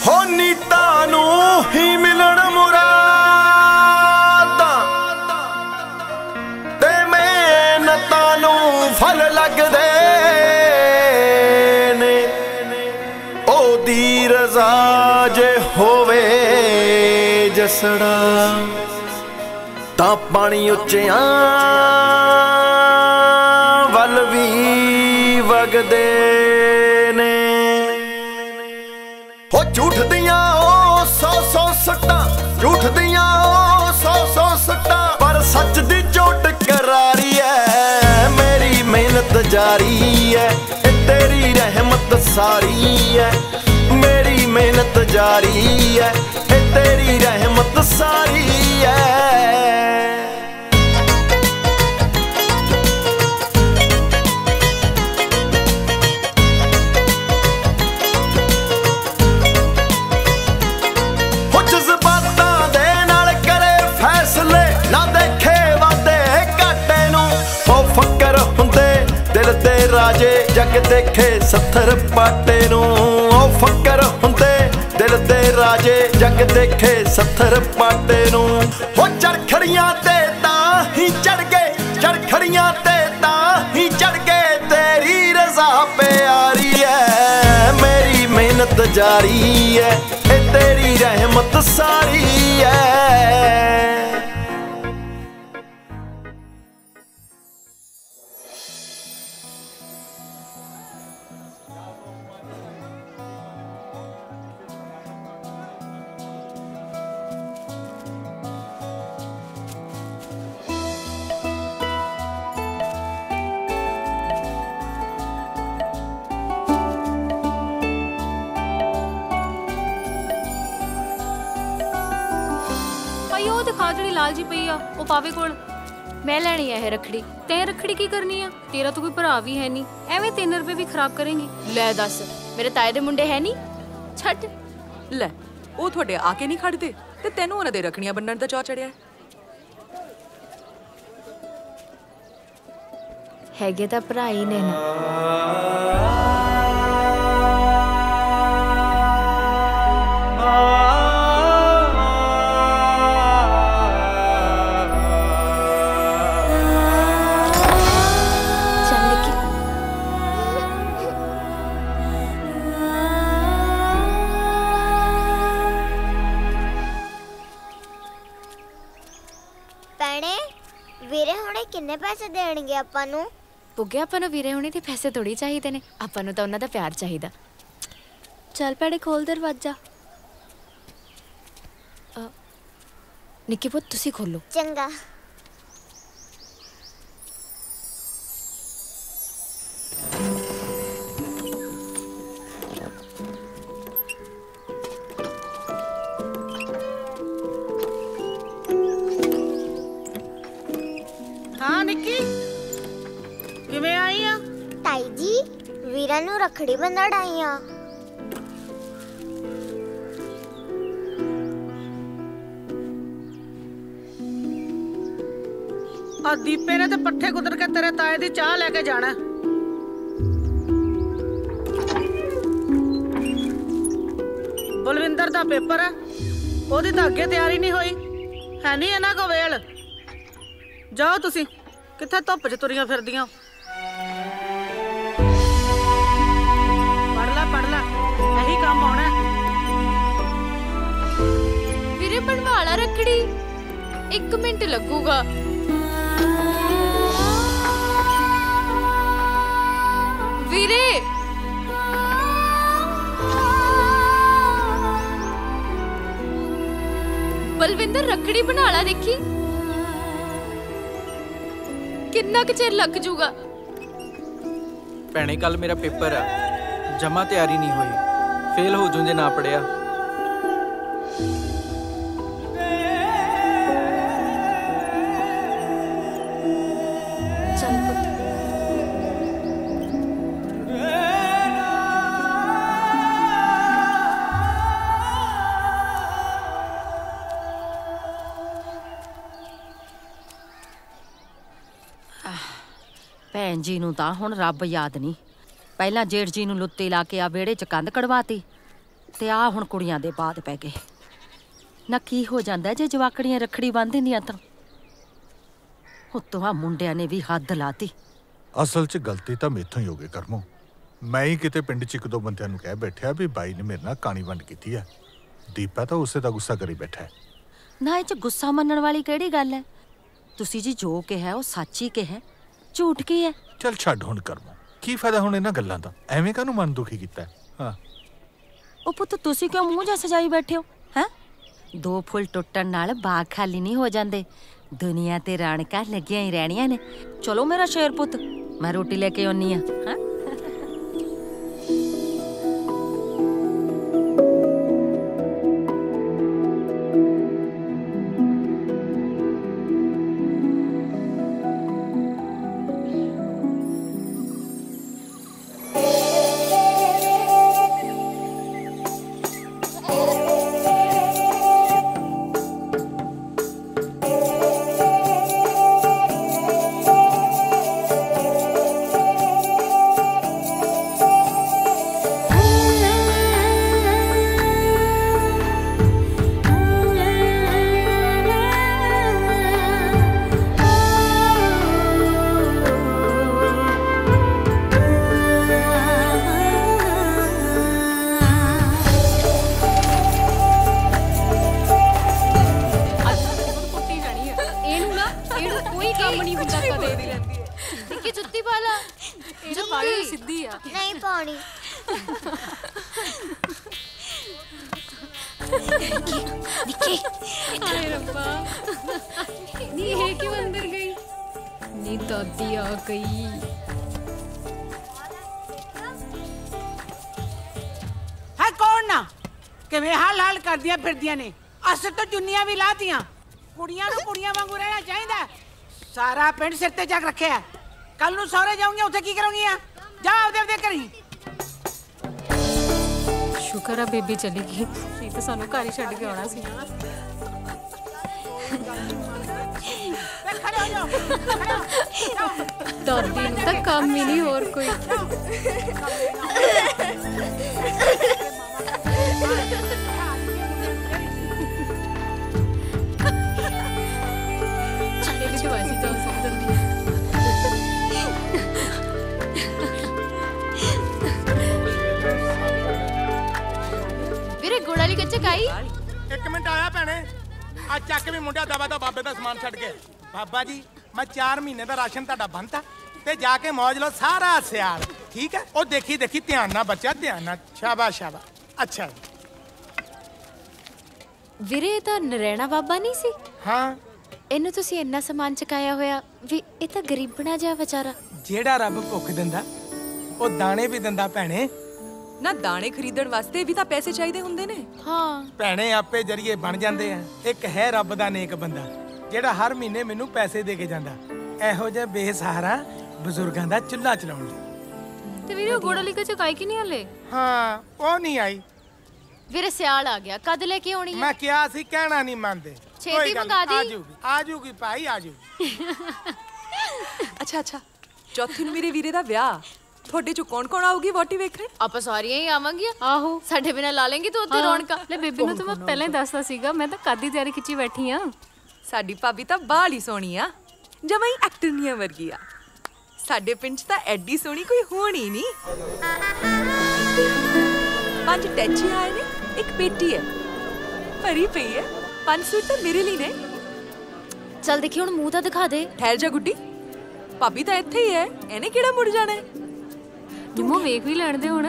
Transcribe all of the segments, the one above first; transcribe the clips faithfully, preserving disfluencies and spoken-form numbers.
हो नीता नू ही मिलन मुरादा ते मेहनता नू फल लगदे ने ओदी रज़ा जे होवे जसड़ा तां पानी उच्चियां वल भी वगदे ने। हो झूठ दियां ओ सौ सौ सट्टां झूठ दियां ओ सौ सौ सट्टां पर सच दी चोट करारी है। मेरी मेहनत जारी है तेरी रहमत सारी है। मेरी मेहनत जारी है तेरी रहमत सारी है। राजे जग देखे सत्थर पाटे नू ओ फकर हुंदे दिल दे राजे जग देखे सत्थर पाटे नू। हो चरखड़ियां ते तां ही चढ़ गए चरखड़ियां ते तां ही चढ़ गए तेरी रज़ा प्यारी है। मेरी मेहनत जारी है तेरी रहमत सारी है। लाल जी पई आ वो पावे कोल मैं लैनी है रखड़ी। तैं रखड़ी की करनी है? तेरा तो कोई भरा भी है नहीं, एवें तीन रुपए भी खराब करेंगी। ले दस मेरे ताए दे मुंडे है नहीं छट ले ਉਹ ਤੁਹਾਡੇ ਆ ਕੇ ਨਹੀਂ ਖੜਦੇ ਤੇ ਤੈਨੂੰ ਉਹਨਾਂ ਦੇ ਰੱਖੜੀਆਂ ਬੰਨਣ ਦਾ ਚਾਅ ਚੜਿਆ ਹੈਗੇ ਤਾਂ ਭਰਾ ਹੀ ਨੇ ਨਾ। किन्ने पैसे देणगे आपां नूं? पुगे आपां नूं वीरे होने ते पैसे थोड़ी चाहिए ने, आपां नूं तां उन्हां दा प्यार चाहिदा। चल भैणे खोल दरवाजा। निक्की पुत्त तुसी खोलो। चंगा। ताई जी वीरा नू रखड़ी बंधण आई आ। और दीपे ने तो पट्ठे कुतर के तेरे ताए दी चाह लेके जाना। बलविंदर दा पेपर है ओदी तां अगे तैयारी नहीं होई है नहीं इन्हां को वेल। जाओ तुसी कित्थे धुप च तुरियां फिरदियां। पढ़ ला यही काम आना। वीरे बनवाला रखड़ी एक मिनट लगूगा। वीरे बलविंदर रखड़ी बना ला देखी कितना क चिर लग जूगा। भैणे कल मेरा पेपर है जमा तैयारी नहीं हुई फेल हो जूं जे ना पढ़िया। चल पुत्त भैन जी नूं तां हुण रब याद नहीं। पहला जेठ जी नूं लुत्ती ला के आ वेड़े च कंध कढ़वाती ਤੇ ਆ ਹੁਣ ਕੁੜੀਆਂ ਦੇ ਬਾਦ ਪੈ ਗਏ ਨਾ। ਕੀ ਹੋ ਜਾਂਦਾ ਜੇ ਜਵਾਕੜੀਆਂ ਰੱਖੜੀ ਬੰਨ੍ਹ ਦਿੰਦੀਆਂ ਤਾਂ? ਉੱਤੋਂ ਆ ਮੁੰਡਿਆਂ ਨੇ ਵੀ ਹੱਦ ਲਾਤੀ। ਅਸਲ 'ਚ ਗਲਤੀ ਤਾਂ ਮੇਥੋਂ ਹੀ ਹੋ ਗਈ ਕਰਮੋ। ਮੈਂ ਹੀ ਕਿਤੇ ਪਿੰਡ 'ਚ ਇੱਕ ਦੋ ਬੰਦਿਆਂ ਨੂੰ ਕਹਿ ਬੈਠਿਆ ਵੀ ਬਾਈ ਨੇ ਮੇਰੇ ਨਾਲ ਕਾਣੀ ਵੰਡ ਕੀਤੀ ਹੈ। ਦੀਪਾ ਤਾਂ ਉਸੇ ਦਾ ਗੁੱਸਾ ਕਰੀ ਬੈਠਾ ਹੈ। ਨਾ ਇਹ 'ਚ ਗੁੱਸਾ ਮੰਨਣ ਵਾਲੀ ਕਿਹੜੀ ਗੱਲ ਹੈ? ਤੁਸੀਂ ਜੀ ਜੋ ਕਿਹਾ ਉਹ ਸੱਚ ਹੀ ਕਿਹਾ, ਝੂਠ ਕੀ ਹੈ? ਚੱਲ ਛੱਡ ਹੁਣ ਕਰਮੋ, ਕੀ ਫਾਇਦਾ ਹੁਣ ਇਹਨਾਂ ਗੱਲਾਂ ਦਾ? ਐਵੇਂ ਕਾਹਨੂੰ ਮਨ ਦੁਖੀ ਕੀਤਾ? ਹਾਂ ਉਹ ਪੁੱਤ ਤੁਸੀਂ ਕਿਉਂ ਮੂੰਹ ਜਾ ਸਜਾਈ ਬੈਠੇ ਹੋ? ਹੈਂ, ਦੋ ਫੁੱਲ ਟੁੱਟਣ ਨਾਲ ਬਾਗ ਖਾਲੀ ਨਹੀਂ ਹੋ ਜਾਂਦੇ। ਦੁਨੀਆ ਤੇ ਰੌਣਕਾਂ ਲੱਗੀਆਂ ਹੀ ਰਹਿਣੀਆਂ ਨੇ। ਚਲੋ ਮੇਰਾ ਸ਼ੇਰ ਪੁੱਤ, ਮੈਂ ਰੋਟੀ ਲੈ ਕੇ ਆਉਣੀ ਆ। ਹਾਂ नहीं पानी। निक्की हाय रब्बा, नी है क्यों अंदर गई? नी दादी आ गई। है कौन ना किवें हाल हाल कर दिया फिर दिया ने। अस तो चुन्नियां भी ला दियां। कुड़ियां नूं कुड़ियां वांगू रहना चाहिदा। सारा पिंड सिर ते चक रखे है। कल नूं सौरे जाऊंगी, उत्थे की करूंगी? जा आपदे आपदे घरी। शुक्र है बेबी चली गई, नहीं तो सानू घर ही छड्ड के आना सी। खड़े हो जाओ, खड़े हो जाओ। दादी नूं तां काम ही नहीं और कोई। चले शिवाजी जाओ सब जल्दी। गुड़ वाली कच्चे खाई। एक मिनट आया भैने, आ चक भी मुंडिया दबा दा बाबे दा समान छड्ड के। बाबा जी मैं चार महीने दा राशन तुहाडा बनता ते जाके मौज लो सारा सियाल, ठीक है? ओ देखी देखी ध्यान ना बच्चा, ध्यान ना। शाबाश शाबाश। अच्छा ਵੀਰੇ ਤਾਂ ਨਰੈਣਾ ਬਾਬਾ ਨਹੀਂ ਸੀ? ਹਾਂ। ਇਹਨੂੰ ਤੁਸੀਂ ਇੰਨਾ ਸਮਾਨ ਚਕਾਇਆ ਹੋਇਆ ਵੀ ਇਹ ਤਾਂ ਗਰੀਬਣਾ ਜਿਹਾ ਵਿਚਾਰਾ। ਜਿਹੜਾ ਰੱਬ ਭੁੱਖ ਦਿੰਦਾ ਉਹ ਦਾਣੇ ਵੀ ਦਿੰਦਾ ਭੈਣੇ। ਨਾ ਦਾਣੇ ਖਰੀਦਣ ਵਾਸਤੇ ਵੀ ਤਾਂ ਪੈਸੇ ਚਾਹੀਦੇ ਹੁੰਦੇ ਨੇ। ਹਾਂ ਭੈਣੇ ਆਪੇ ਜਰੀਏ ਬਣ ਜਾਂਦੇ ਆ। ਇੱਕ ਹੈ ਰੱਬ ਦਾ ਨੇਕ ਬੰਦਾ ਜਿਹੜਾ ਹਰ ਮਹੀਨੇ ਮੈਨੂੰ ਪੈਸੇ ਦੇ ਕੇ ਜਾਂਦਾ। ਇਹੋ ਜਿਹੇ ਬੇਸਹਾਰਾ ਬਜ਼ੁਰਗਾਂ ਦਾ ਚੁੱਲ੍ਹਾ ਚਲਾਉਣ ਲਈ। ਤੇ ਵੀਰੇ ਗੋੜਾ ਲਿਖਾ ਚਕਾਈ ਕਿ ਨਹੀਂ ਹਲੇ? ਹਾਂ ਉਹ ਨਹੀਂ ਆਈ। ਵੀਰੇ ਸਿਆਲ ਆ ਗਿਆ, ਕਦ ਲੈ ਕੇ ਆਉਣੀ? ਮੈਂ ਕਿਹਾ ਸੀ ਕਹਿਣਾ ਨਹੀਂ ਮੰਨਦੇ। ਛੇਤੀ ਮੰਗਾ ਦੀ। ਆਜੂਗੀ ਆਜੂਗੀ ਭਾਈ ਆਜੂਗੀ। ਅੱਛਾ ਅੱਛਾ, ਚੌਥੀ ਨੂੰ ਮੇਰੇ ਵੀਰੇ ਦਾ ਵਿਆਹ। ਤੁਹਾਡੇ ਚੋਂ ਕੌਣ ਕੌਣ ਆਊਗੀ ਵੋਟੀ ਵੇਖਣ? ਆਪਾਂ ਸਾਰੀਆਂ ਹੀ ਆਵਾਂਗੀਆਂ। ਆਹੋ ਸਾਡੇ ਬਿਨਾ ਲਾ ਲੈਂਗੀ ਤੂੰ ਉੱਤੇ ਰੌਣਕਾਂ। ਲੈ ਬੇਬੀ ਨੂੰ ਤਾਂ ਮੈਂ ਪਹਿਲਾਂ ਹੀ ਦੱਸਦਾ ਸੀਗਾ, ਮੈਂ ਤਾਂ ਕਾਦੀ ਤਿਆਰੀ ਖਿੱਚੀ ਬੈਠੀ ਆ। ਸਾਡੀ ਭਾਬੀ ਤਾਂ ਬਾਹਲੀ ਸੋਹਣੀ ਆ, ਜਮਾਂ ਹੀ ਐਕਟਰਨੀਆਂ ਵਰਗੀ ਆ। ਸਾਡੇ ਪਿੰਡ 'ਚ ਤਾਂ ਐਡੀ ਸੋਹਣੀ ਕੋਈ ਹੋਣੀ ਨਹੀਂ। ਪੰਜ ਟੈਚੀ ਆਏ ਨੇ, ਇੱਕ ਪੇਟੀ ਹੈ ਭਰੀ ਪਈ ਹੈ। ਪੰਜ ਸੂਟ ਤਾਂ ਮੇਰੇ ਲਈ ਨੇ। ਚੱਲ ਦੇਖੀ ਹੁਣ ਮੂੰਹ ਤਾਂ ਦਿਖਾ ਦੇ। ਠਹਿਰ ਜਾ ਗੁੱਡੀ, ਭਾਬੀ ਤਾਂ ਇੱਥੇ ਹੀ ਹੈ, ਇਹਨੇ ਕਿਹੜਾ ਮੁੜ ਜਾਣਾ? ਤੂੰ ਮੂੰਹ ਵੇਖ ਵੀ ਲੈਣ ਦੇ ਹੁਣ।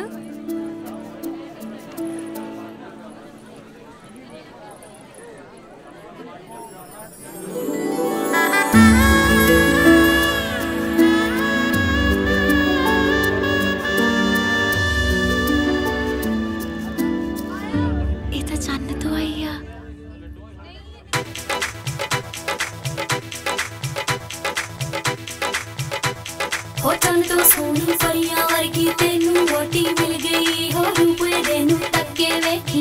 ਇਹ ਤਾਂ ਚੰਨ ਤੋਂ ਆਈ ਆ। हो चन तो सोनी परियां वर्गी तेनू वोटी मिल गई। हो रूपे देनू तक्के वेखी,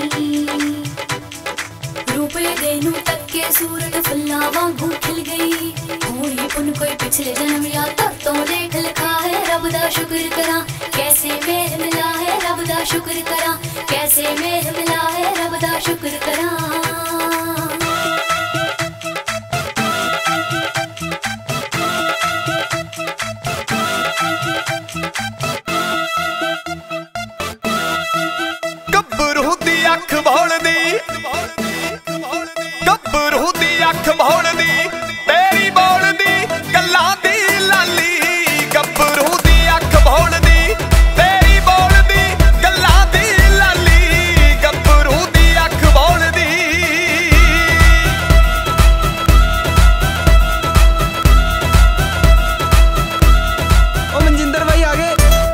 रूपे देनू तक्के सूरत फुल्ला वांगू खिल गई। होई पुन कोई पिछले जन्म या तब तो देख लिखा है। रब दा शुक्र करा कैसे मेल मिला है, रब दा शुक्र करा कैसे वैसे मेल मिला है रब दा शुक्र करा ਗੱਭਰੂ ਦੀ ਅੱਖ ਭੌਲਦੀ ਗੱਭਰੂ ਦੀ ਅੱਖ ਭੌਲਦੀ ਤੇਰੀ ਬੋਲਦੀ ਗੱਲਾਂ ਦੀ ਲਾਲੀ ਗੱਭਰੂ ਦੀ ਅੱਖ ਭੌਲਦੀ ਤੇਰੀ ਬੋਲਦੀ ਗੱਲਾਂ ਦੀ ਲਾਲੀ ਗੱਭਰੂ ਦੀ ਅੱਖ ਭੌਲਦੀ ਉਹ ਮਨਜਿੰਦਰ ਬਾਈ ਆ ਗਏ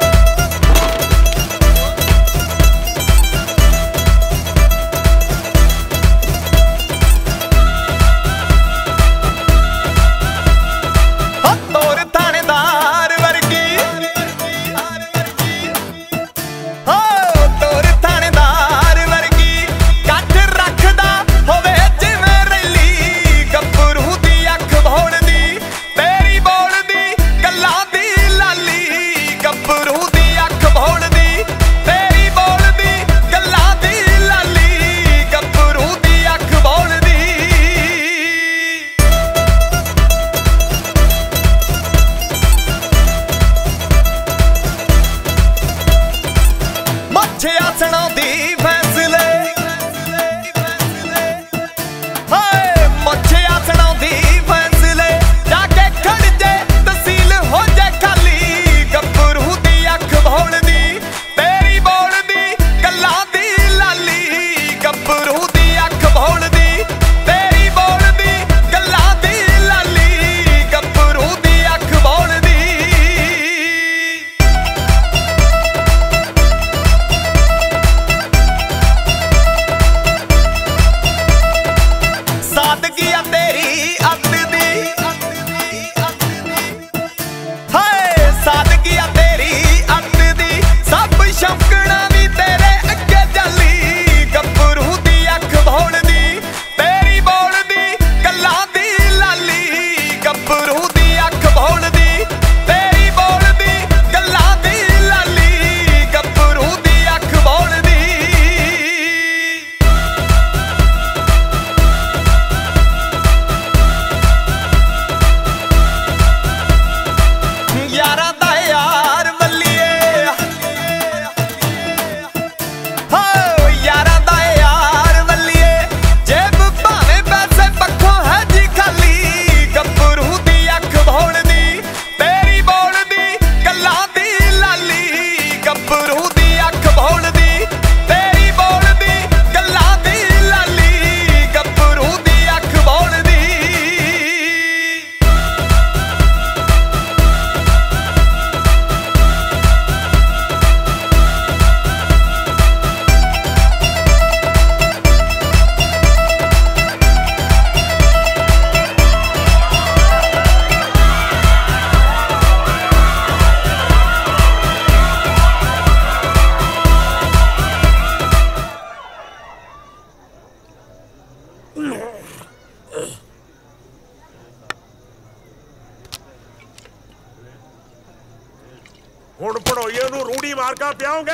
ਹੁਣ ਪੜੋਈਏ ਨੂੰ ਰੂੜੀ ਮਾਰ ਕੇ ਪਿਆਉਂਗੇ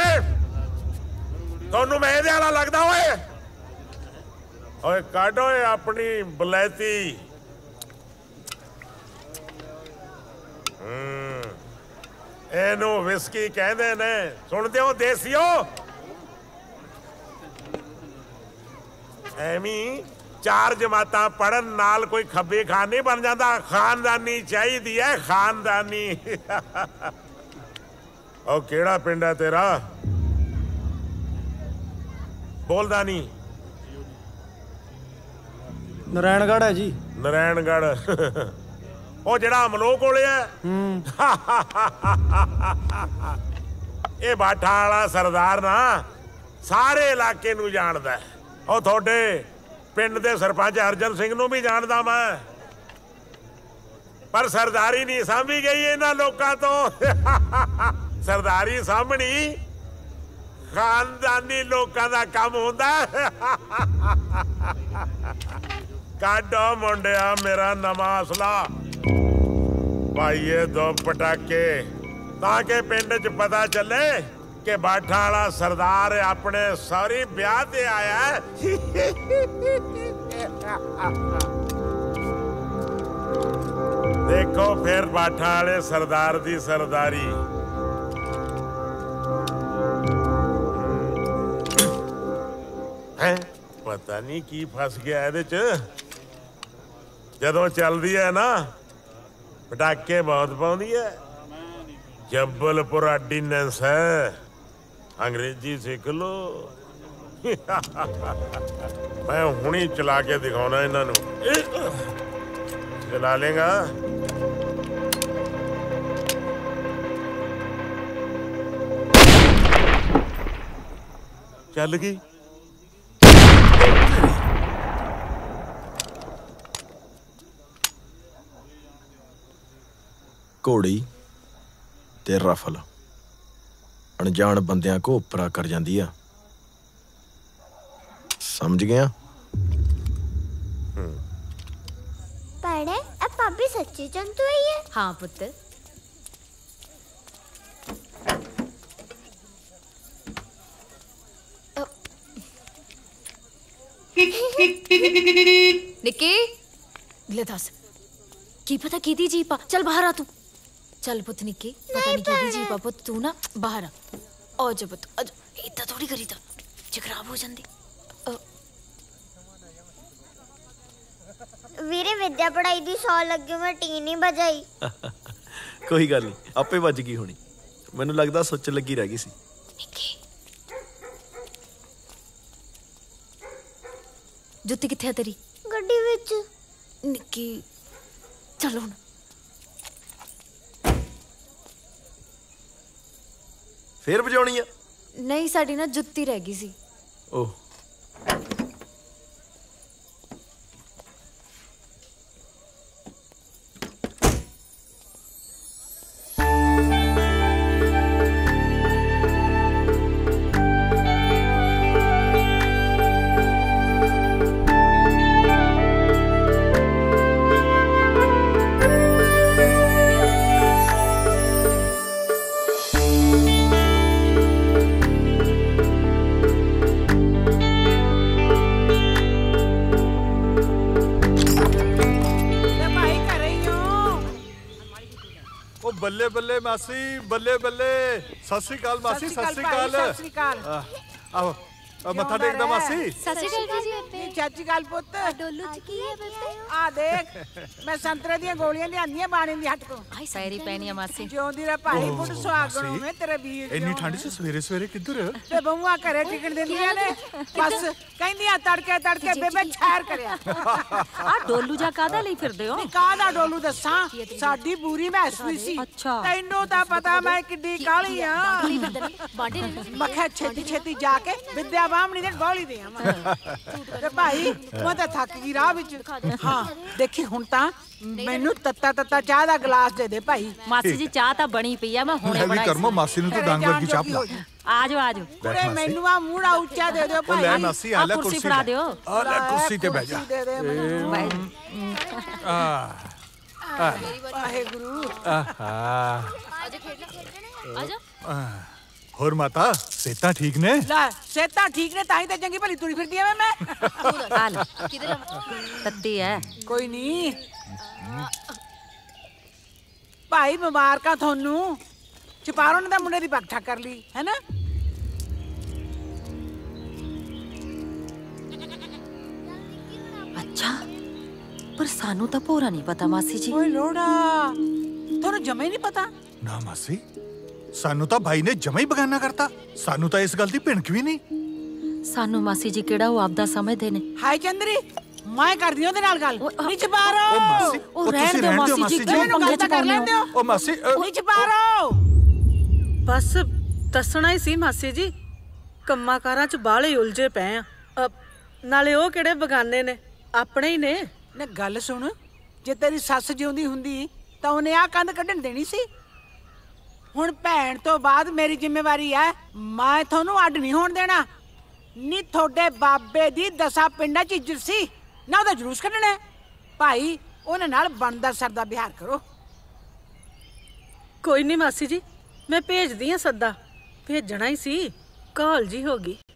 ਤੁਹਾਨੂੰ ਮੈਂ ਇਹਦੇ ਵਾਲਾ ਲੱਗਦਾ ਓਏ ਓਏ ਕੱਢ ਓਏ ਆਪਣੀ ਬਲੈਤੀ ਹੂੰ ਇਹਨੂੰ ਵਿਸਕੀ ਕਹਿੰਦੇ ਨੇ ਸੁਣਦੇ ਹੋ ਦੇਸੀਓ ਐਵੇਂ ਚਾਰ ਜਮਾਤਾਂ ਪੜਨ ਨਾਲ ਕੋਈ ਖੱਬੇ ਖਾਨ ਨਹੀਂ ਬਣ ਜਾਂਦਾ ਖਾਨਦਾਨੀ ਚਾਹੀਦੀ ਹੈ ਖਾਨਦਾਨੀ ਉਹ ਕਿਹੜਾ ਪਿੰਡ ਹੈ ਤੇਰਾ ਬੋਲਦਾ ਨਹੀਂ ਨਾਰਾਇਣਗੜ੍ਹ ਹੈ ਜੀ ਨਾਰਾਇਣਗੜ੍ਹ ਉਹ ਜਿਹੜਾ ਅਮਲੋ ਕੋਲੇ ਹੈ ਹੂੰ ਇਹ ਬਾਠਾ ਵਾਲਾ ਸਰਦਾਰ ਨਾ ਸਾਰੇ ਇਲਾਕੇ ਨੂੰ ਜਾਣਦਾ ਉਹ ਤੁਹਾਡੇ ਪਿੰਡ ਦੇ ਸਰਪੰਚ ਅਰਜਨ ਸਿੰਘ ਨੂੰ ਵੀ ਜਾਣਦਾ ਮੈਂ ਪਰ ਸਰਦਾਰੀ ਨਹੀਂ ਸਾਂਭੀ ਗਈ ਇਹਨਾਂ ਲੋਕਾਂ ਤੋਂ ਸਰਦਾਰੀ ਸਾਂਭਣੀ ਖਾਨਦਾਨੀ ਲੋਕਾਂ ਦਾ ਕੰਮ ਹੁੰਦਾ ਕਾਢੋ ਮੁੰਡਿਆ ਮੇਰਾ ਨਵਾਂ ਅਸਲਾ ਪਾਈਏ ਦੋ ਪਟਾਕੇ ਤਾਂ ਕਿ ਪਿੰਡ 'ਚ ਪਤਾ ਚੱਲੇ कि बाठा वाला सरदार अपने सॉरी ब्याह ते आया है। देखो फिर बाठा वाले सरदार दी सरदारी। है पता नहीं की फस गया ਇਹਦੇ ਚ। ਜਦੋਂ ਚੱਲਦੀ ਹੈ ਨਾ ਪਟਾਕੇ ਬਹੁਤ ਪਾਉਂਦੀ ਹੈ। जबलपुर ऑर्डिनेंस है, अंग्रेजी सीख लो। मैं हुणी चला के दिखाना इन्हों। चला लेगा चल गई। घोड़ी ते रफल अनजान बंदियां को उपरा कर जाती है। समझ गया? पढ़े अब भाभी सच्ची जंतु है ये? हाँ पुत्र। निक्की ले दस की पता की दी जीपा। चल बाहर आ तू। चल पुत निक्की पता नहीं की जी पापा तू ना बाहर आ। आ जा पुत आ जा। इतना थोड़ी करी था जे खराब हो जाती। वीरे विद्या पढ़ाई दी सौ लगे मैं टी नहीं बजाई। कोई गल नहीं आपे बज गई होनी। मैनू लगदा सोच लगी रह गई सी। निक्की जुत्ती किथे है तेरी? गड्डी विच। निक्की चल हुण। फिर बजाउणी है? नहीं साडी ना जुत्ती रह गई सी। ओह बल्ले बल्ले मासी बल्ले बल्ले। सत श्री अकाल मासी। सत श्री अकाल। सत श्री अकाल। आओ मत्था टेकदा मासी। सत श्री अकाल जी बेटे। चाची गल पुत डोलू च की है बेटे? आ देख मैं संतरे दी गोलियां लियांदियां बाणी दी हट को। आई सारी पैनी मासी। जिਉਂਦੀ रे भाई पुट सुहागण होवे तेरे वीर। इन्नी ठंड च सवेरे सवेरे किधर? ते बहुआ घरे टिकण दिंदियां ने बस कहंदियां तड़के तड़के बेबे ठहर करया। आ डोलू जा कादा ਲਈ ਫਿਰਦੇ ਹੋ? ਕਾਦਾ ਡੋਲੂ ਦੱਸਾਂ ਸਾਡੀ ਪੂਰੀ ਮੈਸ ਵੀ ਸੀ। ਅੱਛਾ ਤੈਨੂੰ ਤਾਂ ਪਤਾ ਮੈਂ ਕਿੱਡੀ ਕਾਲੀ ਆ। ਬਾਂਡੇ ਮੈਂ ਕਿਹਾ ਛੇਤੀ ਛੇਤੀ ਜਾ ਕੇ ਵਿਦਿਆ ਬਾਹਮਣੀ ਦੇ ਗੋਲੀ ਦੇ ਆਵਾਂ। ਤੇ ਭਾਈ ਮੈਂ ਤਾਂ ਥੱਕ ਗਈ ਰਾਹ ਵਿੱਚ। ਹਾਂ ਦੇਖੀ ਹੁਣ ਤਾਂ ਮੈਨੂੰ ਤੱਤਾ ਤੱਤਾ ਚਾਹ ਦਾ ਗਲਾਸ ਦੇ ਦੇ ਭਾਈ। ਮਾਸੀ ਜੀ ਚਾਹ ਤਾਂ ਬਣੀ ਪਈ ਆ ਮੈਂ ਹੁਣੇ ਮੈਂ ਵੀ ਬਣਾਈ। ਕਰਮੋ ਮਾਸੀ ਨੂੰ ਤਾਂ ਡੰਗ ਵਰਗੀ ਚਾਹ ਪਿਲਾ। ਆ ਜਾਓ ਆ ਜਾਓ। ਕੁੜੇ ਮੈਨੂੰ ਆ ਮੂੜਾ ਉੱਚਾ ਦੇ ਦਿਓ ਭਾਈ। ਉਹ ਲੈ ਮਾਸੀ ਆ ਲੈ ਕੁਰਸੀ ਫੜਾ ਦਿਓ। ਆ ਲੈ ਕੁਰਸੀ ਤੇ ਬਹਿ ਜਾ। ਆ ਵਾਹਿਗੁਰੂ। ਆਹਾ आजा खेलना खेलना आजा। ਹੋਰ ਮਾਤਾ ਸੇਤਾ ਠੀਕ ਨੇ? ਲੈ ਸੇਤਾ ਠੀਕ ਨੇ ਤਾਂ ਹੀ ਤਾਂ ਚੰਗੀ ਭਲੀ ਤੁਰੀ ਫਿਰਦੀ ਐ ਮੈਂ। ਆ ਲੈ किधर ਤੱਤੀ ਐ। ਕੋਈ ਨਹੀਂ ਭਾਈ ਮੁਬਾਰਕਾਂ ਤੁਹਾਨੂੰ। ਚਪਾਰੋਂ ਨੇ ਤਾਂ ਮੁੰਡੇ ਦੀ ਪੱਖਾ ਕਰ ਲਈ ਹੈ ਨਾ। ਅੱਛਾ ਪਰ ਸਾਨੂੰ ਤਾਂ ਪੂਰਾ ਨਹੀਂ ਪਤਾ ਮਾਸੀ ਜੀ। ਓਏ ਲੋੜਾ ਤੁਹਾਨੂੰ ਜਮਾ ਹੀ ਨਹੀਂ ਪਤਾ? ਨਾ ਮਾਸੀ ਸਾਨੂੰ ਤਾਂ ਭਾਈ ਨੇ ਜਮਾ ਹੀ ਬਗਾਨਾ ਕਰਤਾ। ਸਾਨੂੰ ਤਾਂ ਇਸ ਗੱਲ ਦੀ ਭਿਣਕ ਵੀ ਨਹੀਂ। ਸਾਨੂੰ ਮਾਸੀ ਜੀ ਕਿਹੜਾ ਉਹ ਆਪਦਾ ਸਮਝਦੇ ਨੇ। ਹਾਏ ਚੰਦਰੀ ਮੈਂ ਕਰਦੀ ਉਹਦੇ ਨਾਲ ਗੱਲ। ਨਹੀਂ ਚਪਾਰੋ ਉਹ ਮਾਸੀ ਉਹ ਰਹਿਣ ਦਿਓ ਮਾਸੀ ਜੀ ਮੈਨੂੰ ਗੱਲ ਤਾਂ ਕਰ ਲੈਣ ਦਿਓ। ਉਹ ਮਾਸੀ ਨਹੀਂ ਚਪਾਰੋ ਬਸ ਦੱਸਣਾ ਹੀ ਸੀ ਮਾਸੀ ਜੀ। ਕੰਮਾਂ ਕਾਰਾਂ 'ਚ ਬਾਹਲੇ ਉਲਝੇ ਪਏ ਆ। ਨਾਲੇ ਉਹ ਕਿਹੜੇ ਬਗਾਨੇ ਨੇ ਆਪਣੇ ਹੀ ਨੇ। ਨਾ ਗੱਲ ਸੁਣ ਜੇ ਤੇਰੀ ਸੱਸ ਜਿਉਂਦੀ ਹੁੰਦੀ ਤਾਂ ਉਹਨੇ ਆ ਕੰਧ ਕੱਢਣ ਦੇਣੀ ਸੀ। ਹੁਣ ਭੈਣ ਤੋਂ ਬਾਅਦ ਮੇਰੀ ਜ਼ਿੰਮੇਵਾਰੀ ਹੈ। ਮੈਂ ਤੁਹਾਨੂੰ ਅੱਡ ਨਹੀਂ ਹੋਣ ਦੇਣਾ। ਨੀ ਤੁਹਾਡੇ ਬਾਬੇ ਦੀ ਦਸਾਂ ਪਿੰਡਾਂ 'ਚ ਇੱਜ਼ਤ ਸੀ ਨਾ ਉਹਦਾ ਜਲੂਸ ਕੱਢਣਾ। ਭਾਈ ਉਹਨਾਂ ਨਾਲ ਬਣਦਾ ਸਰਦਾ ਵਿਹਾਰ ਕਰੋ। ਕੋਈ ਨਹੀਂ ਮਾਸੀ ਜੀ ਮੈਂ ਭੇਜਦੀ ਆ ਸੱਦਾ। ਭੇਜਣਾ ਹੀ ਸੀ, ਕਾਲ ਜੀ ਹੋ ਗਈ।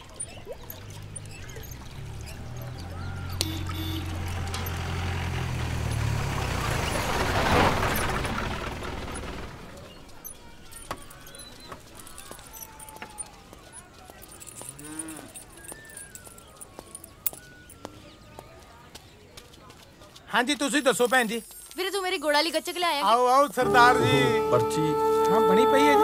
हाँ जी तुसी दसो भैन जी। ਵੀਰੇ ਤੂੰ ਮੇਰੀ ਗੋੜ ਵਾਲੀ ਗੱਚਕ ਲਿਆਇਆ? आओ आओ सरदार जी। पर्ची हाँ बनी पई है जी।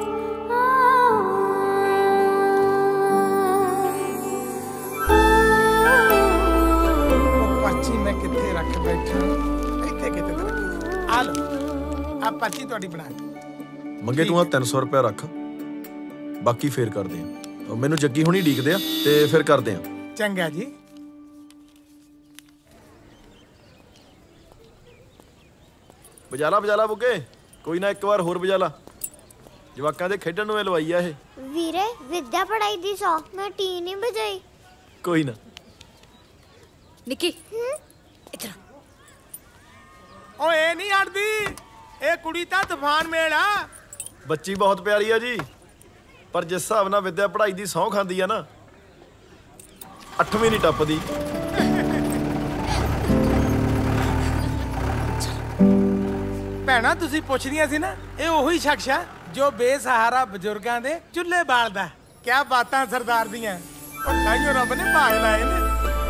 पर्ची मैं किथे रख बैठा, इथे किथे तो रखी। आ लो आ पर्ची तुहाडी बना के। मंगे तू आ तीन सौ रुपया रख, बाकी फिर करदे आ। मैनू जग्गी हुणी ढीकदे आ ते फिर करदे आ। चंगा जी। बजाला बजाला बुगे, कोई ना एक बार होर बजाला। जवाकां दे खेडण नूं लवाई आ इह। वीरे विद्या पढ़ाई दी सौ मैं टी नहीं बजाई। कोई ना। निक्की इधर ओ ए नहीं हटदी, ए कुड़ी ता तूफान मेल आ। बच्ची बहुत प्यारी है जी, पर जिस हिसाब नाल विद्या पढ़ाई दी सौं खांदी आ ना, अठवीं नहीं टप्पदी। ਭੈਣਾ ਤੁਸੀਂ ਪੁੱਛਦੀਆਂ ਸੀ ਨਾ, ਇਹ ਉਹੀ ਸ਼ਖਸ ਆ ਜੋ ਬੇਸਹਾਰਾ ਬਜ਼ੁਰਗਾਂ ਦੇ ਚੁੱਲ੍ਹੇ ਬਾਲਦਾ। ਕਿਆ ਬਾਤਾਂ ਸਰਦਾਰ ਦੀਆਂ, ਉਹ ਤਾਈਓ ਰੱਬ ਨੇ ਭਾਗ ਲਾਏ ਨੇ।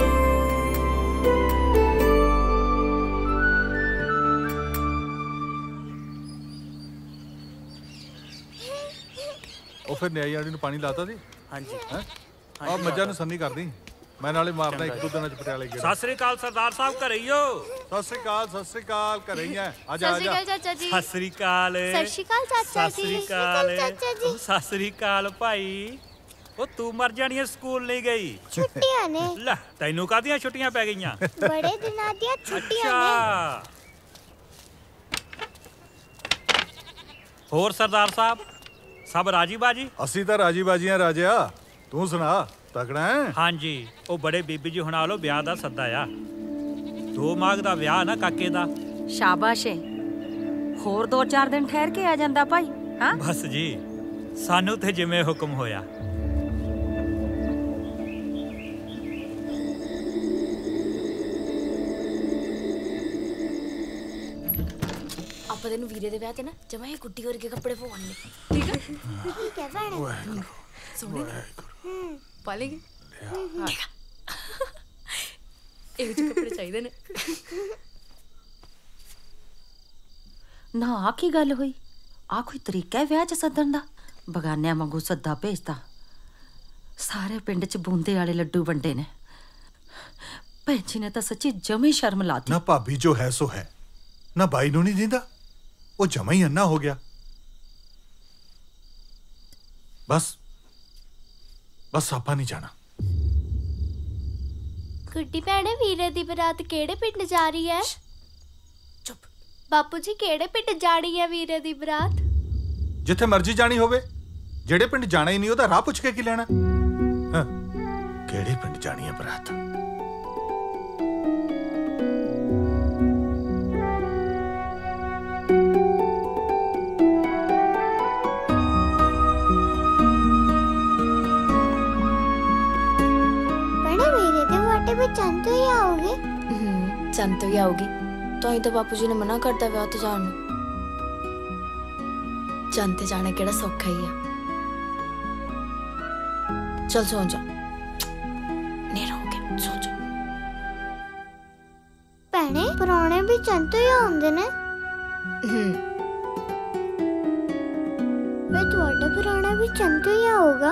ਉਹ ਫਿਰ ਨਿਆਈ ਆੜੀ ਨੂੰ ਪਾਣੀ ਲਾਤਾ ਸੀ? ਹਾਂਜੀ। ਹੈ ਆ ਮੱਝਾਂ ਨੂੰ ਸੰਨੀ ਕਰਦੀ, ਮੈਂ ਨਾਲੇ ਮਾਰਦਾ ਇੱਕ ਦੋ ਦਿਨਾਂ ਚ ਪਟਿਆਲੇ ਗਿਆ। ਸਤਿ ਸ੍ਰੀ ਅਕਾਲ ਸਰਦਾਰ ਸਾਹਿਬ, ਘਰੇ ਹੀ ਹੋ? ਸਤਿ ਸ੍ਰੀ ਅਕਾਲ ਸਤਿ ਸ੍ਰੀ ਅਕਾਲ, ਘਰੇ ਹੀ ਆ। ਆ ਜਾ ਆ ਜਾ। ਚਾਚਾ ਜੀ ਸਤਿ ਸ੍ਰੀ ਅਕਾਲ। ਸਤਿ ਸ਼੍ਰੀ ਅਕਾਲ ਚਾਚਾ ਸਤਿ ਜੀ। ਸ੍ਰੀ ਅਕਾਲ ਚਾਚਾ ਜੀ। ਸਤਿ ਸ੍ਰੀ ਅਕਾਲ ਭਾਈ। ਉਹ ਤੂੰ ਮਰ ਜਾਣੀ, ਸਕੂਲ ਨਹੀਂ ਗਈ? ਛੁੱਟੀਆਂ ਨੇ। ਲੈ ਤੈਨੂੰ ਕਾਹਦੀਆਂ ਛੁੱਟੀਆਂ ਪੈ ਗਈਆਂ? ਬੜੇ ਦਿਨਾਂ ਦੀਆਂ ਛੁੱਟੀਆਂ ਨੇ। ਅੱਛਾ। ਹੋਰ ਸਰਦਾਰ ਸਾਹਿਬ ਸਭ ਰਾਜੀ ਬਾਜੀ? ਅਸੀਂ ਤਾਂ ਰਾਜੀ ਬਾਜੀ ਆ ਰਾਜਿਆ, ਤੂੰ ਸੁਣਾ ਤਕੜਾ ਹੈ? ਹਾਂਜੀ, ਉਹ ਬੜੇ ਬੀਬੀ ਜੀ ਹੁਣਾ ਲੋ ਵਿਆਹ ਦਾ ਸੱਦਾ ਆ। ਦੋ ਮਾਘ ਦਾ ਵਿਆਹ ਨਾ ਕਾਕੇ ਦਾ। ਸ਼ਾਬਾਸ਼ ਏ, ਹੋਰ ਦੋ ਚਾਰ ਦਿਨ ਠਹਿਰ ਕੇ ਆ ਜਾਂਦਾ ਭਾਈ। ਹਾਂ ਬਸ ਜੀ, ਸਾਨੂੰ ਤੇ ਜਿਵੇਂ ਹੁਕਮ ਹੋਇਆ। ਆਪਾਂ ਤੈਨੂੰ ਵੀਰੇ ਦੇ ਵਿਆਹ ਤੇ ਨਾ ਜਮਾ ਇਹ ਗੁੱਡੀ ਵਰਗੇ ਕੱਪੜੇ ਪਵਾਉਣੇ। ਠੀਕ ਹੈ ਠੀਕ ਹੈ ਭੈਣੇ। ਸੋਹਣੇ ਹੂੰ ਪਾਲੇਗੀ। ਇਹੋ ਜਿਹੇ ਕੱਪੜੇ ਚਾਹੀਦੇ ਨੇ। ਨਾ ਆ ਕੀ ਗੱਲ ਹੋਈ? ਆ ਕੋਈ ਤਰੀਕਾ ਹੈ ਵਿਆਹ ਚ ਸੱਦਣ ਦਾ? ਬਗਾਨਿਆਂ ਵਾਂਗੂ ਸੱਦਾ ਭੇਜਦਾ। ਸਾਰੇ ਪਿੰਡ ਚ ਬੂੰਦੇ ਵਾਲੇ ਲੱਡੂ ਵੰਡੇ ਨੇ। ਭੈਣ ਜੀ ਨੇ ਤਾਂ ਸੱਚੀ ਜਮੀ ਸ਼ਰਮ ਲਾਤੀ। ਨਾ ਭਾਬੀ ਜੋ ਹੈ ਸੋ ਹੈ, ਨਾ ਬਾਈ ਨੂੰ ਨਹੀਂ ਦਿੰਦਾ, ਉਹ ਜਮਾ ਹੀ ਅੰਨਾ ਹੋ ਗਿਆ। ਬਸ ਬਸ ਆਪਾਂ ਨਹੀਂ ਜਾਣਾ। ਗੁੱਡੀ ਭੈਣੇ ਵੀਰੇ ਦੀ ਬਰਾਤ ਕਿਹੜੇ ਪਿੰਡ ਜਾ ਰਹੀ ਹੈ? ਚੁੱਪ। ਬਾਪੂ ਜੀ ਕਿਹੜੇ ਪਿੰਡ ਜਾਣੀ ਹੈ ਵੀਰੇ ਦੀ ਬਰਾਤ? ਜਿੱਥੇ ਮਰਜ਼ੀ ਜਾਣੀ ਹੋਵੇ, ਜਿਹੜੇ ਪਿੰਡ ਜਾਣਾ ਹੀ ਨਹੀਂ ਉਹਦਾ ਰਾਹ ਪੁੱਛ ਕੇ ਕੀ ਲੈਣਾ? ਹਾਂ, ਕਿਹੜੇ ਪਿੰਡ ਜਾਣੀ ਹੈ ਬਰਾਤ? चंद तो ही आओगे? चंद तो ही आओगी, तो ही तो बापू जी ने मना करता विआह ते जाने। चंद ते जाना केड़ा सौखा ही है। चल सो जा, नेरा हो गया, सो जा। भैणे पुराने भी चंद तो ही आउंदे ने। वे तुहाडा पुराना भी चंद तो ही आऊगा।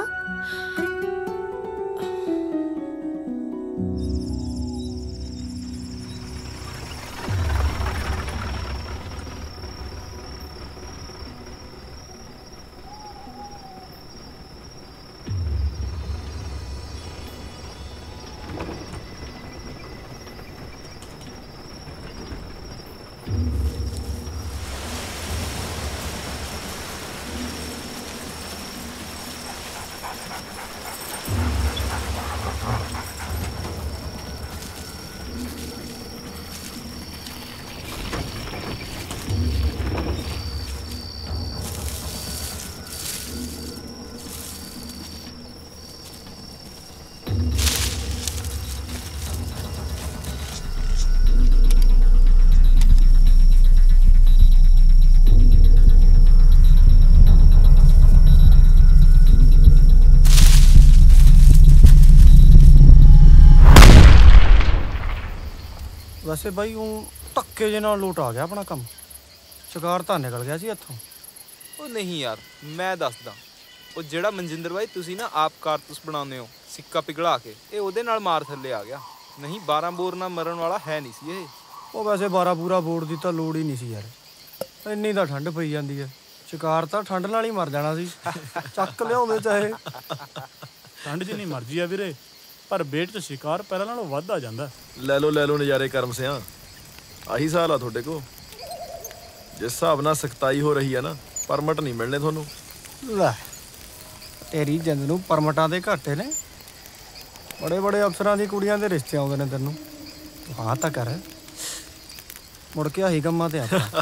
ਵੈਸੇ ਬਾਈ ਉਹ ਧੱਕੇ ਜੇ ਨਾਲ ਲੋਟ ਆ ਗਿਆ ਆਪਣਾ ਕੰਮ। ਸ਼ਿਕਾਰ ਤਾਂ ਨਿਕਲ ਗਿਆ ਸੀ ਇੱਥੋਂ। ਉਹ ਨਹੀਂ ਯਾਰ, ਮੈਂ ਦੱਸਦਾ। ਉਹ ਜਿਹੜਾ ਮਨਜਿੰਦਰ ਬਾਈ ਤੁਸੀਂ ਨਾ ਆਪ ਕਾਰਤੂਸ ਬਣਾਉਂਦੇ ਹੋ ਸਿੱਕਾ ਪਿਘਲਾ ਕੇ, ਇਹ ਉਹਦੇ ਨਾਲ ਮਾਰ ਥੱਲੇ ਆ ਗਿਆ। ਨਹੀਂ ਬਾਰਾਂ ਬੋਰ ਨਾਲ ਮਰਨ ਵਾਲਾ ਹੈ ਨਹੀਂ ਸੀ ਇਹ। ਉਹ ਵੈਸੇ ਬਾਰਾਂ ਪੂਰਾ ਬੋਰ ਦੀ ਤਾਂ ਲੋੜ ਹੀ ਨਹੀਂ ਸੀ ਯਾਰ। ਇੰਨੀ ਤਾਂ ਠੰਡ ਪਈ ਜਾਂਦੀ ਹੈ, ਸ਼ਿਕਾਰ ਤਾਂ ਠੰਡ ਨਾਲ ਹੀ ਮਰ ਜਾਣਾ ਸੀ। ਚੱਕ ਲਿਆਉਂਦੇ ਚਾਹੇ। ਠੰਡ ਜਿੰਨੀ ਮਰਜ਼ੀ ਆ ਵੀਰੇ, ਪਰ ਬੇਟ 'ਚ ਸ਼ਿਕਾਰ ਪਹਿਲਾਂ ਨਾਲੋਂ ਵੱਧ ਆ ਜਾਂਦਾ। ਲੈ ਲਓ ਲੈ ਲਓ ਨਜ਼ਾਰੇ ਕਰਮ ਸਿਆਂ। ਆਹੀ ਸਾਲ ਆ ਤੁਹਾਡੇ ਕੋਲ। ਜਿਸ ਹਿਸਾਬ ਨਾਲ ਸਖਤਾਈ ਹੋ ਰਹੀ ਆ ਨਾ, ਪਰਮਿਟ ਨਹੀਂ ਮਿਲਣੇ ਤੁਹਾਨੂੰ। ਲੈ ਤੇਰੀ ਜਿੰਦ ਨੂੰ ਪਰਮਿਟਾਂ ਦੇ ਘਾਟੇ ਨੇ। ਬੜੇ ਬੜੇ ਅਫਸਰਾਂ ਦੀ ਕੁੜੀਆਂ ਦੇ ਰਿਸ਼ਤੇ ਆਉਂਦੇ ਨੇ ਤੈਨੂੰ। ਹਾਂ ਤਾਂ ਕਰ, ਮੁੜ ਕੇ ਆਹੀ ਕੰਮਾਂ ਤੇ ਆਪਾਂ।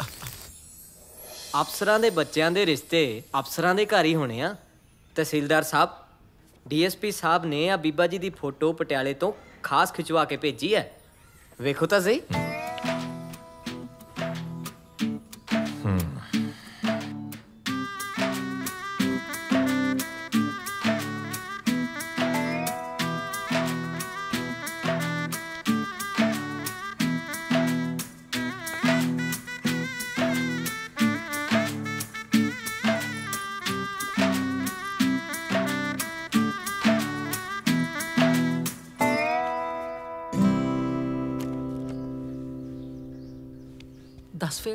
ਅਫਸਰਾਂ ਦੇ ਬੱਚਿਆਂ ਦੇ ਰਿਸ਼ਤੇ ਅਫਸਰਾਂ ਦੇ ਘਰ ਹੀ ਹੋਣੇ ਆ। ਤਹਿਸੀਲਦਾਰ ਸਾਹਿਬ, ਡੀਐਸਪੀ ਸਾਹਿਬ ਨੇ ਆ ਬੀਬਾ ਜੀ ਦੀ ਫੋਟੋ ਪਟਿਆਲੇ ਤੋਂ ਖਾਸ ਖਿਚਵਾ ਕੇ ਭੇਜੀ ਹੈ, ਵੇਖੋ ਤਾਂ ਸਹੀ। ਦੱਸ ਫਿਰ।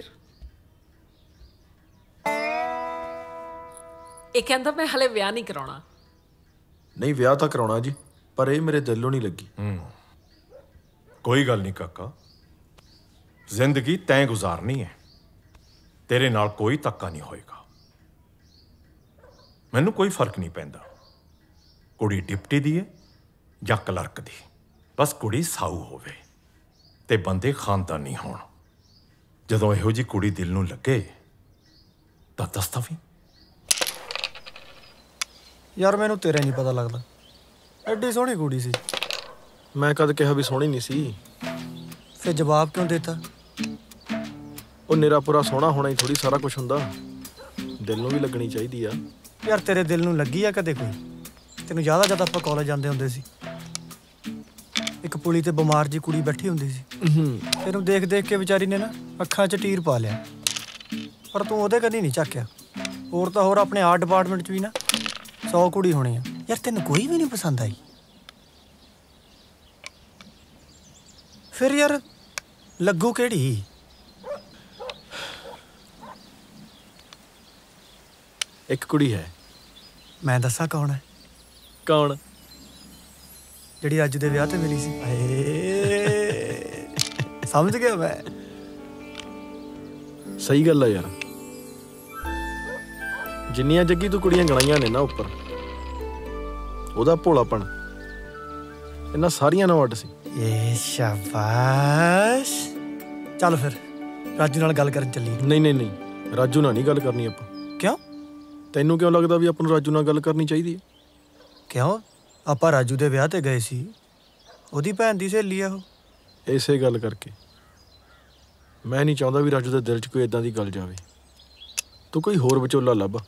ਇਹ ਕਹਿੰਦਾ ਮੈਂ ਹਲੇ ਵਿਆਹ ਨਹੀਂ ਕਰਾਉਣਾ। ਨਹੀਂ ਵਿਆਹ ਤਾਂ ਕਰਾਉਣਾ ਜੀ, ਪਰ ਇਹ ਮੇਰੇ ਦਿਲੋਂ ਨਹੀਂ ਲੱਗੀ। ਕੋਈ ਗੱਲ ਨਹੀਂ ਕਾਕਾ, ਜ਼ਿੰਦਗੀ ਤੈਂ ਗੁਜ਼ਾਰਨੀ ਹੈ, ਤੇਰੇ ਨਾਲ ਕੋਈ ਧੱਕਾ ਨਹੀਂ ਹੋਏਗਾ। ਮੈਨੂੰ ਕੋਈ ਫਰਕ ਨਹੀਂ ਪੈਂਦਾ ਕੁੜੀ ਡਿਪਟੀ ਦੀ ਹੈ ਜਾਂ ਕਲਰਕ ਦੀ, ਬਸ ਕੁੜੀ ਸਾਊ ਹੋਵੇ ਤੇ ਬੰਦੇ ਖਾਨਦਾਨੀ ਹੋਣ। ਜਦੋਂ ਇਹੋ ਜੀ ਕੁੜੀ ਦਿਲ ਨੂੰ ਲੱਗੇ ਤਾਂ ਦੱਸਦਾ ਵੀ। ਯਾਰ ਮੈਨੂੰ ਤੇਰੇ ਨਹੀਂ ਪਤਾ ਲੱਗਦਾ, ਐਡੀ ਸੋਹਣੀ ਕੁੜੀ ਸੀ। ਮੈਂ ਕਦ ਕਿਹਾ ਵੀ ਸੋਹਣੀ ਨਹੀਂ ਸੀ? ਫਿਰ ਜਵਾਬ ਕਿਉਂ ਦਿੱਤਾ? ਉਹ ਨਿਰਾ ਪੂਰਾ ਸੋਹਣਾ ਹੋਣਾ ਹੀ ਥੋੜੀ ਸਾਰਾ ਕੁਝ ਹੁੰਦਾ, ਦਿਲ ਨੂੰ ਵੀ ਲੱਗਣੀ ਚਾਹੀਦੀ ਆ। ਯਾਰ ਤੇਰੇ ਦਿਲ ਨੂੰ ਲੱਗੀ ਆ ਕਦੇ ਕੋਈ? ਤੈਨੂੰ ਜ਼ਿਆਦਾ ਜ਼ਿਆਦਾ ਆਪਾਂ ਕਾਲਜ ਜਾਂਦੇ ਹੁੰਦੇ ਸੀ, ਇੱਕ ਪੁਲੀ ਤੇ ਬਿਮਾਰ ਜੀ ਕੁੜੀ ਬੈਠੀ ਹੁੰਦੀ ਸੀ, ਤੈਨੂੰ ਦੇਖ ਦੇਖ ਕੇ ਵਿਚਾਰੀ ਨੇ ਨਾ ਅੱਖਾਂ 'ਚ ਟੀਰ ਪਾ ਲਿਆ, ਪਰ ਤੂੰ ਉਹਦੇ ਕਦੀ ਨਹੀਂ ਝਾਕਿਆ। ਹੋਰ ਤਾਂ ਹੋਰ ਆਪਣੇ ਆਰਟ ਡਿਪਾਰਟਮੈਂਟ 'ਚ ਵੀ ਨਾ ਸੌ ਕੁੜੀ ਹੋਣੀ ਆ, ਯਾਰ ਤੈਨੂੰ ਕੋਈ ਵੀ ਨਹੀਂ ਪਸੰਦ ਆਈ? ਫਿਰ ਯਾਰ ਲੱਗੂ ਕਿਹੜੀ? ਇੱਕ ਕੁੜੀ ਹੈ। ਮੈਂ ਦੱਸਾਂ ਕੌਣ ਹੈ? ਕੌਣ? ਜਿਹੜੀ ਅੱਜ ਦੇ ਵਿਆਹ ਤੇ ਮਿਲੀ ਸੀ। ਸਮਝ ਗਿਆ ਮੈਂ। ਸਹੀ ਗੱਲ ਆ ਯਾਰ, ਜਿੰਨੀਆਂ ਜੱਗੀ ਤੂੰ ਕੁੜੀਆਂ ਗਣਾਈਆਂ ਨੇ ਨਾ ਉੱਪਰ, ਉਹਦਾ ਭੋਲਾਪਣ ਇਹਨਾਂ ਸਾਰੀਆਂ ਨਾਲ ਅੱਡ ਸੀ। ਏ ਸ਼ਾਬਾਸ਼। ਚੱਲ ਫਿਰ ਰਾਜੂ ਨਾਲ ਗੱਲ ਕਰਨ ਚੱਲੀਏ। ਨਹੀਂ ਨਹੀਂ ਨਹੀਂ, ਰਾਜੂ ਨਾਲ ਨਹੀਂ ਗੱਲ ਕਰਨੀ ਆਪਾਂ। ਕਿਉਂ? ਤੈਨੂੰ ਕਿਉਂ ਲੱਗਦਾ ਵੀ ਆਪਾਂ ਨੂੰ ਰਾਜੂ ਨਾਲ ਗੱਲ ਕਰਨੀ ਚਾਹੀਦੀ ਹੈ? ਕਿਉਂ? ਆਪਾਂ ਰਾਜੂ ਦੇ ਵਿਆਹ ਤੇ ਗਏ ਸੀ, ਉਹਦੀ ਭੈਣ ਦੀ ਸਹੇਲੀ ਆ ਉਹ। ਇਸੇ ਗੱਲ ਕਰਕੇ ਮੈਂ ਨਹੀਂ ਚਾਹੁੰਦਾ ਵੀ ਰਾਜੂ ਦੇ ਦਿਲ 'ਚ ਕੋਈ ਇਦਾਂ ਦੀ ਗੱਲ ਜਾਵੇ। ਤੂੰ ਕੋਈ ਹੋਰ ਵਿਚੋਲਾ ਲੱਭ।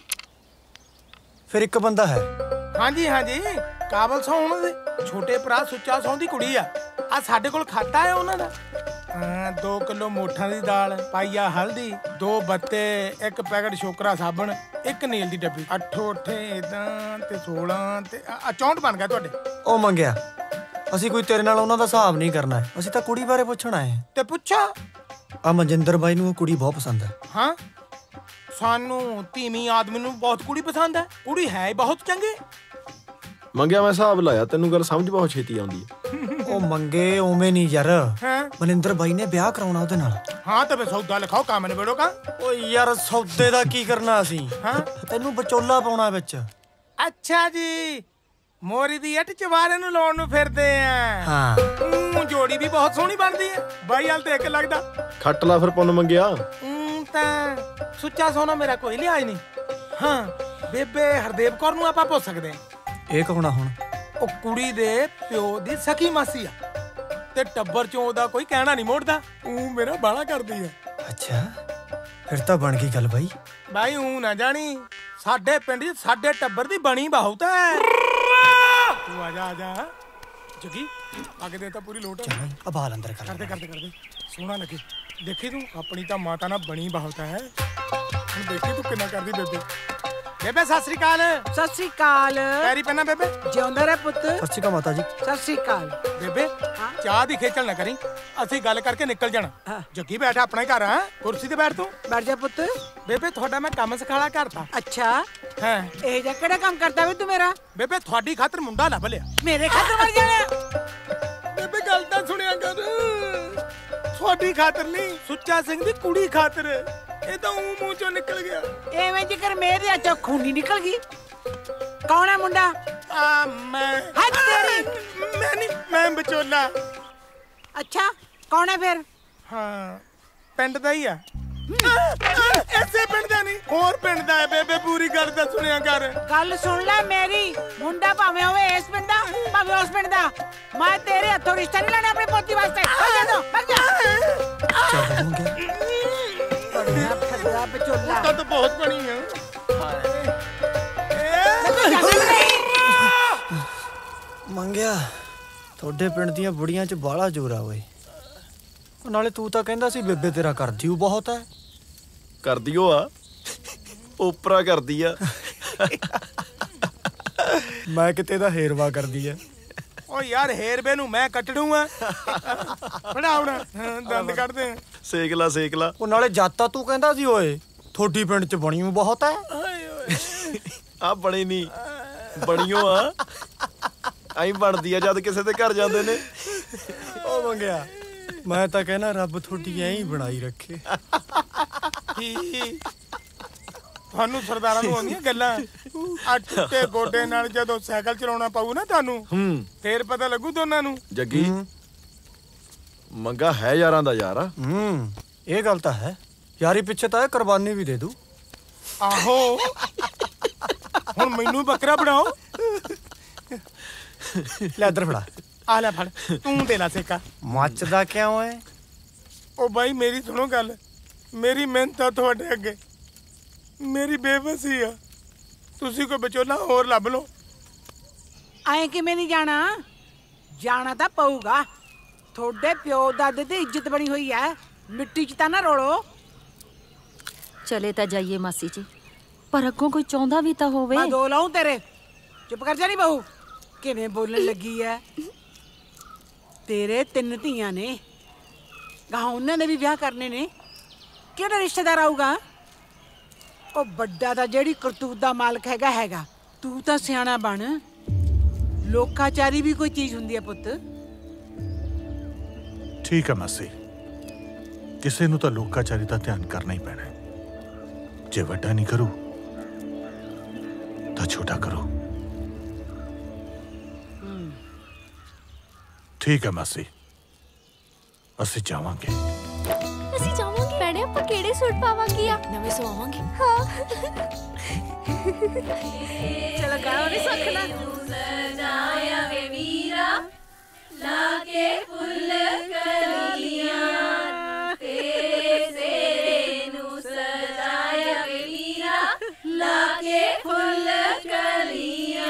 ਫਿਰ ਇੱਕ ਬੰਦਾ ਹੈ। ਹਾਂਜੀ ਹਾਂਜੀ, ਕਾਬਲ ਸੌ ਉਹਨਾਂ ਦੇ ਛੋਟੇ ਭਰਾ ਸੁੱਚਾ ਸੌ ਦੀ ਕੁੜੀ ਆ। ਆ ਸਾਡੇ ਕੋਲ ਖਾਤਾ ਹੈ ਉਹਨਾਂ ਦਾ। ਦੋ ਕਿਲੋ ਮੋਠਾਂ ਦੀ ਦਾਲ, ਪਾਈਆ ਹਲਦੀ, ਦੋ ਬੱਤੇ, ਇੱਕ ਪੈਕਟ ਸ਼ੋਕਰਾ ਸਾਬਣ, ਇੱਕ ਨੀਲ ਦੀ ਡੱਬੀ। ਅੱਠੋ ਅੱਠੇ ਇਦਾਂ ਤੇ ਸੋਲਾਂ ਤੇ ਚੌਂਹਠ ਬਣ ਗਿਆ ਤੁਹਾਡੇ। ਉਹ ਮੰਗਿਆ, ਅਸੀਂ ਕੋਈ ਤੇਰੇ ਨਾਲ ਉਹਨਾਂ ਦਾ ਹਿਸਾਬ ਨਹੀਂ ਕਰਨਾ, ਅਸੀਂ ਤਾਂ ਕੁੜੀ ਬਾਰੇ ਪੁੱਛਣ ਆਏ ਹਾਂ। ਤੇ ਪੁੱਛਾ। ਆ ਮਨਜਿੰਦਰ ਬਾਈ ਨੂੰ ਉਹ ਕੁੜੀ ਬਹੁਤ ਪਸੰਦ ਹੈ। ਹਾਂ, ਸਾਨੂੰ ਧੀਮੀ ਆਦਮੀ ਨੂੰ ਬਹੁਤ ਕੁੜੀ ਪਸੰਦ ਹੈ। ਕੁੜੀ ਹੈ ਹੀ ਬਹੁਤ ਚੰਗੀ। ਮੰਗਿਆ ਮੈਂ ਹਿਸਾਬ ਲਾਇਆ, ਤੈਨੂੰ ਗੱਲ ਸਮਝ ਬਹੁਤ ਛੇਤੀ ਆਉਂਦੀ ਹੈ। ਉਹ ਮੰਗੇ ਉਵੇਂ ਨਹੀਂ ਯਾਰ, ਮਨਿੰਦਰ ਬਾਈ ਨੇ ਵਿਆਹ ਕਰਾਉਣਾ ਉਹਦੇ ਨਾਲ। ਹਾਂ ਤਾਂ ਫਿਰ ਸੌਦਾ ਲਿਖਾਓ, ਕੰਮ ਨਿਬੇੜੋ ਕਾ। ਓ ਯਾਰ ਸੌਦੇ ਦਾ ਕੀ ਕਰਨਾ ਅਸੀਂ? ਹਾਂ ਤੈਨੂੰ ਵਿਚੋਲਾ ਪਾਉਣਾ ਵਿੱਚ। ਅੱਛਾ ਜੀ, ਮੋਰੀ ਦੀ ਇੱਟ ਚਵਾਰੇ ਨੂੰ ਲਾਉਣ ਨੂੰ ਫਿਰਦੇ ਆ। ਹਾਂ, ਉਹ ਜੋੜੀ ਵੀ ਬਹੁਤ ਸੋਹਣੀ ਬਣਦੀ ਹੈ। ਬਾਈ ਹਾਲ ਤੇ ਇੱਕ ਲੱਗਦਾ। ਖੱਟ ਲਾ ਫਿਰ ਪੁੰਨ ਮੰਗਿਆ। ਤਾਂ ਸੁੱਚਾ ਸੋਨਾ ਮੇਰਾ ਕੋਈ ਲਿਹਾਜ਼ ਨਹੀਂ। ਹਾਂ, ਬੇਬੇ ਹਰਦੇਵ ਕੌਰ ਨੂੰ ਆਪਾਂ ਪੁੱਛ ਸਕਦੇ ਹਾਂ। ਇਹ ਕੌਣ ਆ ਹੁਣ? ਉਹ ਕੁੜੀ ਦੇ ਪਿਓ ਦੀ ਸਕੀ ਮਾਸੀ ਆ, ਤੇ ਟੱਬਰ ਚੋਂ ਉਹਦਾ ਕੋਈ ਕਹਿਣਾ ਨਹੀਂ ਮੋੜਦਾ। ਉਹ ਮੇਰਾ ਬਾਲਾ ਕਰਦੀ ਹੈ। ਅੱਛਾ, ਫਿਰ ਤਾਂ ਬਣ ਗਈ ਗੱਲ ਬਾਈ। ਬਾਈ ਉਹ ਨਾ ਜਾਣੀ, ਸਾਡੇ ਪਿੰਡ 'ਚ ਸਾਡੇ ਟੱਬਰ ਦੀ ਬਣੀ ਬਹੁਤ ਹੈ। ਤੂੰ ਆ ਜਾ ਆ ਜਾ। जगी आगे देता पूरी लोट अब बाल अंदर कर करते करते करते सोना लगे देखी तू अपनी तो माता ना बनी बहुत है हम देखी तू कितना कर दी बेबे बेबे सत श्री अकाल सत श्री अकाल पैरी पहना बेबे जिਉਂਦਾ ਰਹਿ ਪੁੱਤ सत श्री अकाल माता जी सत श्री अकाल बेबे ਚਾਹ ਦੀ ਖੇਚਲ ਨਾ ਕਰੀ ਅਸੀਂ ਗੱਲ ਕਰਕੇ ਨਿਕਲ ਜਾਣਾ ਜੱਗੀ ਬੈਠਾ ਆਪਣਾ ਹੀ ਘਰ ਹੈ ਕੁਰਸੀ ਤੇ ਬੈਠ ਤੂੰ ਬੈਠ ਜਾ ਪੁੱਤ ਬੇਬੇ ਤੁਹਾਡਾ ਮੈਂ ਕੰਮ ਸਿਖਾਲਾ ਕਰਤਾ ਅੱਛਾ ਹਾਂ ਇਹ ਜਿਹਾ ਕਿਹੜਾ ਕੰਮ ਕਰਦਾ ਵੇ ਤੂੰ ਮੇਰਾ ਬੇਬੇ ਤੁਹਾਡੀ ਖਾਤਰ ਮੁੰਡਾ ਲੱਭ ਲਿਆ ਮੇਰੇ ਖਾਤਰ ਮਰ ਜਾਣਾ ਬੇਬੇ ਗੱਲ ਤਾਂ ਸੁਣਿਆ ਕਰ ਤੁਹਾਡੀ ਖਾਤਰ ਨਹੀਂ ਸੁੱਚਾ ਸਿੰਘ ਦੀ ਕੁੜੀ ਖਾਤਰ ਇਹ ਤਾਂ ਉਹ ਮੂੰਹ ਚੋਂ ਨਿਕਲ ਗਿਆ ਐਵੇਂ ਜਿਕਰ ਮੇਰੇ ਅੱਛਾ ਖੂਨੀ ਨਿਕਲ ਗਈ ਕੌਣ ਹੈ ਮੁੰਡਾ ਆ ਮੈਂ ਹਾਂ ਤੇਰੀ ਮੈਂ ਨਹੀਂ ਮੈਂ ਵਿਚੋਲਾ ਅੱਛਾ ਕੌਣ ਹੈ ਫਿਰ ਹਾਂ ਪਿੰਡ ਦਾ ਹੀ ਆ ਐਸੇ ਪਿੰਡ ਦਾ ਨਹੀਂ ਹੋਰ ਪਿੰਡ ਦਾ ਹੈ ਬੇਬੇ ਪੂਰੀ ਗੱਲ ਤਾਂ ਸੁਣਿਆ ਕਰ ਗੱਲ ਸੁਣ ਲੈ ਮੇਰੀ ਮੁੰਡਾ ਭਾਵੇਂ ਹੋਵੇ ਇਸ ਪਿੰਡ ਦਾ ਭਾਵੇਂ ਉਸ ਪਿੰਡ ਦਾ ਮੈਂ ਤੇਰੇ ਹੱਥੋਂ ਰਿਸ਼ਤਾ ਨਹੀਂ ਲੈਣਾ ਆਪਣੀ ਪੋਤੀ ਵਾਸਤੇ ਭੱਜ ਜਾ ਭੱਜ ਜਾ ਬੜਾ ਫੱਦਾ ਵਿਚੋਲਾ ਤਾਂ ਬਹੁਤ ਬਣੀ ਹੈ ਮੰਗਿਆ ਤੁਹਾਡੇ ਪਿੰਡ ਦੀਆਂ ਬੁੜੀਆਂ 'ਚ ਬਾਹਲਾ ਜ਼ੋਰ ਆ ਓਏ ਨਾਲੇ ਤੂੰ ਤਾਂ ਕਹਿੰਦਾ ਸੀ ਬੇਬੇ ਤੇਰਾ ਕਰਦੀ ਉਹ ਬਹੁਤ ਹੈ ਕਰਦੀ ਉਹ ਆ ਓਪਰਾ ਕਰਦੀ ਆ ਮੈਂ ਕਿਤੇ ਦਾ ਹੇਰਵਾ ਕਰਦੀ ਆ ਓ ਯਾਰ ਹੇਰਵੇ ਨੂੰ ਮੈਂ ਕੱਟੜੂ ਆ ਬੜਾ ਹੁਣ ਦੰਦ ਕੱਢਦੇ ਸੇਕ ਲਾ ਸੇਕ ਲਾ ਉਹ ਨਾਲੇ ਜਾਤਾ ਤੂੰ ਕਹਿੰਦਾ ਸੀ ਓਏ ਥੋੜੀ ਪਿੰਡ 'ਚ ਬਣੀ ਉਹ ਬਹੁਤ ਹੈ ਆ ਬਣੀ ਨਹੀਂ ਬਣੀਓ ਆ ਐਂ ਬਣਦੀ ਆ ਜਦ ਕਿਸੇ ਦੇ ਘਰ ਜਾਂਦੇ ਨੇ ਉਹ ਮੰਗਿਆ ਮੈਂ ਤਾਂ ਕਹਿਣਾ ਰੱਬ ਥੋੜੀ ਐਂ ਹੀ ਬਣਾਈ ਰੱਖੇ ਤੁਹਾਨੂੰ ਸਰਦਾਰਾਂ ਨੂੰ ਆਉਂਦੀਆਂ ਗੱਲਾਂ ਆ ਟੁੱਟੇ ਗੋਡੇ ਨਾਲ ਜਦੋਂ ਸਾਈਕਲ ਚਲਾਉਣਾ ਪਊ ਨਾ ਤੁਹਾਨੂੰ ਫੇਰ ਪਤਾ ਲੱਗੂ ਦੋਨਾਂ ਨੂੰ ਜੱਗੀ ਮੰਗਾ ਹੈ ਯਾਰਾਂ ਦਾ ਯਾਰ ਆ ਹੂੰ ਇਹ ਗੱਲ ਤਾਂ ਹੈ ਯਾਰੀ ਪਿੱਛੇ ਤਾਂ ਇਹ ਕੁਰਬਾਨੀ ਵੀ ਦੇ ਦੂ ਆਹੋ ਹੁਣ ਮੈਨੂੰ ਬੱਕਰਾ ਬਣਾਓ ਲੈ ਇੱਧਰ ਫੜਾ ਆ ਲੈ ਫੜ ਤੂੰ ਦੇ ਲੈ ਸੇਕਾ ਮੱਚਦਾ ਕਿਉਂ ਏ ਉਹ ਬਾਈ ਮੇਰੀ ਸੁਣੋ ਗੱਲ ਮੇਰੀ ਮਿਹਨਤ ਆ ਤੁਹਾਡੇ ਅੱਗੇ ਮੇਰੀ ਬੇਵਸੀ ਆ ਤੁਸੀਂ ਕੋਈ ਵਿਚੋਲਾ ਹੋਰ ਲੱਭ ਲਓ ਐਂ ਕਿਵੇਂ ਨਹੀਂ ਜਾਣਾ ਜਾਣਾ ਤਾਂ ਪਊਗਾ ਤੁਹਾਡੇ ਪਿਓ ਦਾਦੇ ਦੀ ਇੱਜ਼ਤ ਬਣੀ ਹੋਈ ਹੈ ਮਿੱਟੀ 'ਚ ਤਾਂ ਨਾ ਰੋਲੋ ਚਲੇ ਤਾਂ ਜਾਈਏ ਮਾਸੀ ਜੀ ਪਰ ਅੱਗੋਂ ਕੋਈ ਚਾਹੁੰਦਾ ਵੀ ਤਾਂ ਹੋਵੇ ਮੈਂ ਦੋ ਲਾਉਂ ਤੇਰੇ ਚੁੱਪ ਕਰ ਜਾ ਨੀ ਬਹੂ ਕਿਵੇਂ ਬੋਲਣ ਲੱਗੀ ਐ ਤੇਰੇ ਤਿੰਨ ਧੀਆਂ ਨੇ ਗਾਹ ਉਹਨਾਂ ਨੇ ਵੀ ਵਿਆਹ ਕਰਨੇ ਨੇ ਕਿਹੜਾ ਰਿਸ਼ਤੇਦਾਰ ਆਊਗਾ ਉਹ ਵੱਡਾ ਤਾਂ ਜਿਹੜੀ ਕਰਤੂਤ ਦਾ ਮਾਲਕ ਹੈਗਾ ਹੈਗਾ ਤੂੰ ਤਾਂ ਸਿਆਣਾ ਬਣ ਲੋਕਾਚਾਰੀ ਵੀ ਕੋਈ ਚੀਜ਼ ਹੁੰਦੀ ਹੈ ਪੁੱਤ ਠੀਕ ਹੈ ਮਾਸੀ ਕਿਸੇ ਨੂੰ ਤਾਂ ਲੋਕਾਚਾਰੀ ਦਾ ਧਿਆਨ ਕਰਨਾ ਹੀ ਪੈਣਾ ਜੇ ਵੱਡਾ ਨਹੀਂ ਕਰੂ ਤਾਂ ਛੋਟਾ ਕਰੋ ਠੀਕ ਹੈ ਮਾਸੀ ਅਸੀਂ ਜਾਵਾਂਗੇ ਅਸੀਂ ਜਾਵਾਂਗੇ ਭੈਣੇ ਆਪਾਂ ਕਿਹੜੇ ਸੂਟ ਪਾਵਾਂਗੇ ਆ ਨਵੇਂ ਸਵਾਵਾਂਗੇ ਹਾਂ ਚਲ ਗਾਓ ਨੀ ਸਖਣਾ ਸਜਾਇਆ ਵੇ ਵੀਰਾ ਲਾ ਕੇ ਫੁੱਲ ਕਲੀਆਂ ਤੇਰੇ ਸੇਰੇ ਨੂੰ ਸਜਾਇਆ ਵੇ ਵੀਰਾ ਲਾ ਕੇ ਫੁੱਲ ਕਲੀਆਂ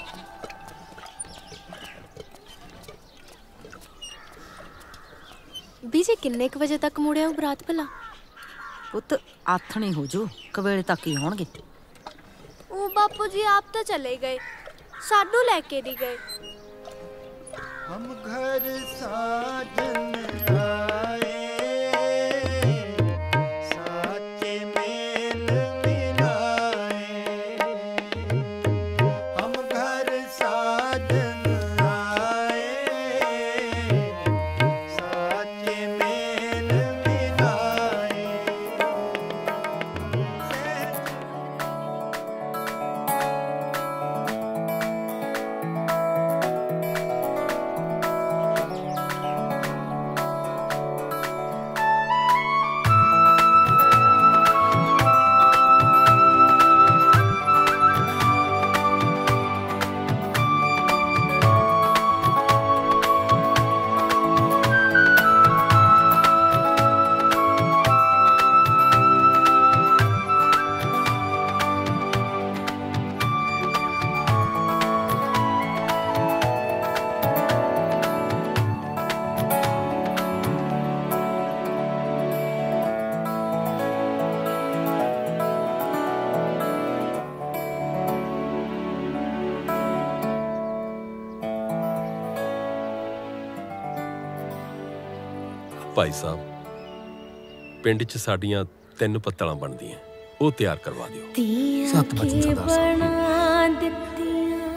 बीजे किन्ने क बजे तक मुड़े बरात भला? पुत आथणी हो जो कवेले तक ही होणगे। ओ बापू जी आप तो चले गए, साडू लेके नहीं गए। हम घर साजन आए, साचे मेल मिलाए। हम घर साजन आए, साचे मेल मिलाए। ਭਾਈ ਸਾਹਿਬ ਪਿੰਡ 'ਚ ਸਾਡੀਆਂ ਤਿੰਨ ਪੱਤਲਾਂ ਬਣਦੀਆਂ, ਉਹ ਤਿਆਰ ਕਰਵਾ ਦਿਓ। ਸੱਤ ਵਚਨ ਸਰਦਾਰ ਸਾਹਿਬ ਬਣਾ ਦਿੱਤੀਆਂ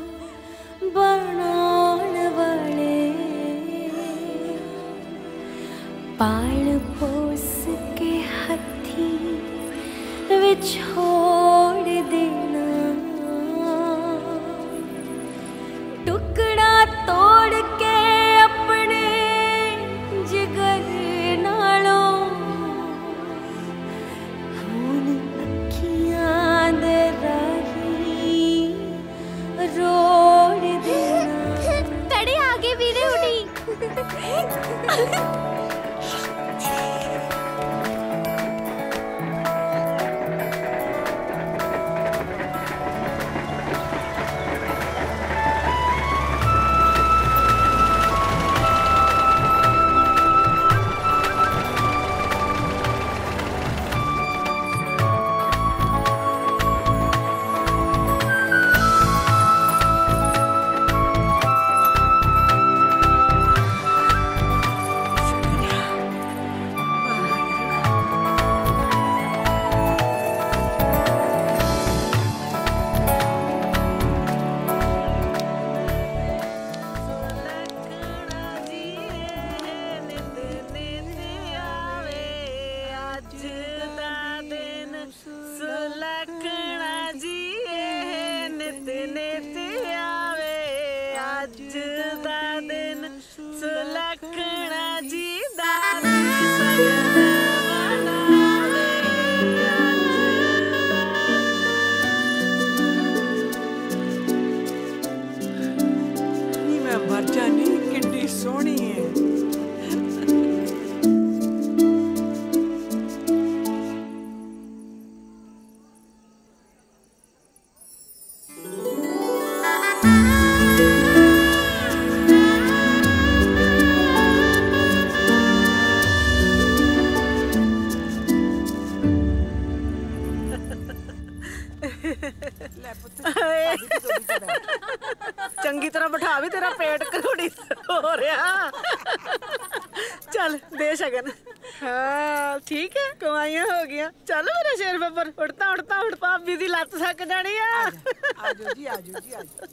ਬਣਾਉਣ ਵਾਲੇ, ਪਾਲ ਪੋਸ ਕੇ ਹੱਥੀ ਵਿਛੋੜ ਦੇਣਾ, ਟੁਕੜਾ ਤੋੜ ਕੇ ਆਪਣੇ ਜਿਗਰ ਨਾਲੋਂ ਹੁਣ ਅੱਖੀਆਂ ਦੇ ਰਾਹੀਂ ਰੋੜ ਦੇਣਾ। ਤੜੇ ਆਗੇ ਵੀਰੇ ਉਡੀ। ਚੰਗੀ ਤਰ੍ਹਾਂ ਬਿਠਾ ਵੀ, ਤੇਰਾ ਪੇਟ ਘੋੜੀ ਹੋ ਰਿਹਾ। ਚੱਲ ਦੇ ਸ਼ਗਨ। ਹਾਂ ਠੀਕ ਹੈ, ਕਮਾਈਆਂ ਹੋ ਗਈਆਂ। ਚੱਲ ਮੇਰਾ ਸ਼ੇਰ ਬੱਬਰ, ਉੜਤਾ ਉੜਤਾ ਉੜ, ਭਾਬੀ ਦੀ ਲੱਤ ਸੱਕ ਜਾਣੀ ਆ। ਆਜੋ ਜੀ ਆਜੋ ਜੀ ਆਜੋ।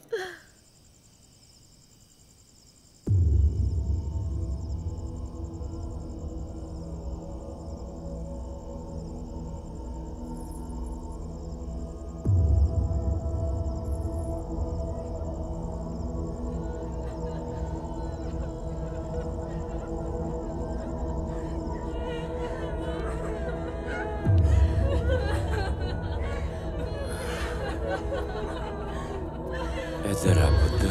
जरा पुत्र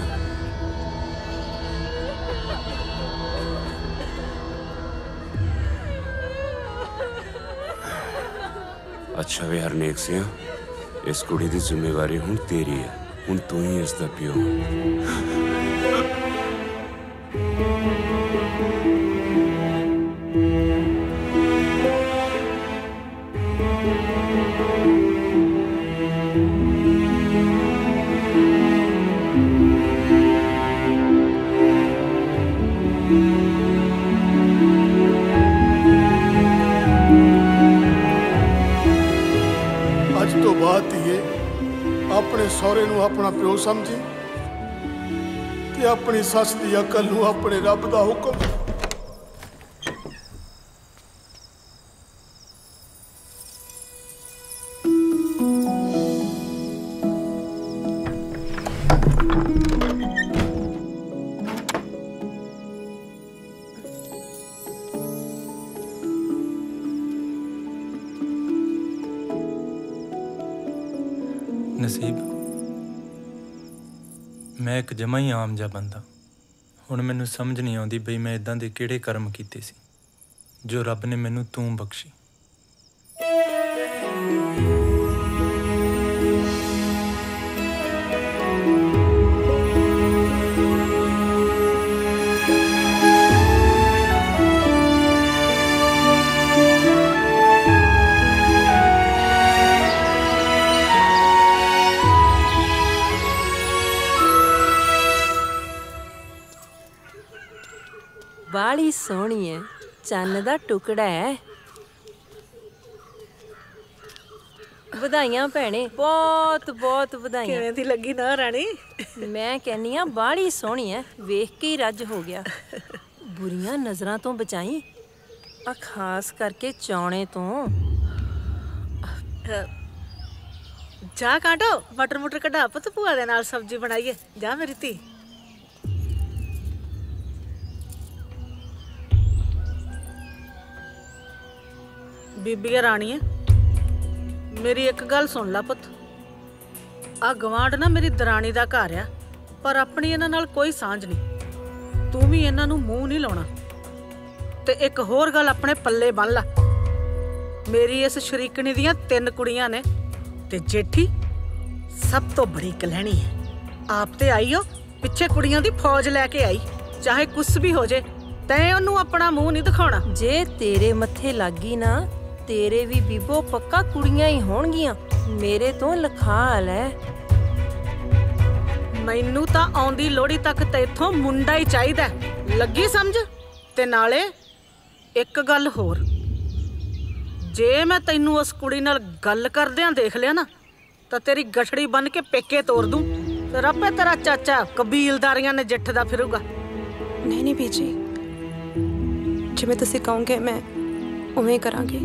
अच्छा वे हरनेक सिंह, इस कुड़ी की जिम्मेवारी हुण तेरी है। ਹੁਣ ਤੂੰ ਹੀ ਇਸ ਦਾ ਪਿਓ। ਅੱਜ ਤੋਂ ਬਾਅਦ ਧੀਏ ਆਪਣੇ ਸਹੁਰੇ ਨੂੰ ਆਪਣਾ ਪਿਓ ਸਮਝੀ ਤੇ ਆਪਣੀ ਸੱਸ ਦੀ ਅਕਲ ਨੂੰ ਆਪਣੇ ਰੱਬ ਦਾ ਹੁਕਮ। ਨਸੀਬ, ਮੈਂ ਇੱਕ ਜਮਾਂ ਹੀ ਆਮ ਜਿਹਾ ਬੰਦਾ। ਹੁਣ ਮੈਨੂੰ ਸਮਝ ਨਹੀਂ ਆਉਂਦੀ ਬਈ ਮੈਂ ਇਦਾਂ ਦੇ ਕਿਹੜੇ ਕਰਮ ਕੀਤੇ ਸੀ ਜੋ ਰੱਬ ਨੇ ਮੈਨੂੰ ਤੂੰ ਬਖਸ਼ੀ। ਬਾਲੀ ਸੋਹਣੀ ਹੈ, ਚੰਨ ਦਾ ਟੁਕੜਾ ਹੈ। ਵਧਾਈਆਂ ਭੈਣੇ, ਬਹੁਤ ਬਹੁਤ ਵਧਾਈਆਂ। ਕਿਵੇਂ ਦੀ ਲੱਗੀ ਨਾ ਰਾਣੀ? ਮੈਂ ਕਹਿੰਨੀ ਆ ਬਾਲੀ ਸੋਹਣੀ ਹੈ, ਵੇਖ ਕੇ ਹੀ ਰੱਜ ਹੋ ਗਿਆ। ਬੁਰੀਆਂ ਨਜ਼ਰਾਂ ਤੋਂ ਬਚਾਈ, ਆ ਖਾਸ ਕਰਕੇ ਚੌਣੇ ਤੋਂ। ਜਾ ਕਾਟੋ, ਮਟਰ ਮੁਟਰ ਕਢਾ ਪੁੱਤ, ਭੂਆ ਦੇ ਨਾਲ ਸਬਜ਼ੀ ਬਣਾਈਏ। ਜਾ ਮੇਰੀ ਧੀ। ਬੀਬੀਆ ਰਾਣੀਏ, ਮੇਰੀ ਇੱਕ ਗੱਲ ਸੁਣ ਲੈ ਪੁੱਤ। ਆ ਗਵਾਂਢ ਨਾ ਮੇਰੀ ਦਰਾਣੀ ਦਾ ਘਰ ਆ, ਪਰ ਆਪਣੀ ਇਹਨਾਂ ਨਾਲ ਕੋਈ ਸਾਂਝ ਨਹੀਂ। ਤੂੰ ਵੀ ਇਹਨਾਂ ਨੂੰ ਮੂੰਹ ਨਹੀਂ ਲਾਉਣਾ। ਤੇ ਇੱਕ ਹੋਰ ਗੱਲ ਆਪਣੇ ਪੱਲੇ ਬੰਨ ਲੈ, ਮੇਰੀ ਇਸ ਸ਼ਰੀਕਣੀ ਦੀਆਂ ਤਿੰਨ ਕੁੜੀਆਂ ਨੇ ਤੇ ਜੇਠੀ ਸਭ ਤੋਂ ਬੜੀ ਕਲਹਿਣੀ ਹੈ। ਆਪ ਤੇ ਆਈ ਹੋ, ਪਿੱਛੇ ਕੁੜੀਆਂ ਦੀ ਫੌਜ ਲੈ ਕੇ ਆਈ। ਚਾਹੇ ਕੁਛ ਵੀ ਹੋ ਜੇ, ਤੈਂ ਉਹਨੂੰ ਆਪਣਾ ਮੂੰਹ ਨਹੀਂ ਦਿਖਾਉਣਾ। ਜੇ ਤੇਰੇ ਮੱਥੇ ਲੱਗੀ ਨਾ, ਤੇਰੇ ਵੀ ਬੀਬੋ ਪੱਕਾ ਕੁੜੀਆਂ ਹੀ ਹੋਣਗੀਆਂ। ਮੇਰੇ ਤੋਂ ਲਿਖਾ ਲੈ। ਮੈਨੂੰ ਤਾਂ ਆਉਂਦੀ ਲੋੜੀ ਤੱਕ ਤੇ ਇੱਥੋਂ ਮੁੰਡਾ ਹੀ ਚਾਹੀਦਾ, ਲੱਗੀ ਸਮਝ? ਤੇ ਨਾਲੇ ਇੱਕ ਗੱਲ ਹੋਰ, ਜੇ ਮੈਂ ਤੈਨੂੰ ਉਸ ਕੁੜੀ ਨਾਲ ਗੱਲ ਕਰਦਿਆਂ ਦੇਖ ਲਿਆ ਨਾ, ਤਾਂ ਤੇਰੀ ਗਠੜੀ ਬੰਨ ਕੇ ਪੇਕੇ ਤੋਰ ਦੂੰ। ਫਿਰ ਆਪੇ ਤੇਰਾ ਚਾਚਾ ਕਬੀਲਦਾਰੀਆਂ ਨੇ ਜਿੱਠ ਦਾ ਫਿਰੂਗਾ। ਨਹੀਂ ਨਹੀਂ ਬੀਜੀ, ਜਿਵੇਂ ਤੁਸੀਂ ਕਹੋਗੇ ਮੈਂ ਉਵੇਂ ਕਰਾਂਗੀ।